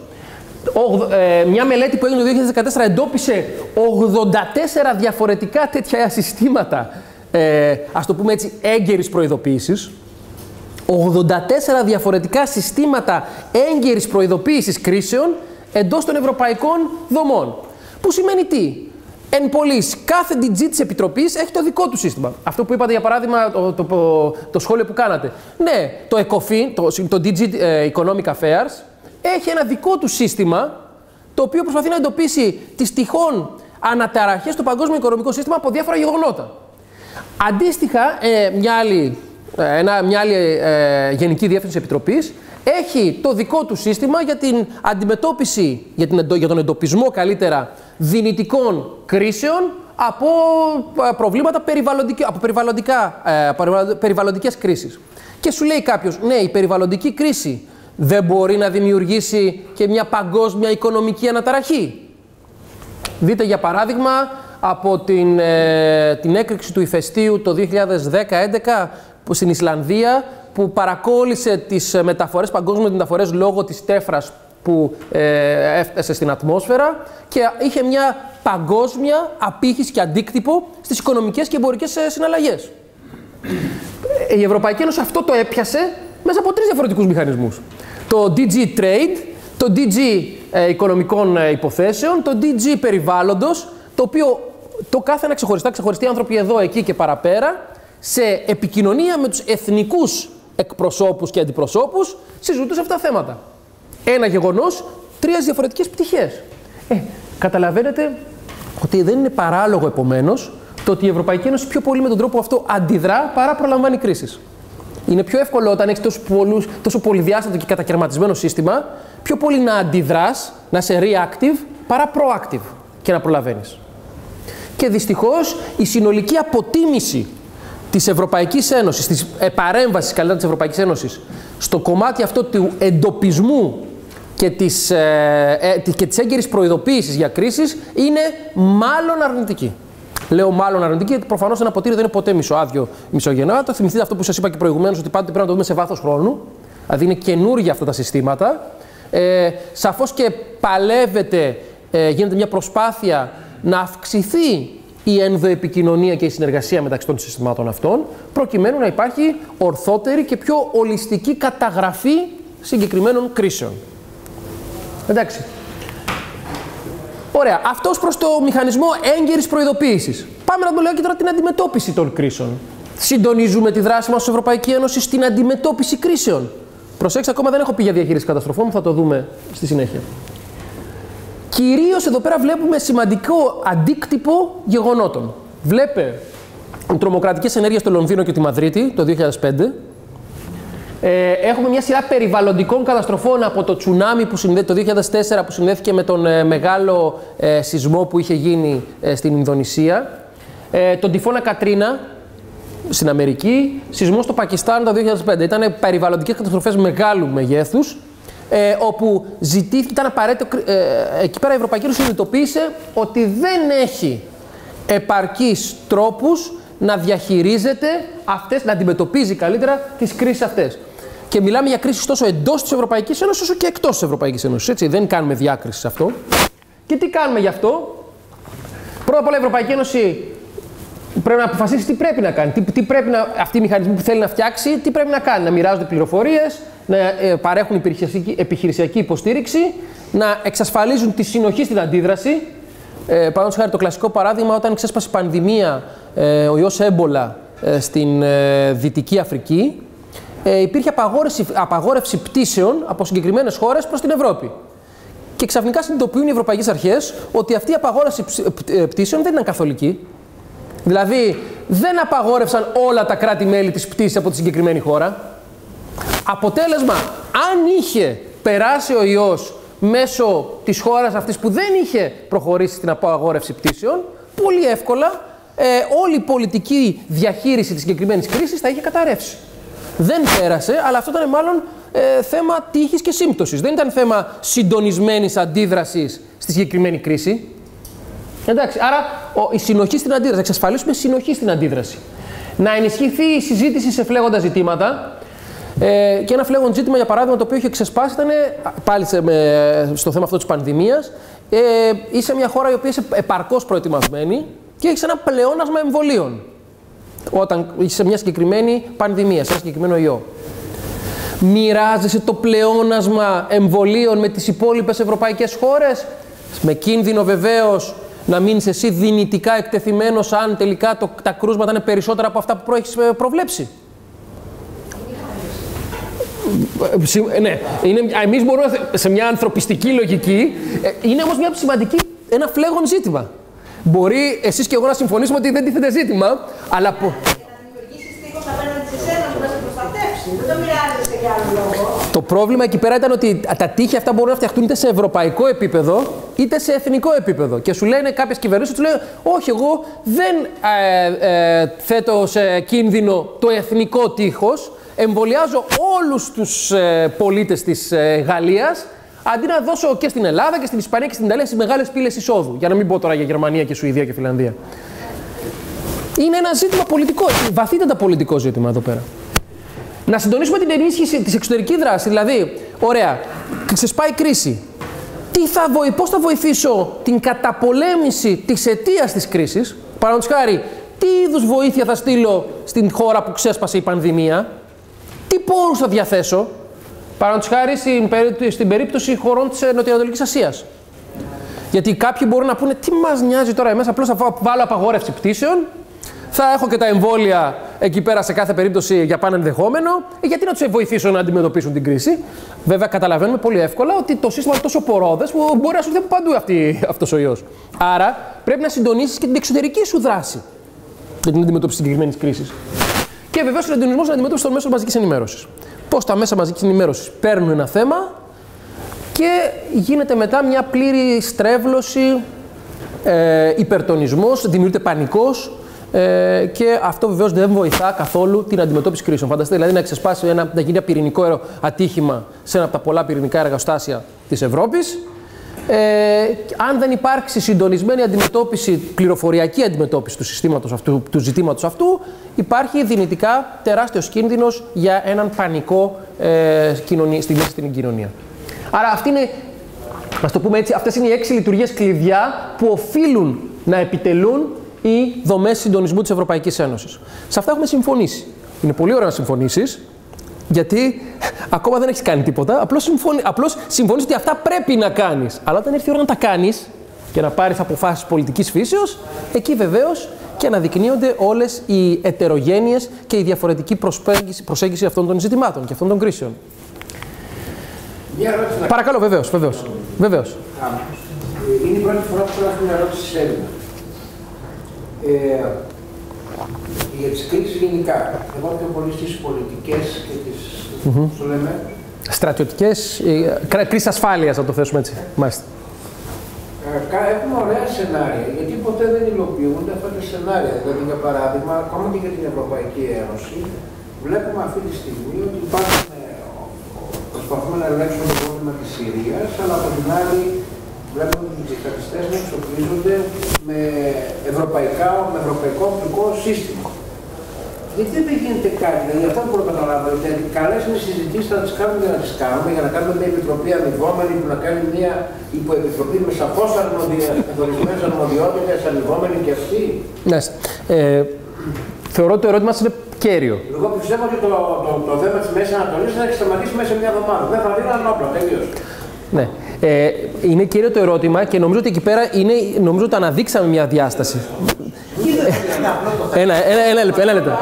Speaker 1: Μια μελέτη που έγινε το δύο χιλιάδες δεκατέσσερα εντόπισε ογδόντα τέσσερα διαφορετικά τέτοια συστήματα, ε, ας το πούμε έτσι, έγκαιρης προειδοποίησης. ογδόντα τέσσερα διαφορετικά συστήματα έγκαιρης προειδοποίησης κρίσεων εντός των ευρωπαϊκών δομών. Που σημαίνει τι? Εν πολλοίς, κάθε ντι τζι της Επιτροπής έχει το δικό του σύστημα. Αυτό που είπατε, για παράδειγμα, το, το, το, το σχόλιο που κάνατε. Ναι, το ECOFIN, το, το ντι τζι Economic Affairs, έχει ένα δικό του σύστημα, το οποίο προσπαθεί να εντοπίσει τις τυχόν αναταραχές στο παγκόσμιο οικονομικό σύστημα από διάφορα γεγονότα. Αντίστοιχα, ε, μια άλλη, ε, ένα, μια άλλη ε, Γενική Διεύθυνση Επιτροπής έχει το δικό του σύστημα για την αντιμετώπιση, για, την, για τον εντοπισμό καλύτερα δυνητικών κρίσεων από προβλήματα περιβαλλοντικά, από περιβαλλοντικά, ε, περιβαλλοντικές κρίσεις. Και σου λέει κάποιος, ναι, η περιβαλλοντική κρίση δεν μπορεί να δημιουργήσει και μια παγκόσμια οικονομική αναταραχή. Δείτε για παράδειγμα από την, ε, την έκρηξη του ηφαιστείου το δύο χιλιάδες δέκα έντεκα στην Ισλανδία, που παρακόλλησε τις μεταφορές, παγκόσμιες μεταφορές λόγω της τέφρας που ε, έφτασε στην ατμόσφαιρα και είχε μια παγκόσμια απήχηση και αντίκτυπο στις οικονομικές και εμπορικές συναλλαγές. η Ευρωπαϊκή Ένωση αυτό το έπιασε μέσα από τρεις διαφορετικούς μηχανισμούς. Το ντι τζι Trade, το ντι τζι ε, Οικονομικών ε, Υποθέσεων, το ντι τζι Περιβάλλοντος, το οποίο το κάθε ένα ξεχωριστά, ξεχωριστοί άνθρωποι εδώ, εκεί και παραπέρα, σε επικοινωνία με τους εθνικούς εκπροσώπους και αντιπροσώπους, συζητούν σε αυτά τα θέματα. Ένα γεγονός, τρεις διαφορετικές πτυχές. Ε, καταλαβαίνετε ότι δεν είναι παράλογο επομένως το ότι η Ευρωπαϊκή Ένωση πιο πολύ με τον τρόπο αυτό αντιδρά παρά προλαμβάνει κρίσεις. Είναι πιο εύκολο όταν έχεις τόσο, πολλούς, τόσο πολυδιάστατο και κατακαιρματισμένο σύστημα, πιο πολύ να αντιδράς, να είσαι reactive, παρά proactive και να προλαβαίνεις. Και δυστυχώς η συνολική αποτίμηση της Ευρωπαϊκής Ένωσης, της παρέμβασης καλύτερα της Ευρωπαϊκής Ένωσης, στο κομμάτι αυτό του εντοπισμού και της, ε, ε, και της έγκαιρης προειδοποίησης για κρίσεις είναι μάλλον αρνητική. Λέω μάλλον αρνητική, γιατί προφανώς ένα ποτήρι δεν είναι ποτέ μισοάδιο, μισογεννάτο. Θυμηθείτε αυτό που σας είπα και προηγουμένως, ότι πάντοτε πρέπει να το δούμε σε βάθος χρόνου. Δηλαδή είναι καινούργια αυτά τα συστήματα. Ε, σαφώς και παλεύεται, ε, γίνεται μια προσπάθεια να αυξηθεί η ενδοεπικοινωνία και η συνεργασία μεταξύ των συστημάτων αυτών, προκειμένου να υπάρχει ορθότερη και πιο ολιστική καταγραφή συγκεκριμένων κρίσεων. Εντάξει. Ωραία. Αυτός προς το μηχανισμό έγκαιρης προειδοποίησης. Πάμε να δούμε λίγο και τώρα την αντιμετώπιση των κρίσεων. Συντονίζουμε τη δράση μας στην Ευρωπαϊκή Ένωση στην αντιμετώπιση κρίσεων. Προσέξτε, ακόμα δεν έχω πει για διαχείριση καταστροφών, θα το δούμε στη συνέχεια. Κυρίως εδώ πέρα βλέπουμε σημαντικό αντίκτυπο γεγονότων. Βλέπε οι τρομοκρατικές ενέργειες στο Λονδίνο και τη Μαδρίτη το δύο χιλιάδες πέντε. Ε, έχουμε μια σειρά περιβαλλοντικών καταστροφών από το τσουνάμι που συνδέ, το δύο χιλιάδες τέσσερα που συνδέθηκε με τον ε, μεγάλο ε, σεισμό που είχε γίνει ε, στην Ινδονησία. Ε, τον τυφώνα Κατρίνα στην Αμερική. Σεισμό στο Πακιστάν το δύο χιλιάδες πέντε. Ήταν περιβαλλοντικές καταστροφές μεγάλου μεγέθους. Ε, όπου ζητήθηκε, ήταν απαραίτητο, ε, εκεί πέρα η Ευρωπαϊκή Ένωση συνειδητοποίησε ότι δεν έχει επαρκείς τρόπους να διαχειρίζεται αυτές, να αντιμετωπίζει καλύτερα τις κρίσεις αυτές. Και μιλάμε για κρίσεις τόσο εντός της Ευρωπαϊκής Ένωσης όσο και εκτός της Ευρωπαϊκής Ένωσης. Έτσι, δεν κάνουμε διάκριση σε αυτό. Και τι κάνουμε γι' αυτό? Πρώτα απ' όλα η Ευρωπαϊκή Ένωση πρέπει να αποφασίσει τι πρέπει να κάνει. Τι, τι πρέπει να, αυτοί οι μηχανισμοί που θέλει να φτιάξει, τι πρέπει να κάνει. Να μοιράζονται πληροφορίες, να ε, παρέχουν επιχειρησιακή, επιχειρησιακή υποστήριξη, να εξασφαλίζουν τη συνοχή στην αντίδραση. Ε, Παραδείγματος χάρη, το κλασικό παράδειγμα, όταν ξέσπασε η πανδημία, ε, ο ιός έμπολα ε, στην ε, Δυτική Αφρική, ε, υπήρχε απαγόρευση, απαγόρευση πτήσεων από συγκεκριμένες χώρες προς την Ευρώπη. Και ξαφνικά συνειδητοποιούν οι ευρωπαϊκές αρχές ότι αυτή η απαγόρευση πτήσεων δεν ήταν καθολική. Δηλαδή, δεν απαγόρευσαν όλα τα κράτη-μέλη της πτήσης από τη συγκεκριμένη χώρα. Αποτέλεσμα, αν είχε περάσει ο ιός μέσω της χώρας αυτής που δεν είχε προχωρήσει στην απαγόρευση πτήσεων, πολύ εύκολα ε, όλη η πολιτική διαχείριση της συγκεκριμένης κρίσης θα είχε καταρρεύσει. Δεν πέρασε, αλλά αυτό ήταν μάλλον ε, θέμα τύχης και σύμπτωσης. Δεν ήταν θέμα συντονισμένης αντίδρασης στη συγκεκριμένη κρίση. Εντάξει, άρα ο, η συνοχή στην αντίδραση, να εξασφαλίσουμε συνοχή στην αντίδραση. Να ενισχυθεί η συζήτηση σε φλέγοντα ζητήματα. Ε, και ένα φλέγον ζήτημα, για παράδειγμα, το οποίο είχε ξεσπάσει ήταν πάλι σε, με, στο θέμα αυτό της πανδημίας. Ε, είσαι μια χώρα η οποία είσαι επαρκώς προετοιμασμένη και έχει ένα πλεόνασμα εμβολίων. Όταν είσαι μια συγκεκριμένη πανδημία, σε ένα συγκεκριμένο ιό. Μοιράζεσαι το πλεόνασμα εμβολίων με τις υπόλοιπες ευρωπαϊκές χώρες, με κίνδυνο βεβαίως να μείνεις εσύ δυνητικά εκτεθειμένος αν τελικά το, τα κρούσματα είναι περισσότερα από αυτά που έχεις προβλέψει. Ναι, είναι, εμείς μπορούμε σε μια ανθρωπιστική λογική, είναι όμως μια σημαντική, ένα φλέγον ζήτημα. Μπορεί εσείς και εγώ να συμφωνήσουμε ότι δεν τίθεται ζήτημα, αλλά... Να δημιουργήσεις τείχος απέναντι σε εσένα που να σε προστατεύσει, δεν το μοιράζεσαι για άλλο λόγο. Το πρόβλημα εκεί πέρα ήταν ότι τα τείχη αυτά μπορούν να φτιαχτούν είτε σε ευρωπαϊκό επίπεδο, είτε σε εθνικό επίπεδο. Και σου λένε κάποιες κυβερνήσεις, του λένε, όχι, εγώ δεν ε, ε, θέτω σε κίνδυνο το εθνικό τείχος, εμβολιάζω όλους τους ε, πολίτες της ε, Γαλλίας, αντί να δώσω και στην Ελλάδα και στην Ισπανία και στην Ιταλία στις μεγάλες πύλες εισόδου. Για να μην πω τώρα για Γερμανία και Σουηδία και Φιλανδία. Είναι ένα ζήτημα πολιτικό, βαθύτατα πολιτικό ζήτημα εδώ πέρα. Να συντονίσουμε την ενίσχυση της εξωτερικής δράσης. Δηλαδή, ωραία, ξεσπάει κρίση. Τι θα βοη, πώς θα βοηθήσω την καταπολέμηση της αιτίας της κρίσης? Παραδείγματος χάρη, τι είδους βοήθεια θα στείλω στην χώρα που ξέσπασε η πανδημία, τι πόρους θα διαθέσω, παραδείγματος χάρη στην, στην περίπτωση χωρών της Νοτιοανατολικής Ασίας. Γιατί κάποιοι μπορούν να πούνε τι μας νοιάζει τώρα εμείς, απλώς θα βάλω απαγόρευση πτήσεων, θα έχω και τα εμβόλια εκεί πέρα σε κάθε περίπτωση για πάνω ενδεχόμενο, γιατί να τους βοηθήσω να αντιμετωπίσουν την κρίση. Βέβαια, καταλαβαίνουμε πολύ εύκολα ότι το σύστημα είναι τόσο πορώδες που μπορεί να σου έρθει από παντού αυτή, αυτός ο ιός. Άρα, πρέπει να συντονίσεις και την εξωτερική σου δράση για την αντιμετώπιση της συγκεκριμένης κρίσης. Και βεβαίως, ο συντονισμός στην αντιμετώπιση των μέσων μαζικής ενημέρωσης. Πώς τα μέσα μαζικής ενημέρωσης παίρνουν ένα θέμα και γίνεται μετά μια πλήρη στρέβλωση, ε, υπερτονισμός, δημιουργείται πανικός. Ε, και αυτό βεβαίως δεν βοηθά καθόλου την αντιμετώπιση κρίσεων. Φανταστείτε δηλαδή να ξεσπάσει ένα, να γίνει ένα πυρηνικό ατύχημα σε ένα από τα πολλά πυρηνικά εργοστάσια της Ευρώπης. Ε, αν δεν υπάρξει συντονισμένη αντιμετώπιση, πληροφοριακή αντιμετώπιση του συστήματος αυτού, του ζητήματος αυτού, υπάρχει δυνητικά τεράστιος κίνδυνος για έναν πανικό ε, κοινωνία, στη μέση στην κοινωνία. Άρα αυτή είναι, ας το πούμε έτσι, αυτές είναι οι έξι λειτουργίες κλειδιά που οφείλουν να επιτελούν οι δομές συντονισμού της Ευρωπαϊκής Ένωσης. Σε αυτά έχουμε συμφωνήσει. Είναι πολύ ωραίο να συμφωνήσεις, γιατί ακόμα δεν έχεις κάνει τίποτα. Απλώς, συμφωνεί, απλώς συμφωνείς ότι αυτά πρέπει να κάνεις. Αλλά όταν έρθει η ώρα να τα κάνεις και να πάρεις αποφάσεις πολιτικής φύσεως, εκεί βεβαίως και αναδεικνύονται όλες οι ετερογένειες και η διαφορετική προσέγγιση, προσέγγιση αυτών των ζητημάτων και αυτών των κρίσεων. Παρακαλώ, βεβαίως, βεβαίως. βεβαίως.
Speaker 8: Είναι η πρώτη φορά που θέλω να μια ερώτηση σε Έλληνα. Ε, για τις κρίσεις γενικά, εγώ πιο πολύ στις πολιτικές και τις, mm-hmm. το λέμε,
Speaker 1: στρατιωτικές, ε, κρίσεις ασφάλειας, να το θέσουμε έτσι. Μάλιστα.
Speaker 8: Ε, έχουμε ωραία σενάρια, γιατί ποτέ δεν υλοποιούνται αυτά τα σενάρια. Δηλαδή, για παράδειγμα, ακόμα και για την Ευρωπαϊκή Ένωση, βλέπουμε αυτή τη στιγμή ότι υπάρχουν, προσπαθούμε να ελέγξουμε το πρόβλημα της Συρίας, αλλά από την άλλη βλέπουμε ότι οι τζιχαντιστές να εξοπλίζονται με, ευρωπαϊκά, με ευρωπαϊκό οπτικό σύστημα. Γιατί δεν γίνεται κάτι, δηλαδή αυτό που μπορώ να καταλάβω, ότι καλές είναι συζητήσεις θα τις κάνουμε για να τις κάνουμε, για να κάνουμε μια επιτροπή αμοιβόμενη που να κάνει μια υποεπιτροπή με σαφώς καθορισμένες αρμοδιότητες, αμοιβόμενη και αυτή. Ναι.
Speaker 1: Ε, θεωρώ ότι το ερώτημα σας είναι κέριο.
Speaker 8: Εγώ πιστεύω ότι το, το, το, το θέμα της Μέσης Ανατολής θα έχει σταματήσει μέσα σε μια εβδομάδα. Δεν θα δίνω όπλα, τελείως.
Speaker 1: Ναι. Ε, είναι κύριο το ερώτημα και νομίζω ότι εκεί πέρα είναι, νομίζω ότι αναδείξαμε μια διάσταση. ένα, ένα, ένα λεπτό. Ένα λεπτό.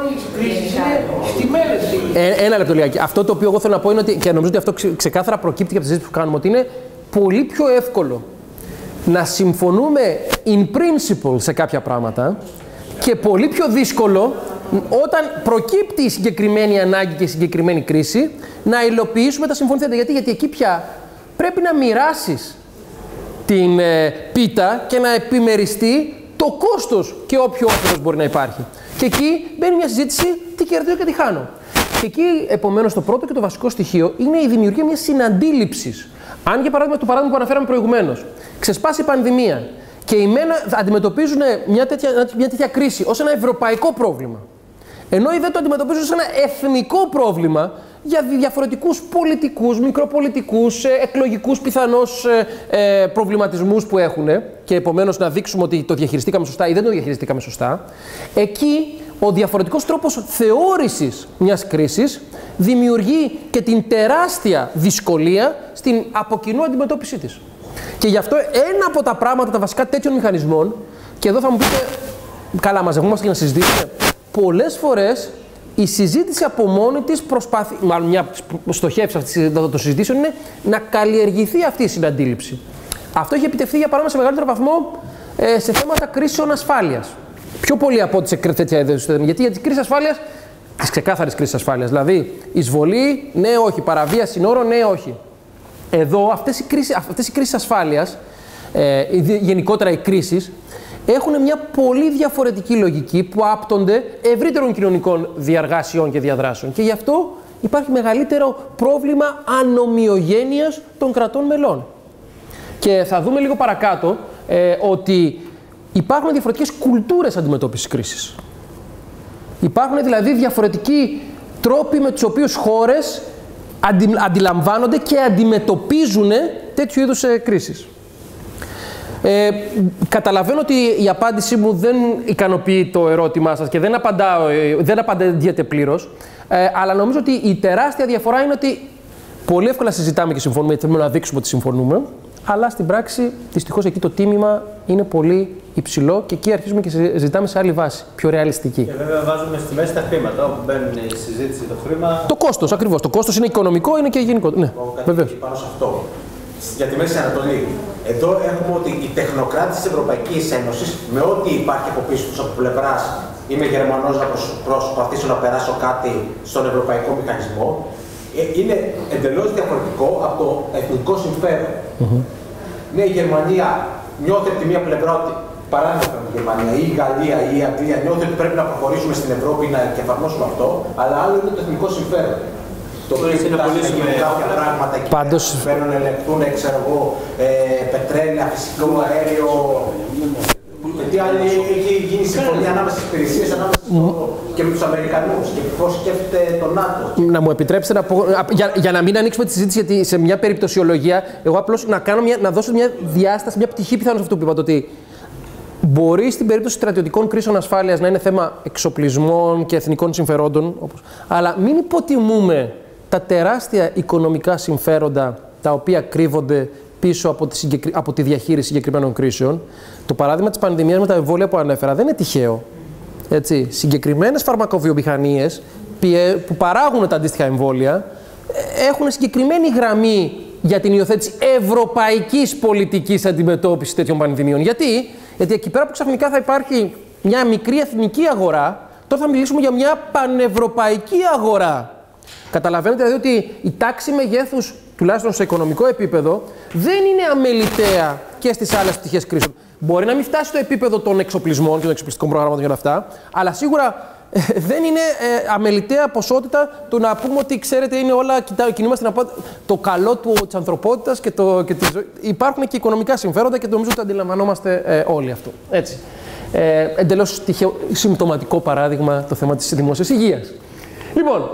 Speaker 1: Ε, ένα λεπτό λίγα. Αυτό το οποίο εγώ θέλω να πω είναι ότι, και νομίζω ότι αυτό ξεκάθαρα προκύπτει και από τη συζήτηση που κάνουμε, ότι είναι πολύ πιο εύκολο να συμφωνούμε in principle σε κάποια πράγματα και πολύ πιο δύσκολο όταν προκύπτει η συγκεκριμένη ανάγκη και η συγκεκριμένη κρίση να υλοποιήσουμε τα συμφωνηθέντα. Γιατί, γιατί εκεί πια πρέπει να μοιράσεις την ε, πίτα και να επιμεριστεί το κόστος και όποιο όφελος μπορεί να υπάρχει. Και εκεί μπαίνει μια συζήτηση τι κερδίζω και τι χάνω. Και εκεί, επομένως, το πρώτο και το βασικό στοιχείο είναι η δημιουργία μιας συναντήληψης. Αν, για παράδειγμα, το παράδειγμα που αναφέραμε προηγουμένως, ξεσπάσει η πανδημία και οι μένα αντιμετωπίζουν μια τέτοια, μια τέτοια κρίση ως ένα ευρωπαϊκό πρόβλημα, ενώ οι δε το αντιμετωπίζουν ως ένα εθνικό πρόβλημα για διαφορετικούς πολιτικούς, μικροπολιτικούς, εκλογικούς πιθανώς ε, προβληματισμούς που έχουν και επομένως να δείξουμε ότι το διαχειριστήκαμε σωστά ή δεν το διαχειριστήκαμε σωστά, εκεί ο διαφορετικός τρόπος θεώρησης μιας κρίσης δημιουργεί και την τεράστια δυσκολία στην από κοινού αντιμετώπιση της. Και γι' αυτό ένα από τα πράγματα, τα βασικά τέτοιων μηχανισμών, και εδώ θα μου πείτε, καλά, μαζευόμαστε και να συζητήσουμε, πολλές φορές η συζήτηση από μόνη της προσπαθεί, μάλλον μια στοχεύση αυτή των συζητήσεων είναι να καλλιεργηθεί αυτή η συναντήληψη. Αυτό έχει επιτευχθεί για παράδειγμα σε μεγαλύτερο βαθμό ε, σε θέματα κρίσεων ασφάλειας. Πιο πολύ από ό,τι σε τέτοια είδους. Γιατί για τις κρίσεις ασφάλειας, τις ξεκάθαρες κρίσεις ασφάλειας, δηλαδή εισβολή, ναι, όχι, παραβίαση συνόρων, ναι, όχι. Εδώ αυτές οι κρίσεις, αυτές οι κρίσεις ασφάλειας, ε, γενικότερα οι κρίσεις, έχουν μια πολύ διαφορετική λογική που άπτονται ευρύτερων κοινωνικών διαργάσεων και διαδράσεων. Και γι' αυτό υπάρχει μεγαλύτερο πρόβλημα ανομοιογένειας των κρατών μελών. Και θα δούμε λίγο παρακάτω ε, ότι υπάρχουν διαφορετικές κουλτούρες αντιμετώπισης κρίσης. Υπάρχουν δηλαδή διαφορετικοί τρόποι με τους οποίους χώρες αντι, αντιλαμβάνονται και αντιμετωπίζουν τέτοιου είδους ε, κρίσεις. Ε, καταλαβαίνω ότι η απάντησή μου δεν ικανοποιεί το ερώτημά σας και δεν, απαντάω, δεν απαντάτε πλήρως, ε, αλλά νομίζω ότι η τεράστια διαφορά είναι ότι πολύ εύκολα συζητάμε και συμφωνούμε, γιατί θέλουμε να δείξουμε ότι συμφωνούμε, αλλά στην πράξη, δυστυχώς, εκεί το τίμημα είναι πολύ υψηλό και εκεί αρχίζουμε και συζητάμε σε άλλη βάση, πιο ρεαλιστική.
Speaker 6: Και βέβαια βάζουμε στη μέση τα χρήματα, όπου μπαίνουν η συζήτηση, το χρήμα.
Speaker 1: Το κόστος, ακριβώς. Το κόστος είναι οικονομικό, είναι και γενικό. Ναι, βεβαίως.
Speaker 5: Πάνω σε αυτό. Για τη Μέση Ανατολή. Εδώ έχουμε ότι οι τεχνοκράτες της Ευρωπαϊκής Ένωσης, με ό,τι υπάρχει από πίσω τους από πλευράς, είμαι Γερμανός να προσπαθήσω να περάσω κάτι στον Ευρωπαϊκό Μηχανισμό, είναι εντελώς διαφορετικό από το εθνικό συμφέρον. Mm-hmm. Ναι, η Γερμανία νιώθει από τη μία πλευρά ότι, παράδειγμα η Γερμανία ή η Γαλλία ή η Αγγλία νιώθει ότι πρέπει να προχωρήσουμε στην Ευρώπη να εφαρμόσουμε αυτό, αλλά άλλο είναι το εθνικό συμφέρον. Το οποίο είναι πολύ σημαντικό. Κάποια πράγματα εκεί
Speaker 1: Πάντως...
Speaker 5: πέρα να ελεγχθούν, ξέρω εγώ, ε, πετρέλαια, φυσικό αέριο. Γιατί άλλη έχει γίνει συμφωνία ανάμεσα στις υπηρεσίες, ανάμεσα στο... και με τους Αμερικανούς και πώς σκέφτεται το ΝΑΤΟ.
Speaker 1: Να μου επιτρέψετε να πω, για, για να μην ανοίξουμε τη συζήτηση, γιατί σε μια περιπτωσιολογία, εγώ απλώς να, κάνω μια, να δώσω μια διάσταση, μια πτυχή πιθανώς αυτό που είπατε, ότι μπορεί στην περίπτωση στρατιωτικών κρίσεων ασφάλειας να είναι θέμα εξοπλισμών και εθνικών συμφερόντων, όπως, αλλά μην υποτιμούμε τα τεράστια οικονομικά συμφέροντα τα οποία κρύβονται πίσω από τη, συγκεκρι... από τη διαχείριση συγκεκριμένων κρίσεων. Το παράδειγμα της πανδημίας με τα εμβόλια που ανέφερα δεν είναι τυχαίο. Έτσι. Συγκεκριμένες φαρμακοβιομηχανίες που παράγουν τα αντίστοιχα εμβόλια έχουν συγκεκριμένη γραμμή για την υιοθέτηση ευρωπαϊκής πολιτικής αντιμετώπισης τέτοιων πανδημίων. Γιατί? Γιατί εκεί πέρα που ξαφνικά θα υπάρχει μια μικρή εθνική αγορά, τώρα θα μιλήσουμε για μια πανευρωπαϊκή αγορά. Καταλαβαίνετε δηλαδή ότι η τάξη μεγέθους, τουλάχιστον σε οικονομικό επίπεδο, δεν είναι αμεληταία και στις άλλες πτυχές κρίσεων. Μπορεί να μην φτάσει στο επίπεδο των εξοπλισμών και των εξοπλιστικών προγράμματων για όλα αυτά, αλλά σίγουρα ε, δεν είναι ε, αμεληταία ποσότητα το να πούμε ότι ξέρετε είναι όλα, κοιτά, κινούμαστε να πω, το καλό του, της ανθρωπότητας και, το, και τη ζωή. Υπάρχουν και οικονομικά συμφέροντα και νομίζω ότι αντιλαμβανόμαστε ε, όλοι αυτό. Έτσι. Ε, εντελώς τυχαίο, συμπτωματικό παράδειγμα το θέμα της δημόσιας υγείας. Λοιπόν,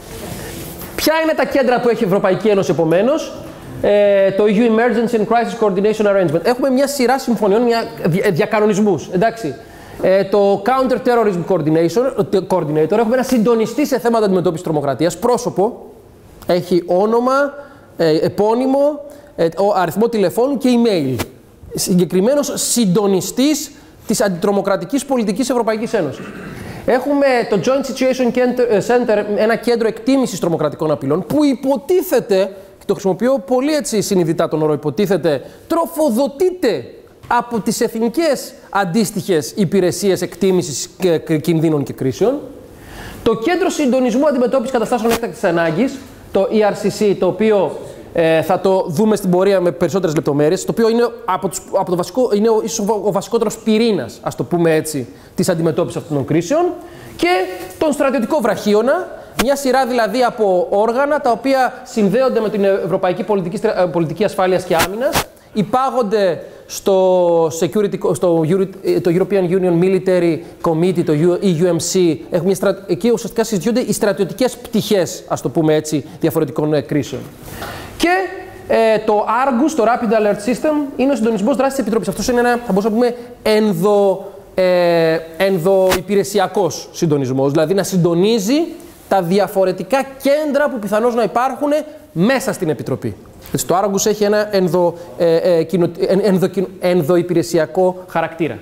Speaker 1: ποια είναι τα κέντρα που έχει η Ευρωπαϊκή Ένωση επομένως? Ε, το E U Emergency and Crisis Coordination Arrangement. Έχουμε μια σειρά συμφωνιών, μια διακανονισμούς. Εντάξει. Ε, το Counter Terrorism Coordination, Coordinator. Έχουμε ένα συντονιστή σε θέματα αντιμετώπισης τρομοκρατίας. Πρόσωπο. Έχει όνομα, ε, επώνυμο, ε, αριθμό τηλεφώνου και email. Συγκεκριμένος συντονιστής της αντιτρομοκρατικής πολιτικής Ευρωπαϊκής Ένωσης. Έχουμε το Joint Situation Center, ένα κέντρο εκτίμησης τρομοκρατικών απειλών, που υποτίθεται, και το χρησιμοποιώ πολύ έτσι συνειδητά τον όρο υποτίθεται, τροφοδοτείται από τις εθνικές αντίστοιχες υπηρεσίες εκτίμησης κινδύνων και κρίσεων. Το Κέντρο Συντονισμού Αντιμετώπισης Καταστάσεων Έκτακτης Ανάγκης, το E R C C, το οποίο ε, θα το δούμε στην πορεία με περισσότερες λεπτομέρειες, το οποίο είναι, από τους, από το βασικό, είναι ο, ίσως ο βασικότερος πυρήνας, ας το πούμε έτσι, της αντιμετώπισης αυτών των κρίσεων, και τον στρατιωτικό βραχίωνα, μια σειρά δηλαδή από όργανα τα οποία συνδέονται με την Ευρωπαϊκή Πολιτική, Πολιτική Ασφάλειας και Άμυνας, υπάγονται στο, security, στο το European Union Military Committee, το E U M C. Έχουμε μια στρα... Εκεί ουσιαστικά συζητιούνται οι στρατιωτικές πτυχές, ας το πούμε έτσι, διαφορετικών ε, κρίσεων. Και ε, το Argus, το Rapid Alert System, είναι ο συντονισμός δράσης της Επιτροπής. Αυτός είναι ένα, θα μπορούσαμε να πούμε, ενδο, ε, ενδοϊπηρεσιακός συντονισμός. Δηλαδή να συντονίζει τα διαφορετικά κέντρα που πιθανώς να υπάρχουν μέσα στην Επιτροπή. Έτσι, το Argus έχει ένα ενδο, ε, ε, κοινο, ενδο, ενδοϊπηρεσιακό χαρακτήρα.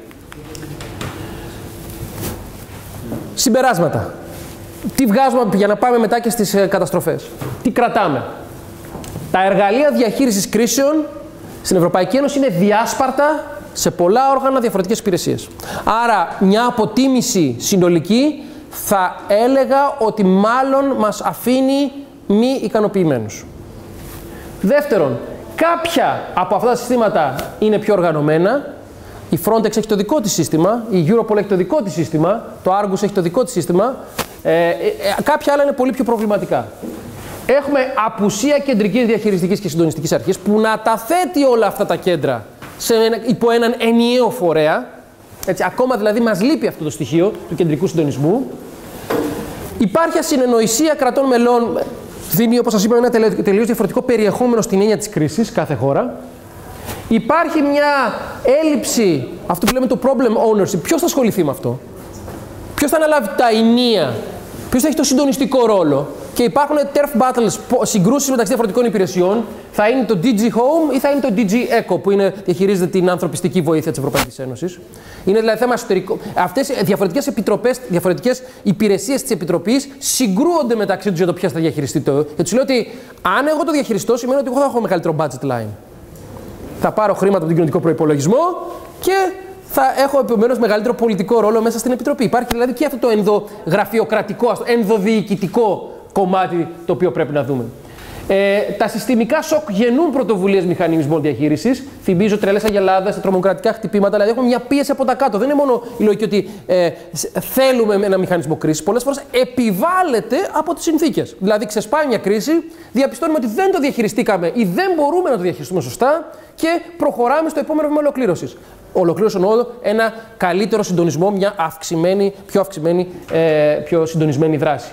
Speaker 1: Συμπεράσματα. Τι βγάζουμε για να πάμε μετά και στις ε, καταστροφές. Τι κρατάμε. Τα εργαλεία διαχείρισης κρίσεων στην Ευρωπαϊκή Ένωση είναι διάσπαρτα σε πολλά όργανα, διαφορετικές υπηρεσίες. Άρα μια αποτίμηση συνολική θα έλεγα ότι μάλλον μας αφήνει μη ικανοποιημένους. Δεύτερον, κάποια από αυτά τα συστήματα είναι πιο οργανωμένα. Η Frontex έχει το δικό της σύστημα, η Europol έχει το δικό της σύστημα, το Argus έχει το δικό της σύστημα. Ε, ε, κάποια άλλα είναι πολύ πιο προβληματικά. Έχουμε απουσία κεντρικής διαχειριστικής και συντονιστικής αρχής που να τα θέτει όλα αυτά τα κέντρα σε ένα, υπό έναν ενιαίο φορέα. Έτσι, ακόμα δηλαδή μας λείπει αυτό το στοιχείο του κεντρικού συντονισμού. Υπάρχει ασυνεννοησία κρατών μελών. Δίνει, όπως σας είπαμε, ένα τελείως διαφορετικό περιεχόμενο στην έννοια της κρίσης κάθε χώρα. Υπάρχει μια έλλειψη, αυτό που λέμε το problem ownership. Ποιος θα ασχοληθεί με αυτό? Ποιος θα αναλάβει τα ενία? Ποιος θα έχει το συντονιστικό ρόλο? Και υπάρχουν turf battles, συγκρούσεις μεταξύ διαφορετικών υπηρεσιών. Θα είναι το ντι τζι Home ή θα είναι το ντι τζι Echo, που είναι, διαχειρίζεται την ανθρωπιστική βοήθεια της Ευρωπαϊκής Ένωσης. Είναι δηλαδή θέμα εσωτερικό. Αυτές οι διαφορετικές επιτροπές, διαφορετικές υπηρεσίες της Επιτροπής συγκρούονται μεταξύ τους για το ποιος θα διαχειριστεί το. Και τους λέω ότι αν εγώ το διαχειριστώ, σημαίνει ότι εγώ θα έχω μεγαλύτερο budget line. Θα πάρω χρήματα από τον κοινωνικό προϋπολογισμό και θα έχω επομένως μεγαλύτερο πολιτικό ρόλο μέσα στην Επιτροπή. Υπάρχει δηλαδή και αυτό το ενδογραφειοκρατικό, ενδοδιοικητικό κομμάτι το οποίο πρέπει να δούμε. Ε, τα συστημικά σοκ γεννούν πρωτοβουλίες μηχανισμών διαχείρισης. Θυμίζω τρελές αγελάδες, τρομοκρατικά χτυπήματα, δηλαδή έχουμε μια πίεση από τα κάτω. Δεν είναι μόνο η λογική ότι ε, θέλουμε ένα μηχανισμό κρίσης. Πολλές φορές επιβάλλεται από τις συνθήκες. Δηλαδή, ξεσπάει μια κρίση, διαπιστώνουμε ότι δεν το διαχειριστήκαμε ή δεν μπορούμε να το διαχειριστούμε σωστά και προχωράμε στο επόμενο βήμα ολοκλήρωσης. Ολοκλήρωση εννοώ ένα καλύτερο συντονισμό, μια αυξημένη, πιο αυξημένη, ε, πιο συντονισμένη δράση.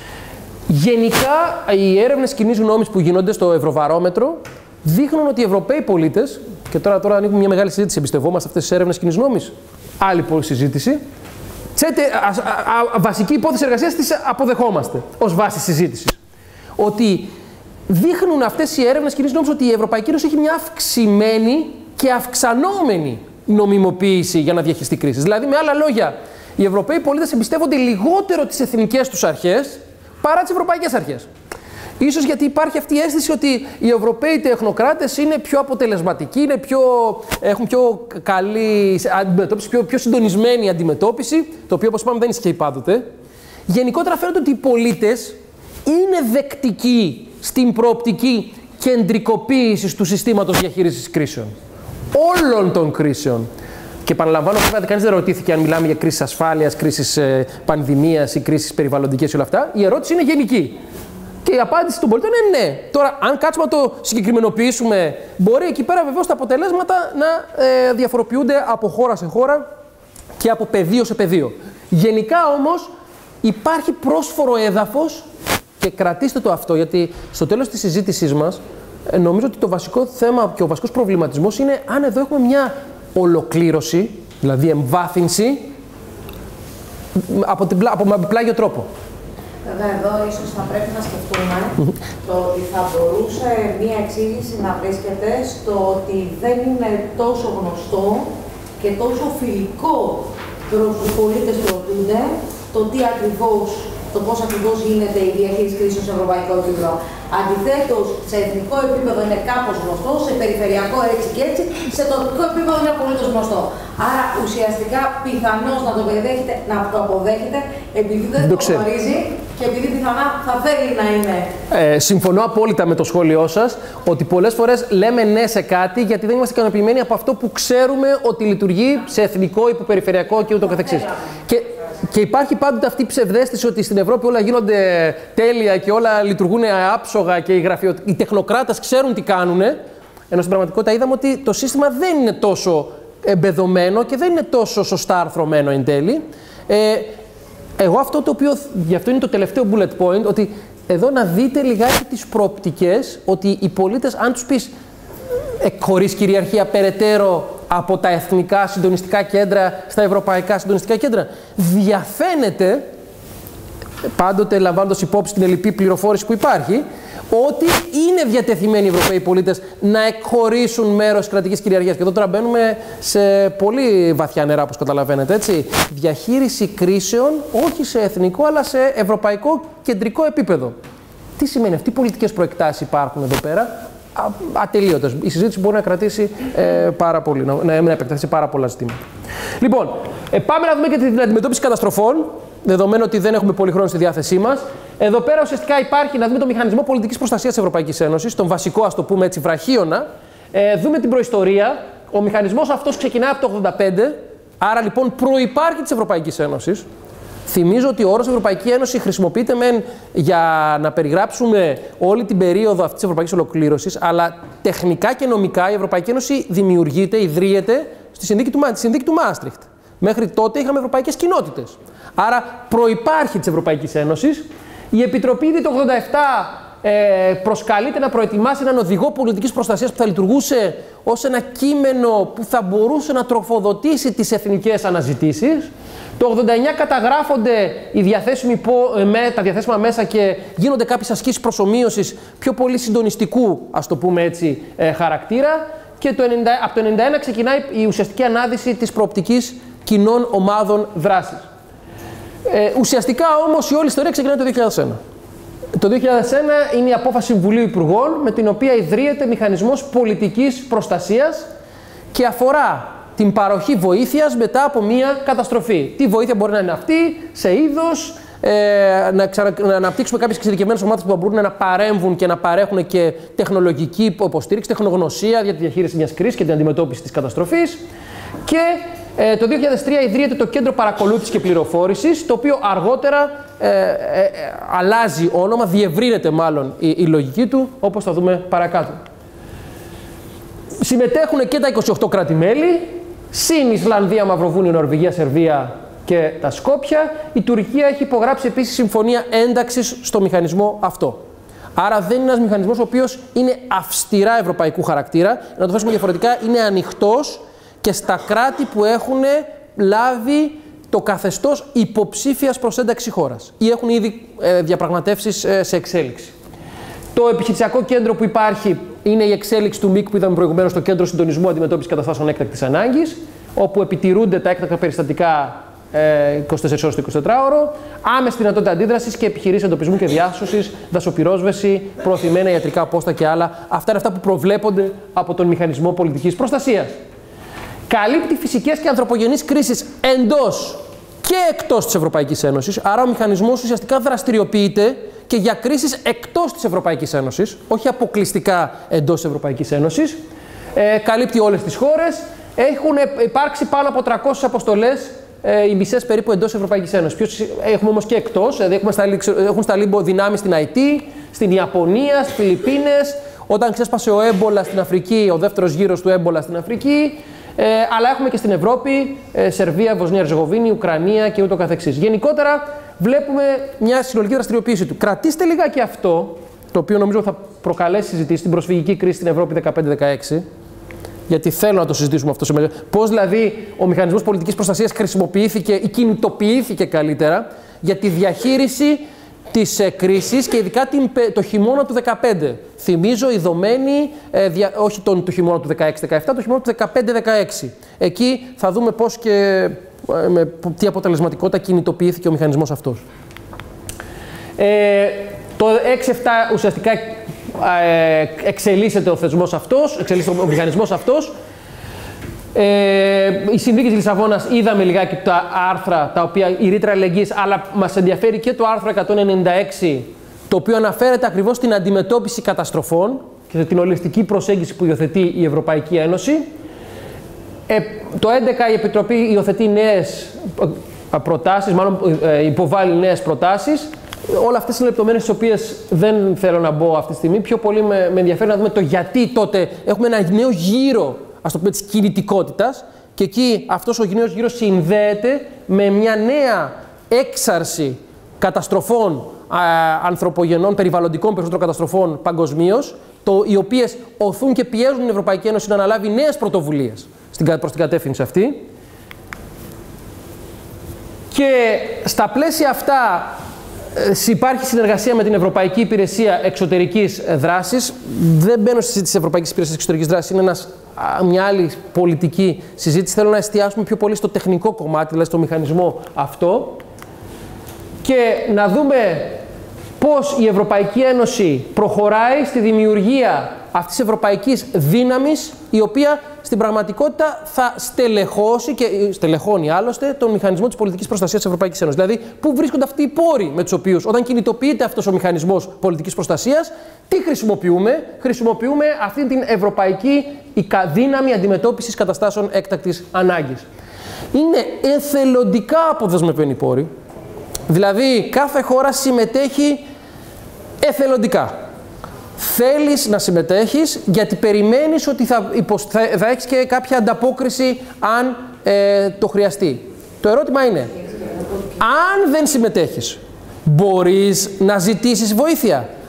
Speaker 1: Γενικά, οι έρευνες κοινής γνώμης που γίνονται στο Ευρωβαρόμετρο δείχνουν ότι οι Ευρωπαίοι πολίτες, και τώρα, τώρα ανοίγουμε μια μεγάλη συζήτηση, εμπιστευόμαστε αυτές τις έρευνες κοινής γνώμης, άλλη πολύ συζήτηση, τσέτε, α, α, α, βασική υπόθεση εργασίας τις αποδεχόμαστε ως βάση συζήτησης. Ότι δείχνουν αυτές οι έρευνες κοινής γνώμης ότι η Ευρωπαϊκή Ένωση έχει μια αυξημένη και αυξανόμενη νομιμοποίηση για να διαχειριστεί κρίσεις. Δηλαδή, με άλλα λόγια, οι Ευρωπαίοι πολίτες εμπιστεύονται λιγότερο τις εθνικές τους αρχές παρά τις ευρωπαϊκές αρχές. Ίσως γιατί υπάρχει αυτή η αίσθηση ότι οι Ευρωπαίοι τεχνοκράτες είναι πιο αποτελεσματικοί, είναι πιο, έχουν πιο καλή αντιμετώπιση, πιο, πιο συντονισμένη αντιμετώπιση, το οποίο όπως είπαμε δεν ισχύει πάντοτε. Γενικότερα φαίνεται ότι οι πολίτες είναι δεκτικοί στην προοπτική κεντρικοποίησης του συστήματος διαχείρισης κρίσεων. Όλων των κρίσεων. Και επαναλαμβάνω, βέβαια, κανείς δεν ρωτήθηκε αν μιλάμε για κρίσεις ασφάλειας, κρίσεις ε, πανδημίας ή κρίσεις περιβαλλοντικές και όλα αυτά. Η ερώτηση είναι γενική. Και η απάντηση των πολιτών είναι ναι. Τώρα, αν κάτσουμε να το συγκεκριμενοποιήσουμε, μπορεί εκεί πέρα βεβαίως τα αποτελέσματα να ε, διαφοροποιούνται από χώρα σε χώρα και από πεδίο σε πεδίο. Γενικά όμως υπάρχει πρόσφορο έδαφος και κρατήστε το αυτό, γιατί στο τέλος της συζήτησής μας ε, νομίζω ότι το βασικό θέμα και ο βασικός προβληματισμός είναι αν εδώ έχουμε μια ολοκλήρωση, δηλαδή εμβάθυνση, από, την, από με πλάγιο τρόπο.
Speaker 9: Βέβαια, εδώ ίσως θα πρέπει να σκεφτούμε το ότι θα μπορούσε μία εξήγηση να βρίσκεται στο ότι δεν είναι τόσο γνωστό και τόσο φιλικό προς τους πολίτες που ρωτούνται το τι ακριβώς, το πώς ακριβώς γίνεται η διαχείριση κρίσεων σε ευρωπαϊκό επίπεδο. Αντιθέτως, σε εθνικό επίπεδο είναι κάπως γνωστό, σε περιφερειακό έτσι και έτσι, σε τοπικό επίπεδο είναι απολύτως γνωστό. Άρα, ουσιαστικά, πιθανώς να το, να το αποδέχεται επειδή δεν το γνωρίζει και επειδή πιθανά θα θέλει να είναι.
Speaker 1: Ε, συμφωνώ απόλυτα με το σχόλιο σας ότι πολλές φορές λέμε ναι σε κάτι γιατί δεν είμαστε ικανοποιημένοι από αυτό που ξέρουμε ότι λειτουργεί σε εθνικό, υποπεριφερειακό και ούτω καθεξής. Και, και υπάρχει πάντοτε αυτή η ψευδαίσθηση ότι στην Ευρώπη όλα γίνονται τέλεια και όλα λειτουργούν άψογα και οι, γραφειο... οι τεχνοκράτες ξέρουν τι κάνουν. Ενώ στην πραγματικότητα είδαμε ότι το σύστημα δεν είναι τόσο εμπεδωμένο και δεν είναι τόσο σωστά αρθρωμένο εν τέλει. Ε, εγώ αυτό το οποίο, γι' αυτό είναι το τελευταίο bullet point, ότι εδώ να δείτε λιγάκι τις προοπτικές, ότι οι πολίτες, αν τους πεις ε, χωρίς κυριαρχία περαιτέρω από τα εθνικά συντονιστικά κέντρα στα ευρωπαϊκά συντονιστικά κέντρα, διαφαίνεται, πάντοτε λαμβάνοντας υπόψη την ελλειπή πληροφόρηση που υπάρχει, ότι είναι διατεθειμένοι οι Ευρωπαίοι πολίτες να εκχωρήσουν μέρος της κρατικής κυριαρχίας. Και εδώ τώρα μπαίνουμε σε πολύ βαθιά νερά, όπως καταλαβαίνετε, έτσι. Διαχείριση κρίσεων, όχι σε εθνικό, αλλά σε ευρωπαϊκό κεντρικό επίπεδο. Τι σημαίνει αυτή, τι πολιτικές προεκτάσεις υπάρχουν εδώ πέρα? Ατελείωτες. Η συζήτηση μπορεί να κρατήσει ε, πάρα πολύ, να, να επεκταθεί σε πάρα πολλά ζητήματα. Λοιπόν, ε, πάμε να δούμε και την αντιμετώπιση καταστροφών, δεδομένου ότι δεν έχουμε πολύ χρόνο στη διάθεσή μας. Εδώ πέρα ουσιαστικά υπάρχει να δούμε το μηχανισμό πολιτικής προστασίας της Ευρωπαϊκής Ένωσης, τον βασικό, ας το πούμε έτσι, βραχίωνα. Ε, δούμε την προϊστορία. Ο μηχανισμός αυτός ξεκινάει από το ογδόντα πέντε, άρα λοιπόν προϋπάρχει της Ευρωπαϊκής Ένωσης. Θυμίζω ότι ο όρος Ευρωπαϊκή Ένωση χρησιμοποιείται μεν για να περιγράψουμε όλη την περίοδο αυτής της ευρωπαϊκής ολοκλήρωσης, αλλά τεχνικά και νομικά η Ευρωπαϊκή Ένωση δημιουργείται, ιδρύεται στη συνθήκη του, στη συνθήκη του Μάστριχτ. Μέχρι τότε είχαμε ευρωπαϊκές κοινότητες. Άρα προϋπάρχει της Ευρωπαϊκής Ένωσης. Η Επιτροπή ήδη το ογδόντα επτά ε, προσκαλείται να προετοιμάσει έναν οδηγό πολιτικής προστασίας που θα λειτουργούσε ως ένα κείμενο που θα μπορούσε να τροφοδοτήσει τις εθνικές αναζητήσεις. Το ογδόντα εννιά καταγράφονται οι διαθέσιμοι, τα διαθέσιμα μέσα και γίνονται κάποιες ασκήσεις προσομοίωσης πιο πολύ συντονιστικού, ας το πούμε έτσι, χαρακτήρα. Και το ενενήντα, από το ενενήντα ένα ξεκινάει η ουσιαστική ανάδυση της προοπτικής κοινών ομάδων δράσης. Ε, ουσιαστικά όμως η όλη ιστορία ξεκινάει το δύο χιλιάδες ένα. Το δύο χιλιάδες ένα είναι η απόφαση Συμβουλίου Υπουργών με την οποία ιδρύεται μηχανισμός πολιτικής προστασίας και αφορά την παροχή βοήθειας μετά από μία καταστροφή. Τι βοήθεια μπορεί να είναι αυτή, σε είδος, ε, να, ξανα, να αναπτύξουμε κάποιες εξειδικευμένες ομάδες που μπορούν να παρέμβουν και να παρέχουν και τεχνολογική υποστήριξη, τεχνογνωσία για τη διαχείριση μιας κρίσης και την αντιμετώπιση της καταστροφής. Και ε, το δύο χιλιάδες τρία ιδρύεται το Κέντρο Παρακολούθησης και Πληροφόρησης, το οποίο αργότερα ε, ε, ε, αλλάζει όνομα, διευρύνεται μάλλον η, η λογική του, όπως θα δούμε παρακάτω. Συμμετέχουν και τα είκοσι οκτώ κράτη-μέλη, συν Ισλανδία, Μαυροβούνιο, Νορβηγία, Σερβία και τα Σκόπια. Η Τουρκία έχει υπογράψει επίσης συμφωνία ένταξης στο μηχανισμό αυτό. Άρα δεν είναι ένας μηχανισμός ο οποίος είναι αυστηρά ευρωπαϊκού χαρακτήρα. Να το θέσουμε διαφορετικά, είναι ανοιχτός και στα κράτη που έχουν λάβει το καθεστώς υποψήφιας προς ένταξη χώρας ή έχουν ήδη ε, διαπραγματεύσεις ε, σε εξέλιξη. Το επιχειρησιακό κέντρο που υπάρχει είναι η εξέλιξη του ΜΙΚ που είδαμε προηγουμένως, το Κέντρο Συντονισμού Αντιμετώπισης Καταστάσεων Έκτακτης Ανάγκης, όπου επιτηρούνται τα έκτακτα περιστατικά ε, είκοσι τέσσερις ώρες το εικοσιτετράωρο, άμεση δυνατότητα αντίδρασης και επιχειρήσεις εντοπισμού και διάσωσης, δασοπυρόσβεση, προωθημένα ιατρικά απόστα και άλλα. Αυτά είναι αυτά που προβλέπονται από τον Μηχανισμό Πολιτικής Προστασίας. Καλύπτει φυσικές και ανθρωπογενείς κρίσεις εντός και εκτός της Ευρωπαϊκής Ένωσης, άρα ο μηχανισμός ουσιαστικά δραστηριοποιείται και για κρίσεις εκτός της Ευρωπαϊκής Ένωσης, όχι αποκλειστικά εντός της Ευρωπαϊκής Ένωσης. Ε, καλύπτει όλες τις χώρες. Έχουν υπάρξει πάνω από τριακόσιες αποστολές, ε, οι μισές περίπου εντός της Ευρωπαϊκής Ένωσης. Ποιος, έχουμε όμως και εκτός, δηλαδή έχουμε σταλεί, έχουν σταλεί δυνάμεις στην Αϊτή, στην Ιαπωνία, στις Φιλιππίνες, όταν ξέσπασε ο έμπολα στην Αφρική, ο δεύτερος γύρος του έμπολα στην Αφρική. Ε, αλλά έχουμε και στην Ευρώπη, ε, Σερβία, Βοσνία, Ερζεγοβίνη, Ουκρανία και ούτω καθεξής. Γενικότερα βλέπουμε μια συνολική δραστηριοποίηση του. Κρατήστε λιγάκι αυτό, το οποίο νομίζω θα προκαλέσει συζητήσει, την προσφυγική κρίση στην Ευρώπη δεκαπέντε δεκαέξι, γιατί θέλω να το συζητήσουμε αυτό σε μέλλον. Πώς δηλαδή ο μηχανισμός πολιτικής προστασίας χρησιμοποιήθηκε ή κινητοποιήθηκε καλύτερα για τη διαχείριση της ε, κρίσης και ειδικά την, το χειμώνα του δεκαπέντε. Θυμίζω ειδωμένη, ε, δια, όχι τον του χειμώνα του δεκαέξι δεκαεπτά, το χειμώνα του δεκαπέντε δεκαέξι. Εκεί θα δούμε πώς και ε, με τι αποτελεσματικότητα κινητοποιήθηκε ο μηχανισμός αυτός. Ε, το έξι επτά ουσιαστικά ε, εξελίσσεται ο θεσμός αυτός, εξελίσσεται ο μηχανισμός αυτός. Ε, η Συνθήκη της Λισαβόνας, είδαμε λιγάκι τα άρθρα, τα οποία η ρήτρα αλληλεγγύης, αλλά μας ενδιαφέρει και το άρθρο εκατόν ενενήντα έξι, το οποίο αναφέρεται ακριβώς στην αντιμετώπιση καταστροφών και την ολιστική προσέγγιση που υιοθετεί η Ευρωπαϊκή Ένωση. Ε, το έντεκα η Επιτροπή υιοθετεί νέες προτάσεις, μάλλον ε, υποβάλλει νέες προτάσεις. Όλα αυτές είναι λεπτομέρειες στις οποίες δεν θέλω να μπω αυτή τη στιγμή. Πιο πολύ με, με ενδιαφέρει να δούμε το γιατί τότε έχουμε ένα νέο γύρο, ας το πούμε, της κινητικότητας, και εκεί αυτός ο νέος γύρος συνδέεται με μια νέα έξαρση καταστροφών α, ανθρωπογενών, περιβαλλοντικών περισσότερων καταστροφών παγκοσμίως, οι οποίες οθούν και πιέζουν την Ευρωπαϊκή Ένωση να αναλάβει νέες πρωτοβουλίες προς την κατεύθυνση αυτή. Και στα πλαίσια αυτά υπάρχει συνεργασία με την Ευρωπαϊκή Υπηρεσία Εξωτερικής Δράσης. Δεν μπαίνω στη συζήτηση της Ευρωπαϊκής Υπηρεσίας Εξωτερικής Δράσης, είναι ένας, μια άλλη πολιτική συζήτηση. Θέλω να εστιάσουμε πιο πολύ στο τεχνικό κομμάτι, δηλαδή στο μηχανισμό αυτό, και να δούμε πώς η Ευρωπαϊκή Ένωση προχωράει στη δημιουργία αυτής της ευρωπαϊκής δύναμης, η οποία στην πραγματικότητα θα στελεχώσει και στελεχώνει άλλωστε τον μηχανισμό της πολιτικής προστασίας της Ευρωπαϊκής Ένωσης. Δηλαδή, πού βρίσκονται αυτοί οι πόροι με τους οποίους, όταν κινητοποιείται αυτός ο μηχανισμός πολιτικής προστασίας, τι χρησιμοποιούμε? Χρησιμοποιούμε αυτή την ευρωπαϊκή δύναμη αντιμετώπισης καταστάσεων έκτακτης ανάγκης. Είναι εθελοντικά αποδεσμευμένοι πόροι, δηλαδή κάθε χώρα συμμετέχει εθελοντικά. Θέλεις να συμμετέχεις γιατί περιμένεις ότι θα, υποσ... θα... θα έχεις και κάποια ανταπόκριση αν ε, το χρειαστεί. Το ερώτημα είναι, αν δεν συμμετέχεις, μπορείς να ζητήσεις βοήθεια?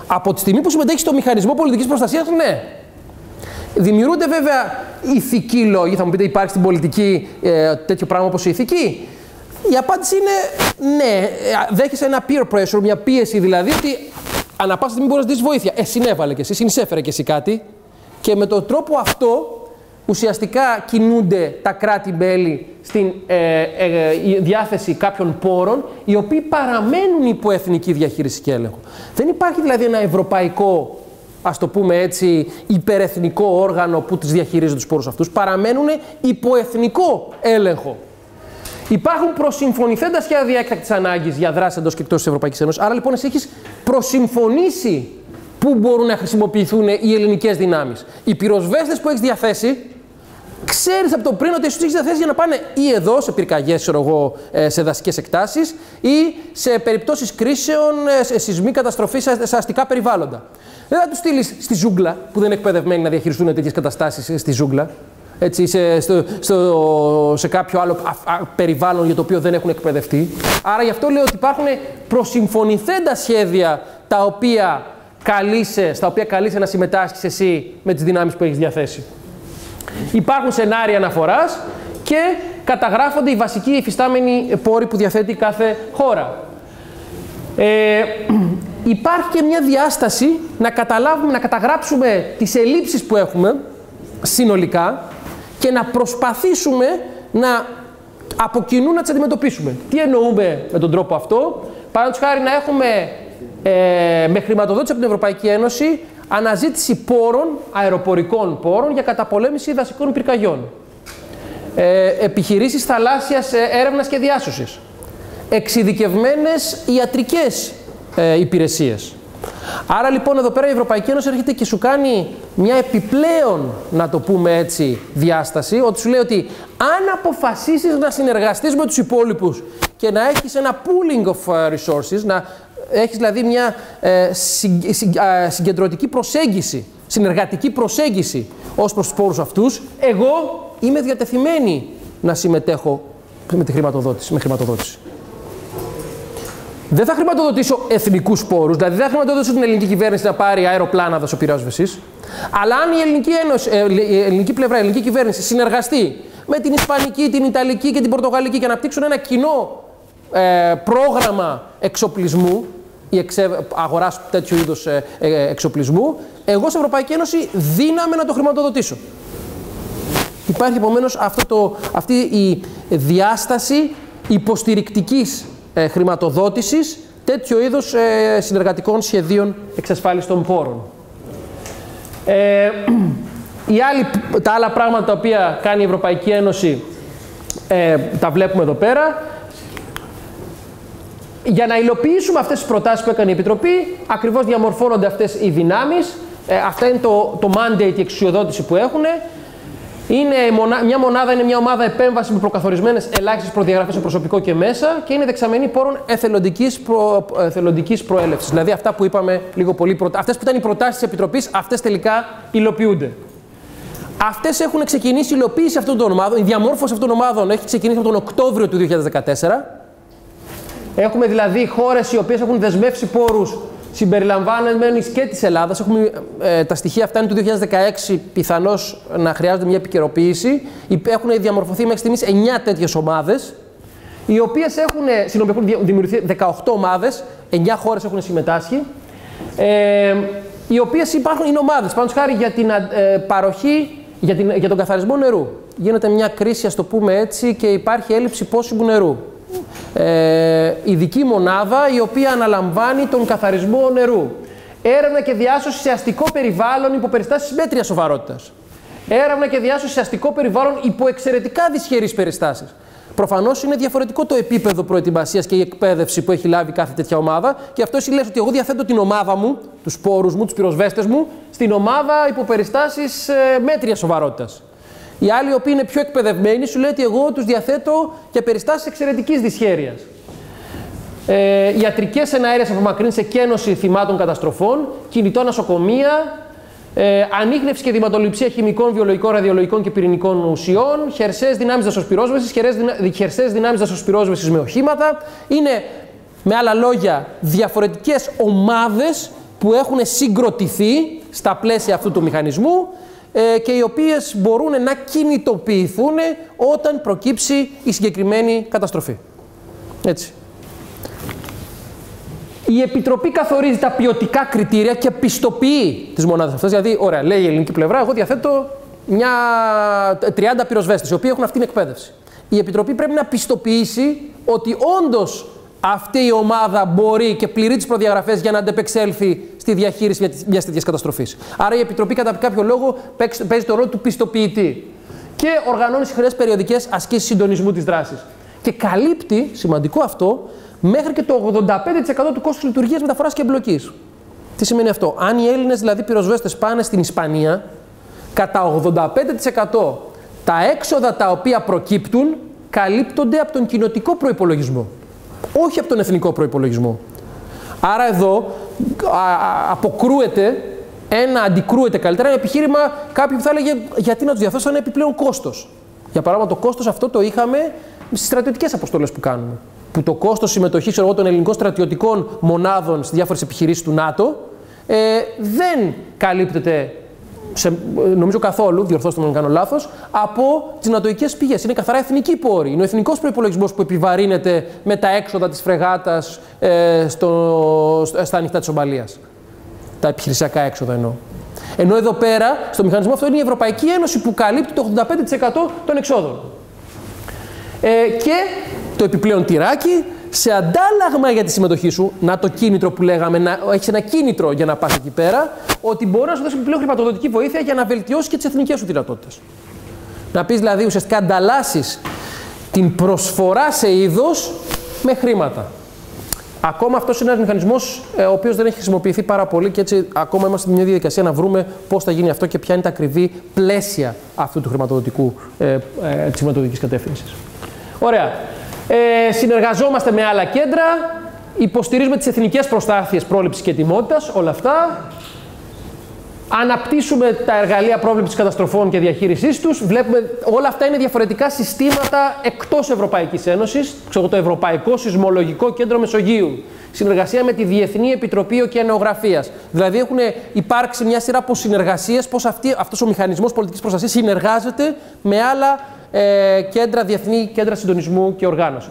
Speaker 1: Από τη στιγμή που συμμετέχει στο μηχανισμό πολιτικής προστασίας, ναι. Δημιουργούνται βέβαια ηθικοί λόγοι. Θα μου πείτε, υπάρχει στην πολιτική ε, τέτοιο πράγμα όπως η ηθική? Η απάντηση είναι ναι. Δέχεσαι ένα peer pressure, μια πίεση δηλαδή, ότι ανά πάσα στιγμή μπορείς να ζητήσεις βοήθεια. Ε, συνέβαλε και εσύ, συνεισέφερε και εσύ κάτι. Και με τον τρόπο αυτό ουσιαστικά κινούνται τα κράτη-μέλη στην ε, ε, ε, διάθεση κάποιων πόρων, οι οποίοι παραμένουν υπό εθνική διαχείριση και έλεγχο. Δεν υπάρχει δηλαδή ένα ευρωπαϊκό, ας το πούμε έτσι, υπερεθνικό όργανο που τις διαχειρίζεται τους πόρους αυτούς. Παραμένουν υπό εθνικό έλεγχο. Υπάρχουν προσυμφωνηθέντα σχέδια έκτακτης ανάγκης για δράση εντός και εκτός της Ευρωπαϊκής Ένωσης. Άρα λοιπόν εσύ έχεις προσυμφωνήσει πού μπορούν να χρησιμοποιηθούν οι ελληνικές δυνάμεις. Οι πυροσβέστες που έχεις διαθέσει, ξέρεις από το πριν ότι εσύ τους έχεις διαθέσει για να πάνε ή εδώ σε πυρκαγιές, ξέρω εγώ, σε δασικές εκτάσεις, ή σε περιπτώσεις κρίσεων, σε σεισμή, καταστροφή, σε αστικά περιβάλλοντα. Δεν θα τους στείλεις στη ζούγκλα, που δεν είναι εκπαιδευμένοι να διαχειριστούν τέτοιες καταστάσεις στη ζούγκλα, έτσι, σε, στο, στο, σε κάποιο άλλο α, α, περιβάλλον για το οποίο δεν έχουν εκπαιδευτεί. Άρα γι' αυτό λέω ότι υπάρχουν προσυμφωνηθέντα σχέδια τα οποία καλείσαι, στα οποία καλείσαι να συμμετάσχεις εσύ με τις δυνάμεις που έχεις διαθέσει. Υπάρχουν σενάρια αναφοράς και καταγράφονται οι βασικοί υφιστάμενοι πόροι που διαθέτει κάθε χώρα. Ε, υπάρχει και μια διάσταση να καταλάβουμε, να καταγράψουμε τις ελλείψεις που έχουμε συνολικά και να προσπαθήσουμε να από κοινού να τις αντιμετωπίσουμε. Τι εννοούμε με τον τρόπο αυτό? Παραδείγματος χάρη, να έχουμε ε, με χρηματοδότηση από την Ευρωπαϊκή Ένωση αναζήτηση πόρων, αεροπορικών πόρων για καταπολέμηση δασικών πυρκαγιών. Ε, επιχειρήσεις θαλάσσιας έρευνας και διάσωσης. Εξειδικευμένες ιατρικές ε, υπηρεσίες. Άρα λοιπόν εδώ πέρα η Ευρωπαϊκή Ένωση έρχεται και σου κάνει μια επιπλέον, να το πούμε έτσι, διάσταση, ότι σου λέει ότι αν αποφασίσεις να συνεργαστείς με τους υπόλοιπους και να έχεις ένα pooling of resources, να έχεις δηλαδή μια ε, συ, συ, ε, συγκεντρωτική προσέγγιση, συνεργατική προσέγγιση ως προς τους πόρους αυτούς, εγώ είμαι διατεθειμένη να συμμετέχω με τη χρηματοδότηση, με χρηματοδότηση. Δεν θα χρηματοδοτήσω εθνικούς πόρους, δηλαδή δεν θα χρηματοδοτήσω την ελληνική κυβέρνηση να πάρει αεροπλάνα δασοπυρόσβεσης, αλλά αν η ελληνική, ένωση, ε, η ελληνική πλευρά, η ελληνική κυβέρνηση συνεργαστεί με την ισπανική, την ιταλική και την πορτογαλική και αναπτύξουν ένα κοινό ε, πρόγραμμα εξοπλισμού ή εξε, αγοράς τέτοιου είδους ε, ε, εξοπλισμού, εγώ σε Ευρωπαϊκή Ένωση δύναμαι να το χρηματοδοτήσω. Υπάρχει επομένως αυτό το, αυτή η διάσταση υποστηρικτικής ε, χρηματοδότησης τέτοιο είδους ε, συνεργατικών σχεδίων εξασφάλισης των πόρων. Ε, οι άλλοι, τα άλλα πράγματα τα οποία κάνει η Ευρωπαϊκή Ένωση ε, τα βλέπουμε εδώ πέρα. Για να υλοποιήσουμε αυτές τις προτάσεις που έκανε η Επιτροπή, ακριβώς διαμορφώνονται αυτές οι δυνάμεις. Ε, αυτά είναι το, το mandate, η εξουσιοδότηση που έχουν. Είναι μια μονάδα, είναι μια ομάδα επέμβαση με προκαθορισμένες ελάχιστες προδιαγραφές σε προσωπικό και μέσα και είναι δεξαμενή πόρων εθελοντικής, προ, εθελοντικής προέλευσης. Δηλαδή αυτά που είπαμε λίγο πολύ, προτα... αυτές που ήταν οι προτάσεις της Επιτροπής, αυτές τελικά υλοποιούνται. Αυτές έχουν ξεκινήσει η υλοποίηση αυτών των ομάδων, η διαμόρφωση αυτών των ομάδων έχει ξεκινήσει από τον Οκτώβριο του δύο χιλιάδες δεκατέσσερα. Έχουμε δηλαδή χώρες οι οποίες έχουν δεσμεύσει πόρους συμπεριλαμβανομένης και της Ελλάδας. Έχουμε, ε, τα στοιχεία αυτά είναι του δύο χιλιάδες δεκαέξι, πιθανώς να χρειάζονται μια επικαιροποίηση. Έχουν διαμορφωθεί μέχρι στιγμής εννιά τέτοιες ομάδες, οι οποίες έχουν, συγγνώμη, έχουν δημιουργηθεί δεκαοκτώ ομάδες, εννιά χώρες έχουν συμμετάσχει, ε, οι οποίες υπάρχουν, είναι ομάδες, πάνω χάρη για την ε, παροχή, για, την, για τον καθαρισμό νερού. Γίνεται μια κρίση, ας το πούμε έτσι, και υπάρχει έλλειψη πόσιμου νερού. Ε, ειδική μονάδα η οποία αναλαμβάνει τον καθαρισμό νερού. Έρευνα και διάσωση σε αστικό περιβάλλον υπό περιστάσεις μέτριας σοβαρότητας. Έρευνα και διάσωση σε αστικό περιβάλλον υπό εξαιρετικά δυσχερείς περιστάσεις. Προφανώς είναι διαφορετικό το επίπεδο προετοιμασίας και η εκπαίδευση που έχει λάβει κάθε τέτοια ομάδα, και αυτό εσύ λες ότι εγώ διαθέτω την ομάδα μου, τους πόρους μου, τους πυροσβέστες μου, στην ομάδα υπό περιστάσεις ε, μέτριας σοβαρότητας. Οι άλλοι, οι οποίοι είναι πιο εκπαιδευμένοι, σου λέει ότι εγώ τους διαθέτω για περιστάσεις εξαιρετικής δυσχέρειας. Ε, ιατρικές εναέρειες απομακρύνσεις, εκένωση θυμάτων καταστροφών, κινητό νοσοκομεία, ε, ανίχνευση και δηματοληψία χημικών, βιολογικών, ραδιολογικών και πυρηνικών ουσιών, χερσαίες δυνάμεις δασοσπυρόσβεσης, χερσαίες δυνάμεις δασοσπυρόσβεσης με οχήματα. Είναι, με άλλα λόγια, διαφορετικές ομάδες που που έχουν συγκροτηθεί στα πλαίσια αυτού του μηχανισμού ε, και οι οποίες μπορούν να κινητοποιηθούν όταν προκύψει η συγκεκριμένη καταστροφή. Έτσι. Η Επιτροπή καθορίζει τα ποιοτικά κριτήρια και πιστοποιεί τις μονάδες αυτές. Δηλαδή, ωραία, λέει η ελληνική πλευρά, εγώ διαθέτω μια τριάντα πυροσβέστες, οι οποίοι έχουν αυτή την εκπαίδευση. Η Επιτροπή πρέπει να πιστοποιήσει ότι όντως αυτή η ομάδα μπορεί και πληρεί τις προδιαγραφές για να αντεπεξέλθει στη διαχείριση μιας τέτοιας καταστροφής. Άρα η Επιτροπή κατά κάποιο λόγο παίζει το ρόλο του πιστοποιητή και οργανώνει συχνές περιοδικές ασκήσεις συντονισμού της δράσης. Και καλύπτει, σημαντικό αυτό, μέχρι και το ογδόντα πέντε τοις εκατό του κόστους λειτουργίας, μεταφοράς και εμπλοκής. Τι σημαίνει αυτό? Αν οι Έλληνες δηλαδή πυροσβέστες πάνε στην Ισπανία, κατά ογδόντα πέντε τοις εκατό τα έξοδα τα οποία προκύπτουν καλύπτονται από τον κοινοτικό προϋπολογισμό, όχι από τον εθνικό προϋπολογισμό. Άρα εδώ α, α, αποκρούεται, ένα, αντικρούεται καλύτερα ένα επιχείρημα κάποιου που θα έλεγε γιατί να τους διαθέσω ένα επιπλέον κόστος. Για παράδειγμα, το κόστος αυτό το είχαμε στις στρατιωτικές αποστολές που κάνουμε. Που το κόστος συμμετοχής των ελληνικών στρατιωτικών μονάδων στις διάφορες επιχειρήσεις του ΝΑΤΟ ε, δεν καλύπτεται, σε, νομίζω καθόλου, διορθώστε με αν κάνω λάθος, από τις νατοικές πηγές. Είναι καθαρά εθνική πόρη. Είναι ο εθνικός προϋπολογισμός που επιβαρύνεται με τα έξοδα της φρεγάτας ε, στο, στα ανοιχτά της Σομαλίας. Τα επιχειρησιακά έξοδα εννοώ. Ενώ εδώ πέρα, στο μηχανισμό αυτό, είναι η Ευρωπαϊκή Ένωση που καλύπτει το ογδόντα πέντε τοις εκατό των εξόδων. Ε, και το επιπλέον τυράκι, σε αντάλλαγμα για τη συμμετοχή σου, να το κίνητρο που λέγαμε, να έχεις ένα κίνητρο για να πας εκεί πέρα, ότι μπορεί να σου δώσει επιπλέον χρηματοδοτική βοήθεια για να βελτιώσεις και τις εθνικές σου δυνατότητες. Να πεις δηλαδή ουσιαστικά ανταλλάσσεις την προσφορά σε είδος με χρήματα. Ακόμα αυτός είναι ένας μηχανισμός ε, ο οποίος δεν έχει χρησιμοποιηθεί πάρα πολύ και έτσι ακόμα είμαστε σε μια διαδικασία να βρούμε πώς θα γίνει αυτό και ποια είναι τα ακριβή πλαίσια αυτού του χρηματοδοτικού, ε, ε, της χρηματοδοτικής κατεύθυνσης. Ωραία. Ε, συνεργαζόμαστε με άλλα κέντρα, υποστηρίζουμε τις εθνικές προσπάθειες πρόληψης και ετοιμότητας, όλα αυτά. Αναπτύσσουμε τα εργαλεία πρόληψης καταστροφών και διαχείρισής τους. Βλέπουμε, όλα αυτά είναι διαφορετικά συστήματα εκτός Ευρωπαϊκής Ένωσης. Ξέρω, το Ευρωπαϊκό Σεισμολογικό Κέντρο Μεσογείου. Συνεργασία με τη Διεθνή Επιτροπή Ωκεανογραφίας. Δηλαδή έχουν υπάρξει μια σειρά από συνεργασίες, πώς αυτή, αυτός ο μηχανισμός πολιτικής προστασίας συνεργάζεται με άλλα ε, κέντρα, διεθνή κέντρα συντονισμού και οργάνωσης.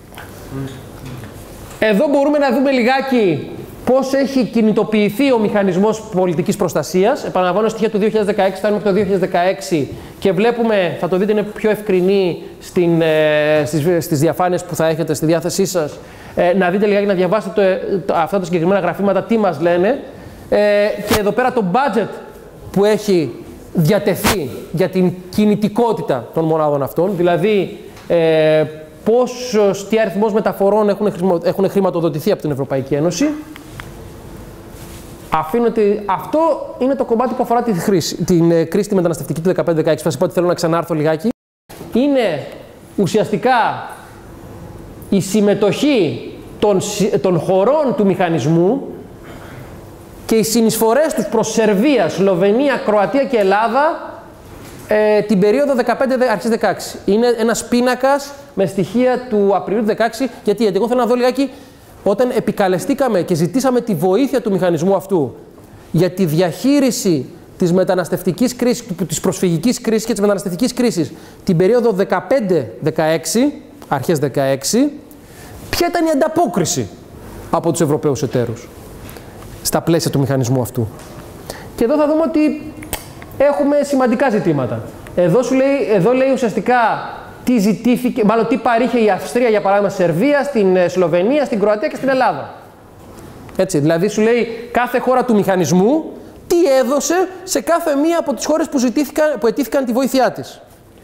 Speaker 1: Εδώ μπορούμε να δούμε λιγάκι πώς έχει κινητοποιηθεί ο μηχανισμός πολιτικής προστασίας. Επαναλαμβάνω στοιχεία του δύο χιλιάδες δεκαέξι, φτάνουμε το δύο χιλιάδες δεκαέξι και βλέπουμε, θα το δείτε είναι πιο ευκρινή στην, ε, στις, στις διαφάνειες που θα έχετε στη διάθεσή σας, ε, να δείτε λιγάκι, να διαβάσετε το, το, αυτά τα συγκεκριμένα γραφήματα, τι μας λένε. Ε, και εδώ πέρα το budget που έχει διατεθεί για την κινητικότητα των μονάδων αυτών, δηλαδή ε, πόσος, τι αριθμός μεταφορών έχουν, έχουν χρηματοδοτηθεί από την Ευρωπαϊκή Ένωση. Αφήνεται, αυτό είναι το κομμάτι που αφορά τη χρήση, την κρίση τη μεταναστευτική του δεκαπέντε δεκαέξι. Θα σας πω ότι θέλω να ξανάρθω λιγάκι. Είναι ουσιαστικά η συμμετοχή των, των χωρών του μηχανισμού και οι συνεισφορές τους προς Σερβία, Σλοβενία, Κροατία και Ελλάδα ε, την περίοδο δεκαπέντε αρχής δεκαέξι. Είναι ένας πίνακας με στοιχεία του Απριλίου του δεκαέξι. Γιατί, γιατί εγώ θέλω να δω λιγάκι. Όταν επικαλεστήκαμε και ζητήσαμε τη βοήθεια του μηχανισμού αυτού για τη διαχείριση της μεταναστευτικής κρίσης, της προσφυγικής κρίσης και της μεταναστευτικής κρίσης την περίοδο δεκαπέντε δεκαέξι, αρχές δεκαέξι, ποια ήταν η ανταπόκριση από τους Ευρωπαίους εταίρους στα πλαίσια του μηχανισμού αυτού. Και εδώ θα δούμε ότι έχουμε σημαντικά ζητήματα. Εδώ, σου λέει, εδώ λέει ουσιαστικά τι ζητήθηκε, μάλλον τι παρήχε η Αυστρία για παράδειγμα στη Σερβία, στην Σλοβενία, στην Κροατία και στην Ελλάδα. Έτσι, δηλαδή σου λέει κάθε χώρα του μηχανισμού τι έδωσε σε κάθε μία από τις χώρες που, που αιτήθηκαν τη βοήθειά της.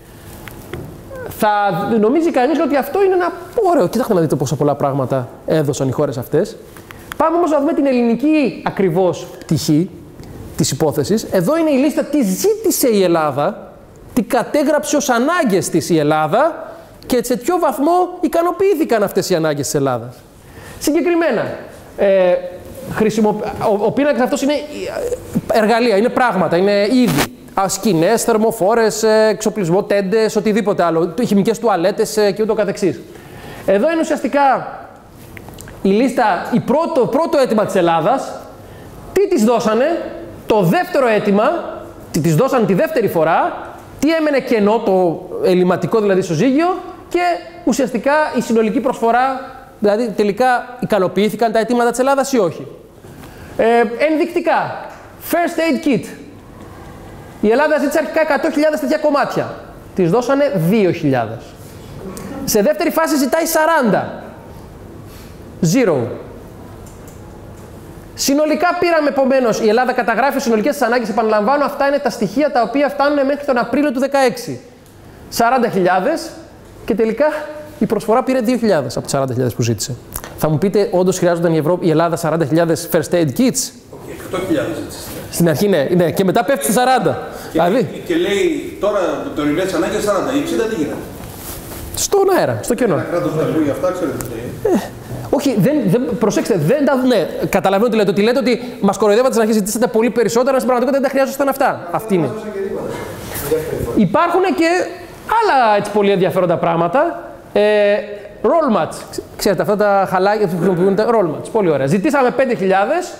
Speaker 1: Θα νομίζει κανείς ότι αυτό είναι ένα ωραίο. Κοιτάξτε να δείτε πόσα πολλά πράγματα έδωσαν οι χώρες αυτές. Πάμε όμως να δούμε την ελληνική ακριβώς πτυχή της υπόθεσης. Εδώ είναι η λίστα τι ζήτησε η Ελλάδα, τι κατέγραψε ως ανάγκες της η Ελλάδα και σε ποιο βαθμό ικανοποιήθηκαν αυτές οι ανάγκες της Ελλάδας. Συγκεκριμένα, ε, χρησιμο... ο, ο πίνακας αυτός είναι εργαλεία, είναι πράγματα, είναι είδη. Σκηνές, θερμοφόρες, εξοπλισμό, τέντες, οτιδήποτε άλλο, χημικές τουαλέτες και ούτω καθεξής. Εδώ είναι ουσιαστικά η λίστα, η πρώτο, πρώτο αίτημα της Ελλάδας, τι της δώσανε, το δεύτερο αίτημα, τι της δώσανε τη δεύτερη φορά, τι έμενε κενό, το ελληματικό δηλαδή ισοζύγιο, και ουσιαστικά η συνολική προσφορά, δηλαδή τελικά ικανοποιήθηκαν τα αιτήματα της Ελλάδας ή όχι. Ε, ενδεικτικά, first aid kit. Η Ελλάδα ζήτησε αρχικά εκατό χιλιάδες τέτοια κομμάτια. Της δώσανε δύο χιλιάδες. Σε δεύτερη φάση ζητάει σαράντα. Zero. Συνολικά πήραμε, επομένως, η Ελλάδα καταγράφει συνολικές της ανάγκες, επαναλαμβάνω, αυτά είναι τα στοιχεία τα οποία φτάνουν μέχρι τον Απρίλιο του δεκαέξι. σαράντα χιλιάδες και τελικά η προσφορά πήρε δύο χιλιάδες από τις σαράντα χιλιάδες που ζήτησε. Θα μου πείτε, όντως χρειάζονταν η, Ευρώπη, η Ελλάδα σαράντα χιλιάδες first aid kits?
Speaker 2: εκατό χιλιάδες ζήτησε.
Speaker 1: Στην αρχή ναι, ναι, και μετά πέφτει στα σαράντα.
Speaker 2: Και,
Speaker 1: δηλαδή,
Speaker 2: και λέει τώρα το τωρινές τις ανάγκες σαράντα, η εξήντα τι γίνεται?
Speaker 1: Στον αέρα, στο κενό.
Speaker 2: Ένα κράτος να ακούει αυτά, ξέρετε τι λέει.
Speaker 1: Ε, όχι, δεν, δεν, προσέξτε, δεν τα ναι, καταλαβαίνω τι λέτε. Ότι λέτε ότι μας κοροϊδεύατε στην αρχή, ζητήσατε πολύ περισσότερα, στην πραγματικότητα δεν τα χρειάζονταν αυτά. Αυτή είναι. Υπάρχουν και άλλα έτσι, πολύ ενδιαφέροντα πράγματα. Ε, roll mats. Ξέρετε, αυτά τα χαλάκια που χρησιμοποιούνται. Roll mats. Πολύ ωραία. Ζητήσαμε πέντε χιλιάδες.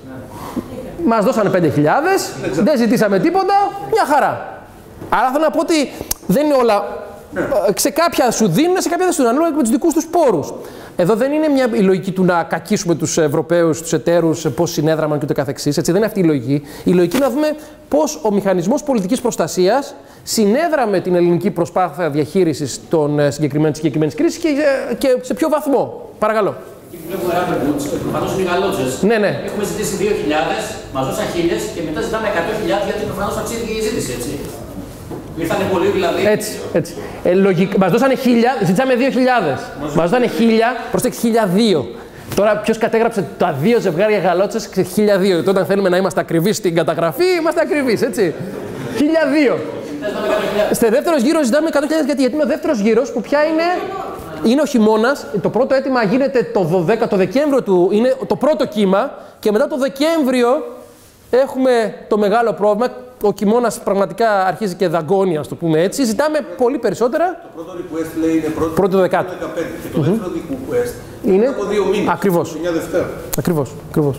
Speaker 1: Μας δώσανε πέντε χιλιάδες. Δεν ζητήσαμε τίποτα. Μια χαρά. Άρα θέλω να πω ότι δεν είναι όλα. Σε κάποια σου δίνουν, σε κάποια δεν σου δίνουν. Ανάλογα με τους δικούς τους πόρους. Εδώ δεν είναι μια, η λογική του να κακίσουμε τους Ευρωπαίους, τους εταίρους, πώς συνέδραμαν και ούτω καθεξής. Έτσι, δεν είναι αυτή η λογική. Η λογική είναι να δούμε πώς ο μηχανισμός πολιτικής προστασίας συνέδραμε την ελληνική προσπάθεια διαχείρισης των συγκεκριμένης, συγκεκριμένης κρίσης και, και σε ποιο βαθμό. Παρακαλώ.
Speaker 3: Εκεί που βλέπουμε rubber boots, προφανώς είναι γαλότσες.
Speaker 1: Ναι, ναι.
Speaker 3: Έχουμε ζητήσει δύο χιλιάδες, μας δώσαν χίλιες και μετά ζητάμε εκατό χιλιάδες γιατί προφανώς αυξήθηκε η ζήτηση, έτσι. Ήρθανε πολύ δηλαδή.
Speaker 1: Έτσι, έτσι. Ε, λογικ... Μας δώσανε χίλια, ζητήσαμε δύο χιλιάδες. Μας δώσανε χίλια, προσέξτε, χίλια δύο. Τώρα ποιος κατέγραψε τα δύο ζευγάρια γαλότσες σε χίλια δύο. Τότε όταν θέλουμε να είμαστε ακριβείς στην καταγραφή, είμαστε ακριβείς, έτσι. χίλια δύο. Στο δεύτερο γύρο ζητάμε εκατό χιλιάδες γιατί, γιατί είναι ο δεύτερος γύρος που πια είναι, είναι ο χειμώνας. Το πρώτο αίτημα γίνεται το δώδεκα, το Δεκέμβριο του, είναι το πρώτο κύμα και μετά το Δεκέμβριο έχουμε το μεγάλο πρόβλημα. Ο χειμώνας πραγματικά αρχίζει και δαγκώνει, ας το πούμε έτσι. Ζητάμε πολύ περισσότερα.
Speaker 2: Το πρώτο request λέει είναι πρώτο,
Speaker 1: πρώτο δεκάτο.
Speaker 2: δεκαπέντε και το mm-hmm. δεύτερο request
Speaker 1: είναι
Speaker 2: από δύο μήνες.
Speaker 1: Ακριβώς.
Speaker 2: Μια Δευτέρα.
Speaker 1: Ακριβώς. Ακριβώς.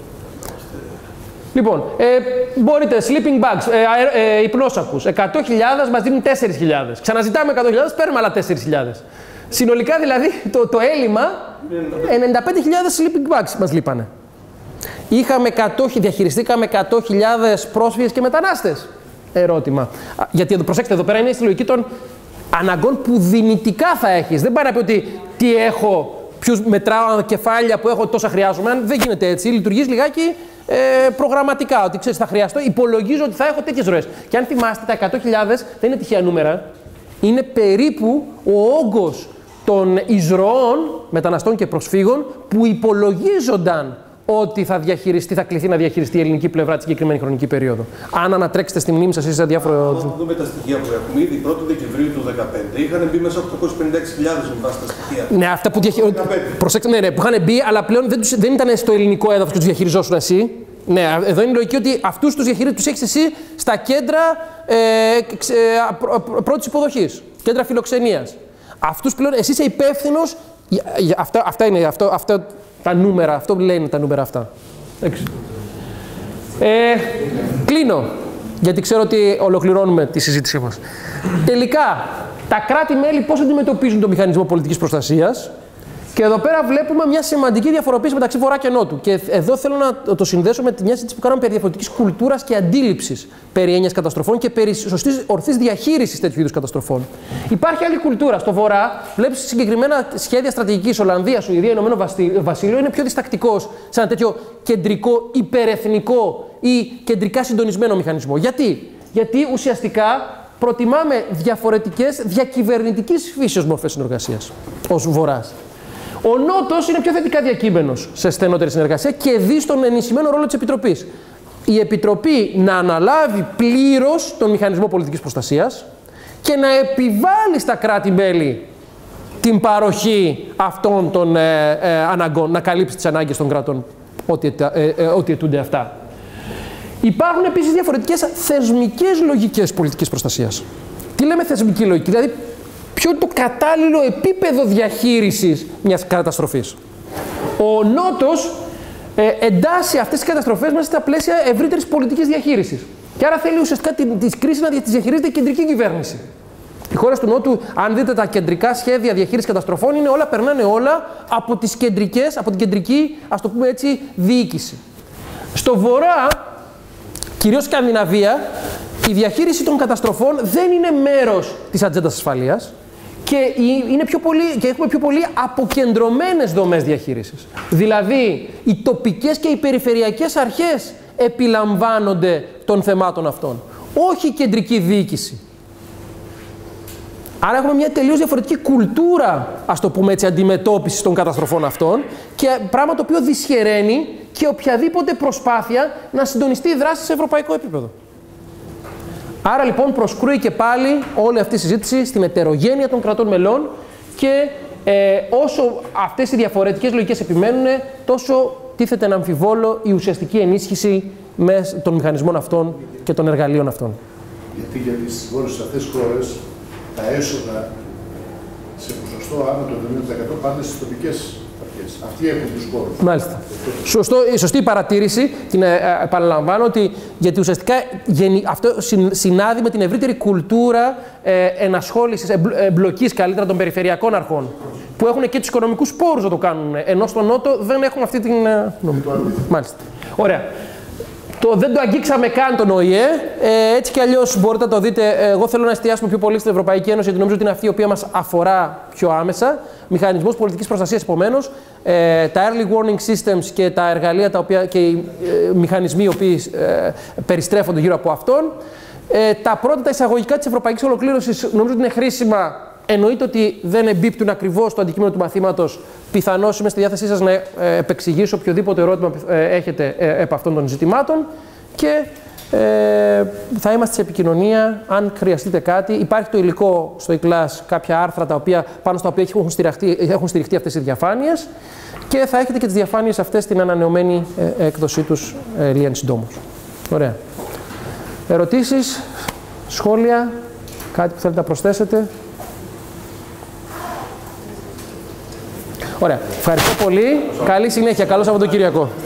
Speaker 1: Λοιπόν, ε, μπορείτε, sleeping bags, ε, ε, ε, υπνόσακους, εκατό χιλιάδες μας δίνουν τέσσερις χιλιάδες. Ξαναζητάμε εκατό χιλιάδες, παίρνουμε άλλα τέσσερις χιλιάδες. Συνολικά δηλαδή το, το έλλειμμα, ενενήντα πέντε χιλιάδες sleeping bags μας λείπανε. Είχαμε εκατό, διαχειριστήκαμε εκατό χιλιάδες πρόσφυγες και μετανάστες. Ερώτημα. Γιατί προσέξτε, εδώ πέρα είναι στη λογική των αναγκών που δυνητικά θα έχεις. Δεν πάει να πει ότι τι έχω, ποιους μετράω κεφάλια που έχω, τόσα χρειάζομαι. Δεν γίνεται έτσι. Λειτουργείς λιγάκι ε, προγραμματικά. Ότι ξέρεις, θα χρειαστώ, υπολογίζω ότι θα έχω τέτοιες ροές. Και αν θυμάστε, τα εκατό χιλιάδες δεν είναι τυχαία νούμερα. Είναι περίπου ο όγκος των εισρωών μεταναστών και προσφύγων που υπολογίζονταν ότι θα, διαχειριστεί, θα κληθεί να διαχειριστεί η ελληνική πλευρά τη συγκεκριμένη χρονική περίοδο. Αν ανατρέξετε στη μνήμη σας ή σε διάφορα.
Speaker 2: Αν δούμε τα στοιχεία που έχουμε, ήδη πρώτο Δεκεμβρίου του δύο χιλιάδες δεκαπέντε είχαν μπει μέσα οκτακόσιες πενήντα έξι χιλιάδες με βάση τα στοιχεία.
Speaker 1: Ναι, αυτά που, διαχει... Προσέξτε, ναι, ναι, που είχαν μπει, αλλά πλέον δεν, τους, δεν ήταν στο ελληνικό έδαφος και τους διαχειριζόσουν εσύ. Ναι, εδώ είναι η λογική ότι αυτούς τους διαχειρίζεις, τους έχεις εσύ στα κέντρα ε, ξε, πρώτης υποδοχής, κέντρα φιλοξενίας. Αυτούς πλέον εσύ είσαι υπεύθυνος. Αυτά, αυτά είναι. Αυτό, αυτά, τα νούμερα, αυτό λένε τα νούμερα αυτά. Ε, κλείνω, γιατί ξέρω ότι ολοκληρώνουμε τη συζήτησή μας. Τελικά, τα κράτη-μέλη πώς αντιμετωπίζουν το μηχανισμό πολιτικής προστασίας. Και εδώ πέρα βλέπουμε μια σημαντική διαφοροποίηση μεταξύ Βορρά και Νότου. Και εδώ θέλω να το συνδέσω με μια συζήτηση που κάναμε περί διαφορετικής κουλτούρας και αντίληψης περί έννοιας καταστροφών και περί σωστής ορθής διαχείρισης τέτοιου είδους καταστροφών. Υπάρχει άλλη κουλτούρα. Στο Βορρά, βλέπεις συγκεκριμένα σχέδια στρατηγικής, Ολλανδία, Σουηδία, Ηνωμένο Βασίλειο, είναι πιο διστακτικός σε ένα τέτοιο κεντρικό, υπερεθνικό ή κεντρικά συντονισμένο μηχανισμό. Γιατί? Γιατί ουσιαστικά προτιμάμε διαφορετικές διακυβερνητικής φύσεως μορφές συνεργασίας ως Βορράς. Ο Νότος είναι πιο θετικά διακείμενος σε στενότερη συνεργασία και δει στον ενισχυμένο ρόλο της Επιτροπής. Η Επιτροπή να αναλάβει πλήρως τον μηχανισμό πολιτικής προστασίας και να επιβάλλει στα κράτη-μέλη την παροχή αυτών των ε, ε, αναγκών, να καλύψει τις ανάγκες των κρατών, ό,τι, ε, ε, ό,τι αιτούνται αυτά. Υπάρχουν επίσης διαφορετικές θεσμικές λογικές πολιτικής προστασίας. Τι λέμε θεσμική λογική? Δηλαδή, ποιο είναι το κατάλληλο επίπεδο διαχείρισης μιας καταστροφής. Ο Νότος ε, εντάσσει αυτές τις καταστροφές μέσα στα πλαίσια ευρύτερης πολιτικής διαχείρισης. Και άρα θέλει ουσιαστικά τη κρίση να τη διαχειρίζεται η κεντρική κυβέρνηση. Οι χώρες του Νότου, αν δείτε τα κεντρικά σχέδια διαχείρισης καταστροφών, είναι όλα, περνάνε όλα από, τις κεντρικές, από την κεντρική, ας το πούμε έτσι, διοίκηση. Στο βορρά, κυρίως Σκανδιναβία, η διαχείριση των καταστροφών δεν είναι μέρος της ατζέντας ασφαλείας και, είναι πιο πολύ, και έχουμε πιο πολύ αποκεντρωμένες δομές διαχείρισης. Δηλαδή, οι τοπικές και οι περιφερειακές αρχές επιλαμβάνονται των θεμάτων αυτών, όχι η κεντρική διοίκηση. Άρα έχουμε μια τελείως διαφορετική κουλτούρα, ας το πούμε έτσι, αντιμετώπισης των καταστροφών αυτών και πράγμα το οποίο δυσχεραίνει και οποιαδήποτε προσπάθεια να συντονιστεί η δράση σε ευρωπαϊκό επίπεδο. Άρα λοιπόν προσκρούει και πάλι όλη αυτή η συζήτηση στην ετερογένεια των κρατών μελών και ε, όσο αυτές οι διαφορετικές λογικές επιμένουν, τόσο τίθεται να αμφιβόλω η ουσιαστική ενίσχυση των μηχανισμών αυτών και των εργαλείων αυτών.
Speaker 10: Γιατί για τις βόρειες αυτές χώρες τα έσοδα σε ποσοστό άνω του εβδομήντα τοις εκατό πάνε στις τοπικές αρχές. Αυτοί έχουν τους πόρους.
Speaker 1: Μάλιστα. Σωστό, η σωστή παρατήρηση, την ε, επαναλαμβάνω, ότι γιατί ουσιαστικά γενι, αυτό συνάδει με την ευρύτερη κουλτούρα ε, ενασχόλησης, εμπλοκής καλύτερα των περιφερειακών αρχών, που έχουν και τους οικονομικούς πόρους να το κάνουν, ενώ στον Νότο δεν έχουν αυτή την... Ε, Μάλιστα. Ωραία. Το, δεν το αγγίξαμε καν τον Ο Η Ε, ε, έτσι κι αλλιώς μπορείτε να το δείτε. Εγώ θέλω να εστιάσουμε πιο πολύ στην Ευρωπαϊκή Ένωση, γιατί νομίζω ότι είναι αυτή η οποία μας αφορά πιο άμεσα. Μηχανισμός πολιτικής προστασίας, επομένως, ε, τα early warning systems και τα εργαλεία τα οποία, και οι ε, μηχανισμοί οι οποίοι ε, περιστρέφονται γύρω από αυτόν. Ε, τα πρώτα τα εισαγωγικά της ευρωπαϊκής ολοκλήρωσης νομίζω ότι είναι χρήσιμα. Εννοείται ότι δεν εμπίπτουν ακριβώς στο αντικείμενο του μαθήματος. Πιθανώς είμαι στη διάθεσή σας να ε, επεξηγήσω οποιοδήποτε ερώτημα ε, έχετε ε, επ' αυτών των ζητημάτων και ε, θα είμαστε σε επικοινωνία αν χρειαστείτε κάτι. Υπάρχει το υλικό στο e-class, κάποια άρθρα τα οποία, πάνω στα οποία έχουν στηριχτεί, έχουν στηριχτεί αυτές οι διαφάνειες και θα έχετε και τις διαφάνειες αυτές στην ανανεωμένη ε, έκδοσή τους ε, λίγαν συντόμως. Ωραία. Ερωτήσεις, σχόλια, κάτι που θέλετε να προσθέσετε? Ωραία. Ευχαριστώ πολύ. Καλή συνέχεια. Καλό Σαββατοκύριακο.